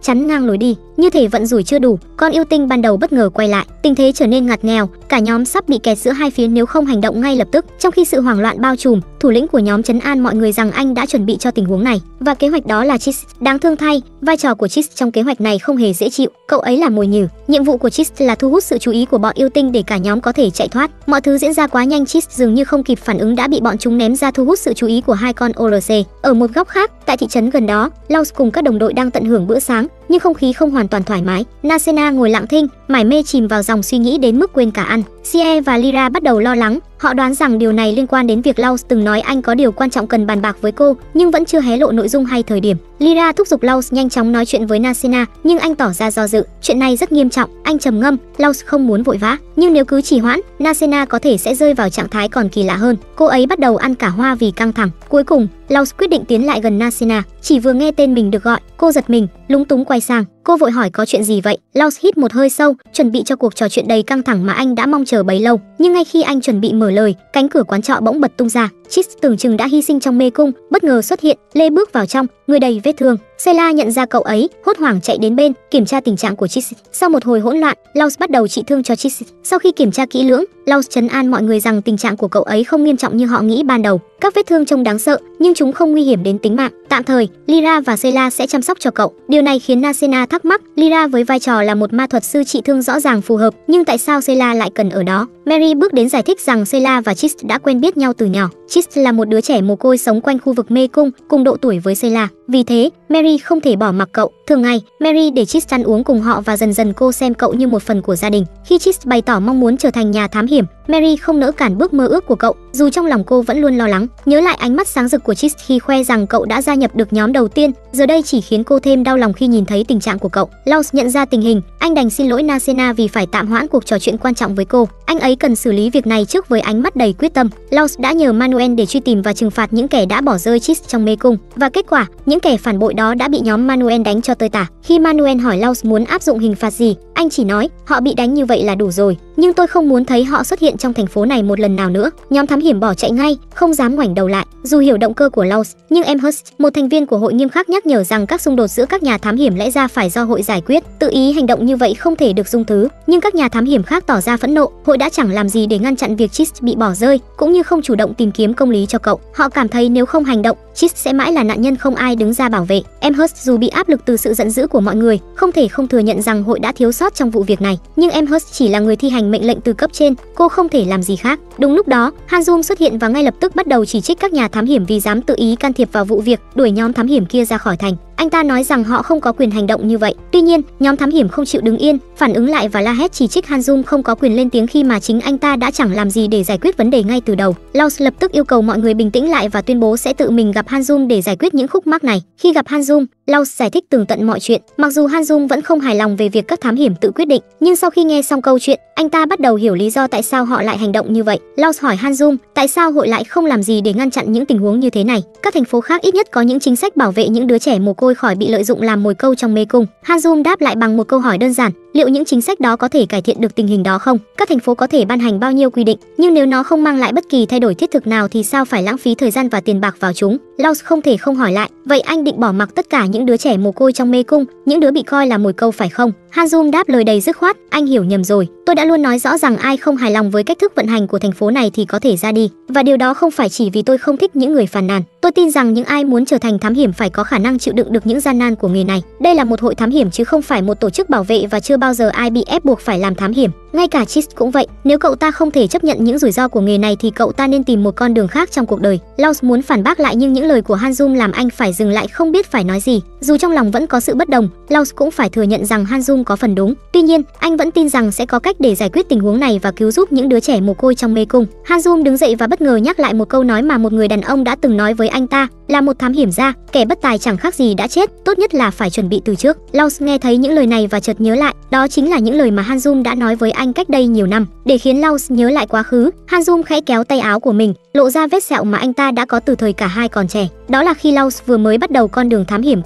chắn ngang lối đi. Như thể vận rủi chưa đủ, con yêu tinh ban đầu bất ngờ quay lại, tình thế trở nên ngặt nghèo, cả nhóm sắp bị kẹt giữa hai phía nếu không hành động ngay lập tức. Trong khi sự hoảng loạn bao trùm, thủ lĩnh của nhóm trấn an mọi người rằng anh đã chuẩn bị cho tình huống này và kế hoạch đó là Chis. Đáng thương thay, vai trò của Chis trong kế hoạch này không hề dễ chịu, cậu ấy là mồi nhử. Nhiệm vụ của Chis là thu hút sự chú ý của bọn yêu tinh để cả nhóm có thể chạy thoát. Mọi thứ diễn ra quá nhanh, Chis dường như không kịp phản ứng đã bị bọn chúng ném ra thu hút sự chú ý của hai con o rờ xê. Ở một góc khác, tại thị trấn gần đó, Laws cùng các đồng đội đang tận hưởng bữa sáng, nhưng không khí không hoàn toàn thoải mái. Nasena ngồi lặng thinh, mải mê chìm vào dòng suy nghĩ đến mức quên cả ăn. Sie và Lyra bắt đầu lo lắng, họ đoán rằng điều này liên quan đến việc Laws từng nói anh có điều quan trọng cần bàn bạc với cô, nhưng vẫn chưa hé lộ nội dung hay thời điểm. Lyra thúc giục Laws nhanh chóng nói chuyện với Nasena, nhưng anh tỏ ra do dự. Chuyện này rất nghiêm trọng, anh trầm ngâm. Laws không muốn vội vã, nhưng nếu cứ trì hoãn, Nasena có thể sẽ rơi vào trạng thái còn kỳ lạ hơn. Cô ấy bắt đầu ăn cả hoa vì căng thẳng. Cuối cùng, Laws quyết định tiến lại gần Nasena. Chỉ vừa nghe tên mình được gọi, cô giật mình, lúng túng quay sang. Cô vội hỏi có chuyện gì vậy? Laws hít một hơi sâu, chuẩn bị cho cuộc trò chuyện đầy căng thẳng mà anh đã mong chờ bấy lâu. Nhưng ngay khi anh chuẩn bị mở lời, cánh cửa quán trọ bỗng bật tung ra. Chis tưởng chừng đã hy sinh trong mê cung, bất ngờ xuất hiện, lê bước vào trong, người đầy vết thương. Sela nhận ra cậu ấy, hốt hoảng chạy đến bên, kiểm tra tình trạng của Chis. Sau một hồi hỗn loạn, Laws bắt đầu trị thương cho Chis. Sau khi kiểm tra kỹ lưỡng, Laws trấn an mọi người rằng tình trạng của cậu ấy không nghiêm trọng như họ nghĩ ban đầu. Các vết thương trông đáng sợ, nhưng chúng không nguy hiểm đến tính mạng. Tạm thời, Lyra và Sela sẽ chăm sóc cho cậu. Điều này khiến Nasena thắc mắc, Lyra với vai trò là một ma thuật sư trị thương rõ ràng phù hợp, nhưng tại sao Sela lại cần ở đó? Mary bước đến giải thích rằng Sela và Chis đã quen biết nhau từ nhỏ. Chis là một đứa trẻ mồ côi sống quanh khu vực mê cung, cùng độ tuổi với Sela. Vì thế, Mary không thể bỏ mặc cậu. Thường ngày, Mary để Chis ăn uống cùng họ và dần dần cô xem cậu như một phần của gia đình. Khi Chis bày tỏ mong muốn trở thành nhà thám hiểm, Mary không nỡ cản bước mơ ước của cậu, dù trong lòng cô vẫn luôn lo lắng. Nhớ lại ánh mắt sáng rực của Chis khi khoe rằng cậu đã gia nhập được nhóm đầu tiên, giờ đây chỉ khiến cô thêm đau lòng khi nhìn thấy tình trạng của cậu. Laws nhận ra tình hình, anh đành xin lỗi Nasena vì phải tạm hoãn cuộc trò chuyện quan trọng với cô. Anh ấy cần xử lý việc này trước với ánh mắt đầy quyết tâm. Laws đã nhờ Manuel để truy tìm và trừng phạt những kẻ đã bỏ rơi Chis trong mê cung, và kết quả, những kẻ phản bội đó đã bị nhóm Manuel đánh cho tơi tả. Khi Manuel hỏi Laws muốn áp dụng hình phạt gì, anh chỉ nói, họ bị đánh như vậy là đủ rồi, nhưng tôi không muốn thấy họ xuất hiện trong thành phố này một lần nào nữa. Nhóm thám hiểm bỏ chạy ngay, không dám ngoảnh đầu lại. Dù hiểu động cơ của Laws, nhưng Amherst, một thành viên của hội nghiêm khắc nhắc nhở rằng các xung đột giữa các nhà thám hiểm lẽ ra phải do hội giải quyết, tự ý hành động như vậy không thể được dung thứ. Nhưng các nhà thám hiểm khác tỏ ra phẫn nộ, hội đã chẳng làm gì để ngăn chặn việc Chis bị bỏ rơi, cũng như không chủ động tìm kiếm công lý cho cậu. Họ cảm thấy nếu không hành động, Chis sẽ mãi là nạn nhân không ai đứng ra bảo vệ. Amherst dù bị áp lực từ sự giận dữ của mọi người, không thể không thừa nhận rằng hội đã thiếu sót trong vụ việc này. Nhưng Amherst chỉ là người thi hành mệnh lệnh từ cấp trên, cô không thể làm gì khác. Đúng lúc đó, Hanjum xuất hiện và ngay lập tức bắt đầu chỉ trích các nhà thám hiểm vì dám tự ý can thiệp vào vụ việc, đuổi nhóm thám hiểm kia ra khỏi thành. Anh ta nói rằng họ không có quyền hành động như vậy. Tuy nhiên, nhóm thám hiểm không chịu đứng yên, phản ứng lại và la hét chỉ trích Hanjum không có quyền lên tiếng khi mà chính anh ta đã chẳng làm gì để giải quyết vấn đề ngay từ đầu. Laws lập tức yêu cầu mọi người bình tĩnh lại và tuyên bố sẽ tự mình gặp Hanjum để giải quyết những khúc mắc này. Khi gặp Hanjum, Laws giải thích tường tận mọi chuyện. Mặc dù Hanjum vẫn không hài lòng về việc các thám hiểm tự quyết định, nhưng sau khi nghe xong câu chuyện, anh ta bắt đầu hiểu lý do tại sao họ lại hành động như vậy. Laws hỏi Hanjum, tại sao hội lại không làm gì để ngăn chặn những tình huống như thế này? Các thành phố khác ít nhất có những chính sách bảo vệ những đứa trẻ mồ côi khỏi bị lợi dụng làm mồi câu trong mê cung. Hanjum đáp lại bằng một câu hỏi đơn giản, liệu những chính sách đó có thể cải thiện được tình hình đó không? Các thành phố có thể ban hành bao nhiêu quy định, nhưng nếu nó không mang lại bất kỳ thay đổi thiết thực nào thì sao phải lãng phí thời gian và tiền bạc vào chúng? Laws không thể không hỏi lại, vậy anh định bỏ mặc tất cả những đứa trẻ mồ côi trong mê cung, những đứa bị coi là mồi câu phải không? Hanjum đáp lời đầy dứt khoát, anh hiểu nhầm rồi. Tôi đã luôn nói rõ rằng ai không hài lòng với cách thức vận hành của thành phố này thì có thể ra đi, và điều đó không phải chỉ vì tôi không thích những người phàn nàn. Tôi tin rằng những ai muốn trở thành thám hiểm phải có khả năng chịu đựng được những gian nan của nghề này. Đây là một hội thám hiểm chứ không phải một tổ chức bảo vệ, và chưa bao giờ ai bị ép buộc phải làm thám hiểm. Ngay cả Chis cũng vậy. Nếu cậu ta không thể chấp nhận những rủi ro của nghề này thì cậu ta nên tìm một con đường khác trong cuộc đời. Laws muốn phản bác lại nhưng những lời của Hanjum làm anh phải dừng lại, không biết phải nói gì. Dù trong lòng vẫn có sự bất đồng, Laws cũng phải thừa nhận rằng Hanjum có phần đúng. Tuy nhiên, anh vẫn tin rằng sẽ có cách để giải quyết tình huống này và cứu giúp những đứa trẻ mồ côi trong mê cung. Hanjum đứng dậy và bất ngờ nhắc lại một câu nói mà một người đàn ông đã từng nói với anh ta, là một thám hiểm gia, kẻ bất tài chẳng khác gì đã chết, tốt nhất là phải chuẩn bị từ trước. Laws nghe thấy những lời này và chợt nhớ lại, đó chính là những lời mà Hanjum đã nói với anh cách đây nhiều năm. Để khiến Laws nhớ lại quá khứ, Hanjum khẽ kéo tay áo của mình, lộ ra vết sẹo mà anh ta đã có từ thời cả hai còn trẻ. Đó là khi Laws vừa mới bắt đầu con đường thám hiểm của mình.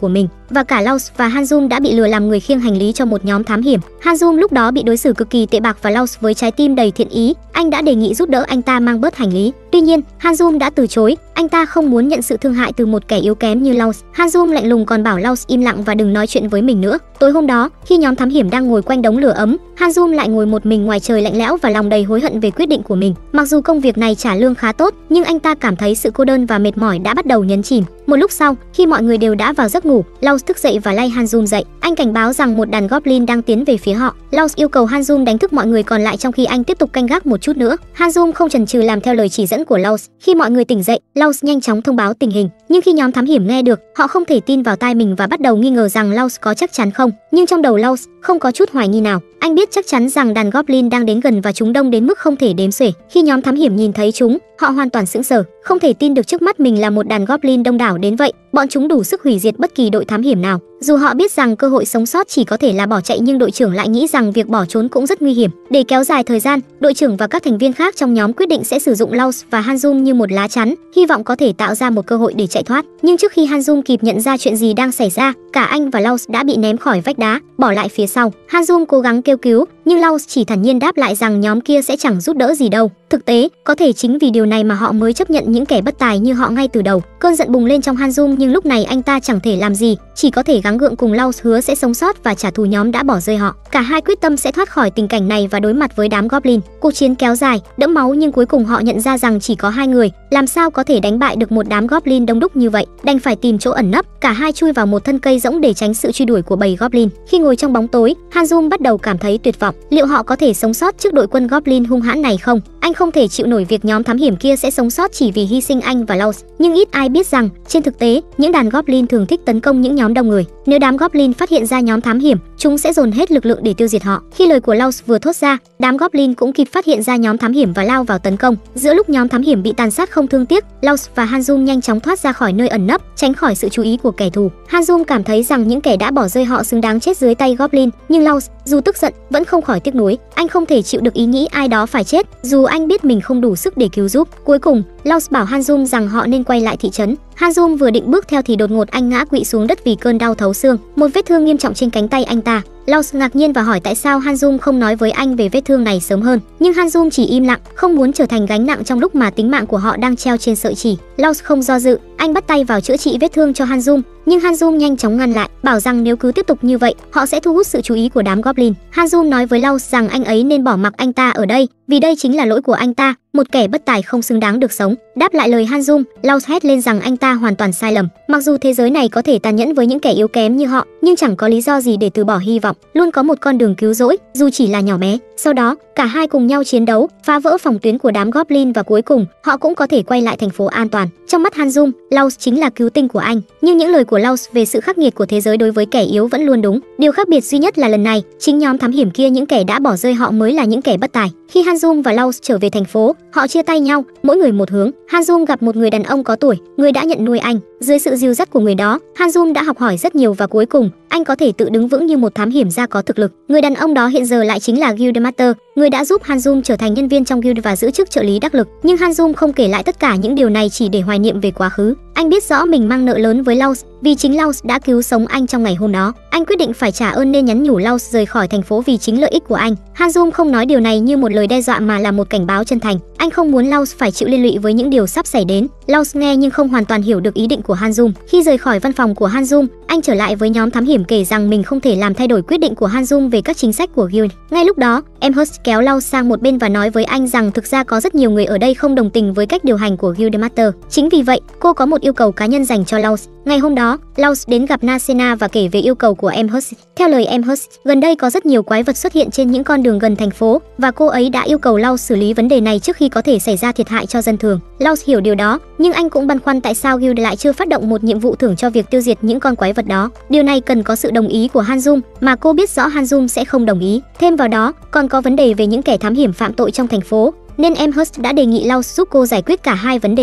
và cả Laos và Hanjum đã bị lừa làm người khiêng hành lý cho một nhóm thám hiểm. Hanjum lúc đó bị đối xử cực kỳ tệ bạc và Laos với trái tim đầy thiện ý, anh đã đề nghị giúp đỡ anh ta mang bớt hành lý. Tuy nhiên, Hanjum đã từ chối, anh ta không muốn nhận sự thương hại từ một kẻ yếu kém như Laos. Hanjum lạnh lùng còn bảo Laos im lặng và đừng nói chuyện với mình nữa. Tối hôm đó, khi nhóm thám hiểm đang ngồi quanh đống lửa ấm, Hanjum lại ngồi một mình ngoài trời lạnh lẽo và lòng đầy hối hận về quyết định của mình. Mặc dù công việc này trả lương khá tốt, nhưng anh ta cảm thấy sự cô đơn và mệt mỏi đã bắt đầu nhấn chìm. Một lúc sau, khi mọi người đều đã vào giấc ngủ, Laos thức dậy và lay Hanjum dậy. Anh cảnh báo rằng một đàn goblin đang tiến về phía họ. Laos yêu cầu Hanjum đánh thức mọi người còn lại trong khi anh tiếp tục canh gác một chút nữa. Hanjum không chần chừ làm theo lời chỉ dẫn của Laos. Khi mọi người tỉnh dậy, Laos nhanh chóng thông báo tình hình. Nhưng khi nhóm thám hiểm nghe được, họ không thể tin vào tai mình và bắt đầu nghi ngờ rằng Laos có chắc chắn không. Nhưng trong đầu Laos không có chút hoài nghi nào. Anh biết chắc chắn rằng đàn goblin đang đến gần và chúng đông đến mức không thể đếm xuể. Khi nhóm thám hiểm nhìn thấy chúng, họ hoàn toàn sững sờ, không thể tin được trước mắt mình là một đàn goblin đông đảo đến vậy. Bọn chúng đủ sức hủy diệt bất kỳ đội thám hiểm nào. Dù họ biết rằng cơ hội sống sót chỉ có thể là bỏ chạy, nhưng đội trưởng lại nghĩ rằng việc bỏ trốn cũng rất nguy hiểm. Để kéo dài thời gian, đội trưởng và các thành viên khác trong nhóm quyết định sẽ sử dụng Laos và Hanjum như một lá chắn, hy vọng có thể tạo ra một cơ hội để chạy thoát. Nhưng trước khi Hanjum kịp nhận ra chuyện gì đang xảy ra, cả anh và Laos đã bị ném khỏi vách đá, bỏ lại phía sau. Hanjum cố gắng kêu cứu, nhưng Laos chỉ thản nhiên đáp lại rằng nhóm kia sẽ chẳng giúp đỡ gì đâu. Thực tế, có thể chính vì điều này mà họ mới chấp nhận những kẻ bất tài như họ ngay từ đầu. Cơn giận bùng lên trong Hanjum, nhưng lúc này anh ta chẳng thể làm gì, chỉ có thể gắng gượng cùng Laos hứa sẽ sống sót và trả thù nhóm đã bỏ rơi họ. Cả hai quyết tâm sẽ thoát khỏi tình cảnh này và đối mặt với đám goblin. Cuộc chiến kéo dài, đẫm máu, nhưng cuối cùng họ nhận ra rằng chỉ có hai người, làm sao có thể đánh bại được một đám goblin đông đúc như vậy. Đành phải tìm chỗ ẩn nấp, cả hai chui vào một thân cây rỗng để tránh sự truy đuổi của bầy goblin. Khi ngồi trong bóng tối, Hanjum bắt đầu cảm thấy tuyệt vọng. Liệu họ có thể sống sót trước đội quân goblin hung hãn này không? Anh không thể chịu nổi việc nhóm thám hiểm kia sẽ sống sót chỉ vì hy sinh anh và Laos. Nhưng ít ai biết rằng, trên thực tế, những đàn goblin thường thích tấn công những nhóm đông người. Nếu đám goblin phát hiện ra nhóm thám hiểm, chúng sẽ dồn hết lực lượng để tiêu diệt họ. Khi lời của Laos vừa thốt ra, đám goblin cũng kịp phát hiện ra nhóm thám hiểm và lao vào tấn công. Giữa lúc nhóm thám hiểm bị tàn sát không thương tiếc, Laos và Hanjum nhanh chóng thoát ra khỏi nơi ẩn nấp, tránh khỏi sự chú ý của kẻ thù. Hanjum cảm thấy rằng những kẻ đã bỏ rơi họ xứng đáng chết dưới tay goblin, nhưng Laos, dù tức giận, vẫn không khỏi tiếc nuối. Anh không thể chịu được ý nghĩ ai đó phải chết, dù anh biết mình không đủ sức để cứu giúp. Cuối cùng, Laos bảo Hanjum rằng họ nên quay lại thị trấn. Hanjum vừa định bước theo thì đột ngột anh ngã quỵ xuống đất vì cơn đau thấu xương, một vết thương nghiêm trọng trên cánh tay anh ta. Laos ngạc nhiên và hỏi tại sao Hanjum không nói với anh về vết thương này sớm hơn. Nhưng Hanjum chỉ im lặng, không muốn trở thành gánh nặng trong lúc mà tính mạng của họ đang treo trên sợi chỉ. Laos không do dự, anh bắt tay vào chữa trị vết thương cho Hanjum, nhưng Hanjum nhanh chóng ngăn lại, bảo rằng nếu cứ tiếp tục như vậy, họ sẽ thu hút sự chú ý của đám goblin. Hanjum nói với Laos rằng anh ấy nên bỏ mặc anh ta ở đây, vì đây chính là lỗi của anh ta, một kẻ bất tài không xứng đáng được sống. Đáp lại lời Hanjum, Laos hét lên rằng anh ta hoàn toàn sai lầm. Mặc dù thế giới này có thể tàn nhẫn với những kẻ yếu kém như họ, nhưng chẳng có lý do gì để từ bỏ hy vọng. Luôn có một con đường cứu rỗi, dù chỉ là nhỏ bé. Sau đó, cả hai cùng nhau chiến đấu, phá vỡ phòng tuyến của đám goblin và cuối cùng, họ cũng có thể quay lại thành phố an toàn. Trong mắt Hanjum, Laos chính là cứu tinh của anh, nhưng những lời của Laos về sự khắc nghiệt của thế giới đối với kẻ yếu vẫn luôn đúng. Điều khác biệt duy nhất là lần này, chính nhóm thám hiểm kia, những kẻ đã bỏ rơi họ mới là những kẻ bất tài. Khi Hanjum và Laos trở về thành phố, họ chia tay nhau, mỗi người một hướng. Hanjum gặp một người đàn ông có tuổi, người đã nhận nuôi anh. Dưới sự dìu dắt của người đó, Hanjum đã học hỏi rất nhiều và cuối cùng, anh có thể tự đứng vững như một thám hiểm gia có thực lực. Người đàn ông đó hiện giờ lại chính là Guildmaster, người đã giúp Hanjum trở thành nhân viên trong guild và giữ chức trợ lý đắc lực. Nhưng Hanjum không kể lại tất cả những điều này chỉ để hoài niệm về quá khứ. Anh biết rõ mình mang nợ lớn với Laos, vì chính Laos đã cứu sống anh trong ngày hôm đó. Anh quyết định phải trả ơn nên nhắn nhủ Laos rời khỏi thành phố vì chính lợi ích của anh. Hanjum không nói điều này như một lời đe dọa mà là một cảnh báo chân thành. Anh không muốn Laos phải chịu liên lụy với những điều sắp xảy đến. Laos nghe nhưng không hoàn toàn hiểu được ý định của Hanjum. Khi rời khỏi văn phòng của Hanjum, anh trở lại với nhóm thám hiểm kể rằng mình không thể làm thay đổi quyết định của Hanjum về các chính sách của guild. Ngay lúc đó, Amherst kéo Laos sang một bên và nói với anh rằng thực ra có rất nhiều người ở đây không đồng tình với cách điều hành của Guildmaster. Chính vì vậy, cô có một yêu cầu cá nhân dành cho Laos. Ngày hôm đó, Laos đến gặp Nasena và kể về yêu cầu của Amherst. Theo lời Amherst, gần đây có rất nhiều quái vật xuất hiện trên những con đường gần thành phố và cô ấy đã yêu cầu Laos xử lý vấn đề này trước khi có thể xảy ra thiệt hại cho dân thường. Laos hiểu điều đó, nhưng anh cũng băn khoăn tại sao Guild lại chưa phát động một nhiệm vụ thưởng cho việc tiêu diệt những con quái vật đó. Điều này cần có sự đồng ý của Hanjum, mà cô biết rõ Hanjum sẽ không đồng ý. Thêm vào đó, còn có vấn đề về những kẻ thám hiểm phạm tội trong thành phố, nên Amherst đã đề nghị Laos giúp cô giải quyết cả hai vấn đề này.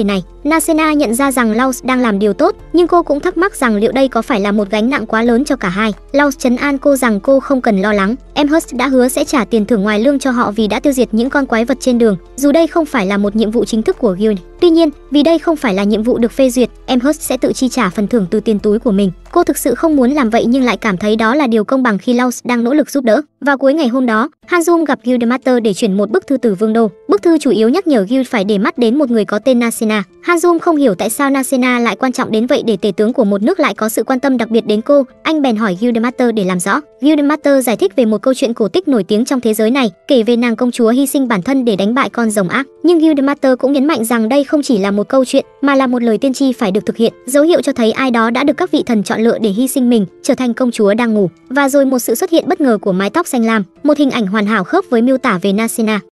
Nasena nhận ra rằng Laus đang làm điều tốt, nhưng cô cũng thắc mắc rằng liệu đây có phải là một gánh nặng quá lớn cho cả hai. Laus trấn an cô rằng cô không cần lo lắng, Amherst đã hứa sẽ trả tiền thưởng ngoài lương cho họ vì đã tiêu diệt những con quái vật trên đường, dù đây không phải là một nhiệm vụ chính thức của Guild. Tuy nhiên, vì đây không phải là nhiệm vụ được phê duyệt, Amherst sẽ tự chi trả phần thưởng từ tiền túi của mình. Cô thực sự không muốn làm vậy nhưng lại cảm thấy đó là điều công bằng khi Laus đang nỗ lực giúp đỡ. Vào cuối ngày hôm đó, Hanzum gặp Guildmaster để chuyển một bức thư từ Vương đô. Bức thư chủ yếu nhắc nhở Guild phải để mắt đến một người có tên Nasena. Hanzum không hiểu tại sao Nasena lại quan trọng đến vậy để tể tướng của một nước lại có sự quan tâm đặc biệt đến cô. Anh bèn hỏi Guildmaster để làm rõ. Guildmaster giải thích về một câu chuyện cổ tích nổi tiếng trong thế giới này, kể về nàng công chúa hy sinh bản thân để đánh bại con rồng ác. Nhưng Guildmaster cũng nhấn mạnh rằng đây không chỉ là một câu chuyện mà là một lời tiên tri phải được thực hiện, dấu hiệu cho thấy ai đó đã được các vị thần chọn lựa để hy sinh mình, trở thành công chúa đang ngủ. Và rồi một sự xuất hiện bất ngờ của mái tóc xanh lam, một hình ảnh hoàn hảo khớp với miêu tả về Nasena.